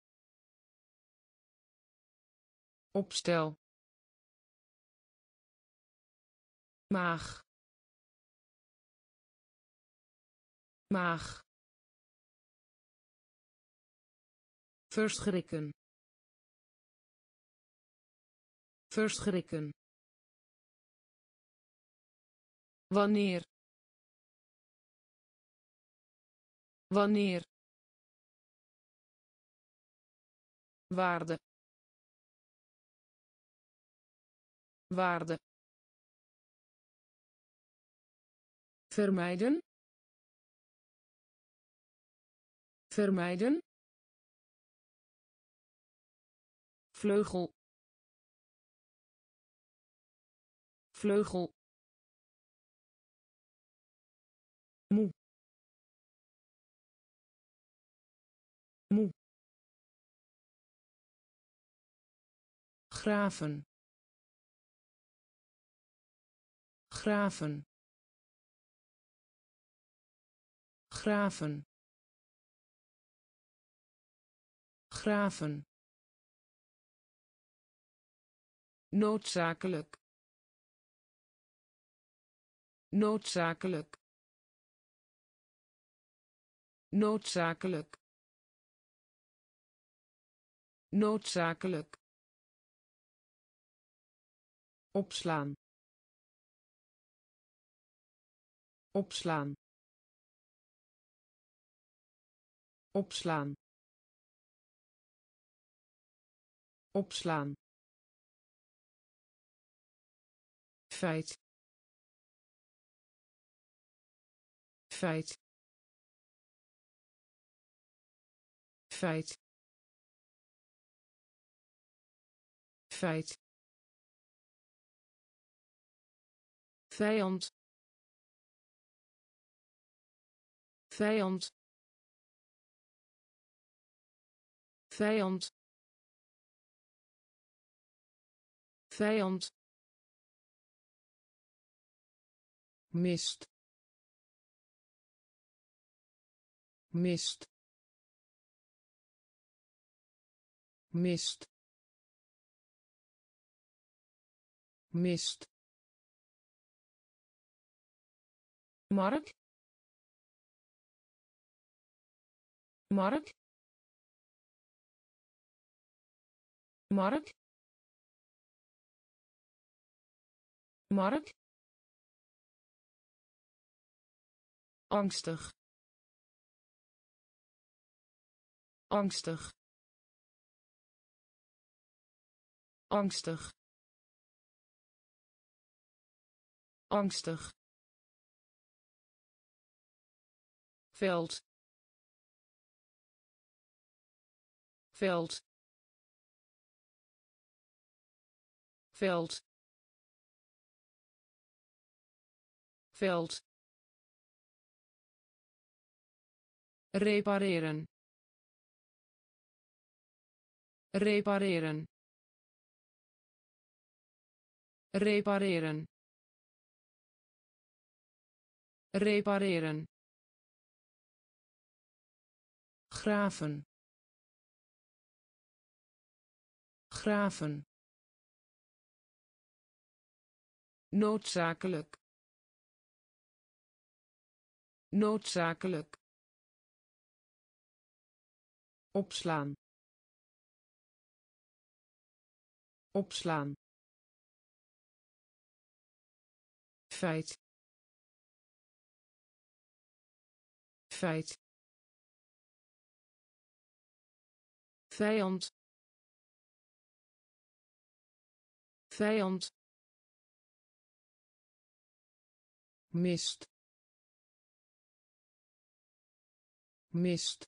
opstel, maag, maag, verschrikken, verschrikken, wanneer, wanneer, waarde, waarde, vermijden, vermijden, vleugel, vleugel, moe, moe, graven, graven, graven, graven, noodzakelijk, noodzakelijk, noodzakelijk, noodzakelijk, opslaan, opslaan, opslaan, opslaan, feit, feit, feit, feit, vijand, vijand, vijand, vijand, mist, mist, mist, mist, mark, mark, mark, mark, angstig, angstig, angstig, angstig, veld, veld, veld, veld, repareren, repareren, repareren, repareren, graven, graven, noodzakelijk, noodzakelijk, opslaan, opslaan, feit, feit, vijand, vijand, mist, mist,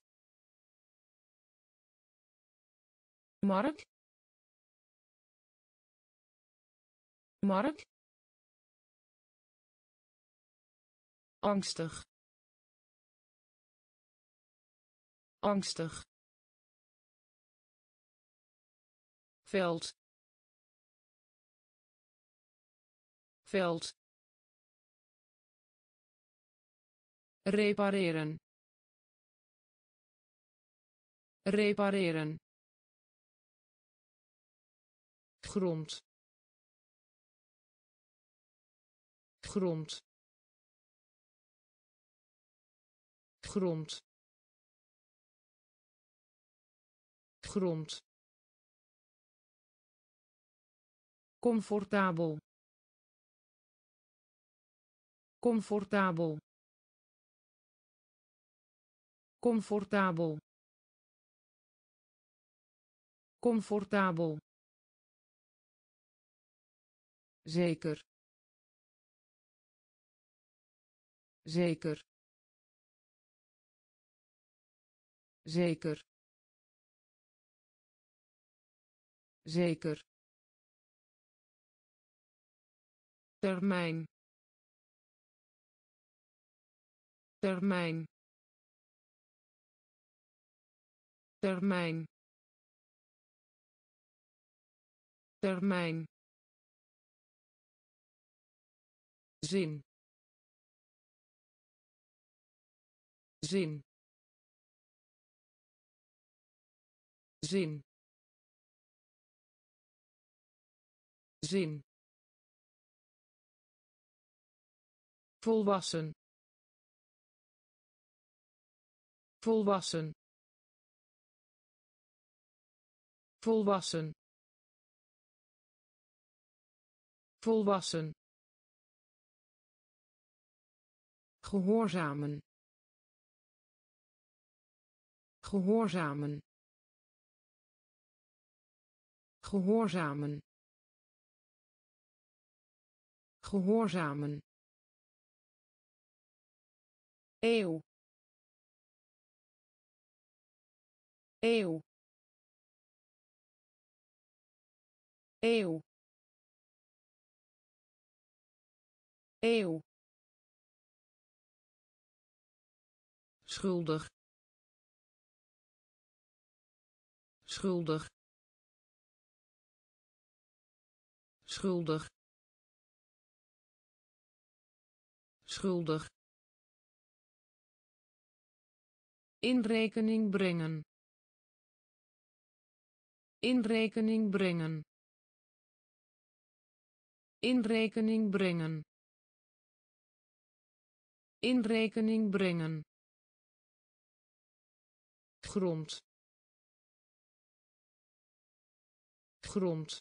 markt, markt, angstig, angstig, veld, veld, repareren, repareren, grond, grond, grond, grond, comfortabel, comfortabel, comfortabel, comfortabel, zeker, zeker, zeker, zeker, termijn, termijn, termijn, termijn, zin, zin, zin, zin, volwassen, volwassen, volwassen, volwassen, gehoorzamen, gehoorzamen, gehoorzamen, gehoorzamen, eeuw, eeuw, eeuw, eeuw, schuldig, schuldig, schuldig, schuldig, in rekening brengen, in rekening brengen, in rekening brengen, in rekening brengen, grond, grond,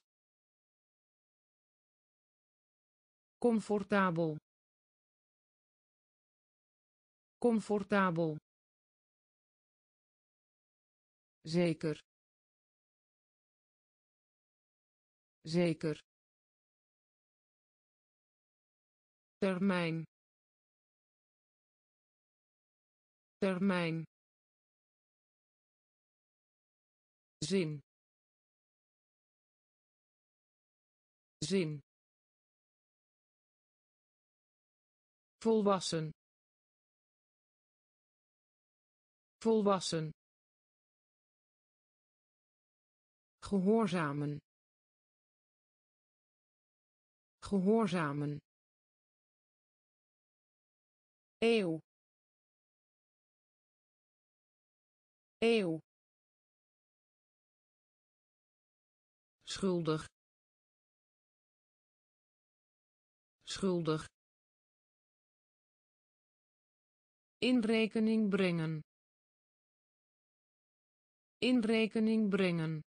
comfortabel, comfortabel, zeker, zeker, termijn, termijn, zin, zin, volwassen, volwassen, gehoorzamen, gehoorzamen, eeuw, eeuw, schuldig, schuldig, in rekening brengen, in rekening brengen,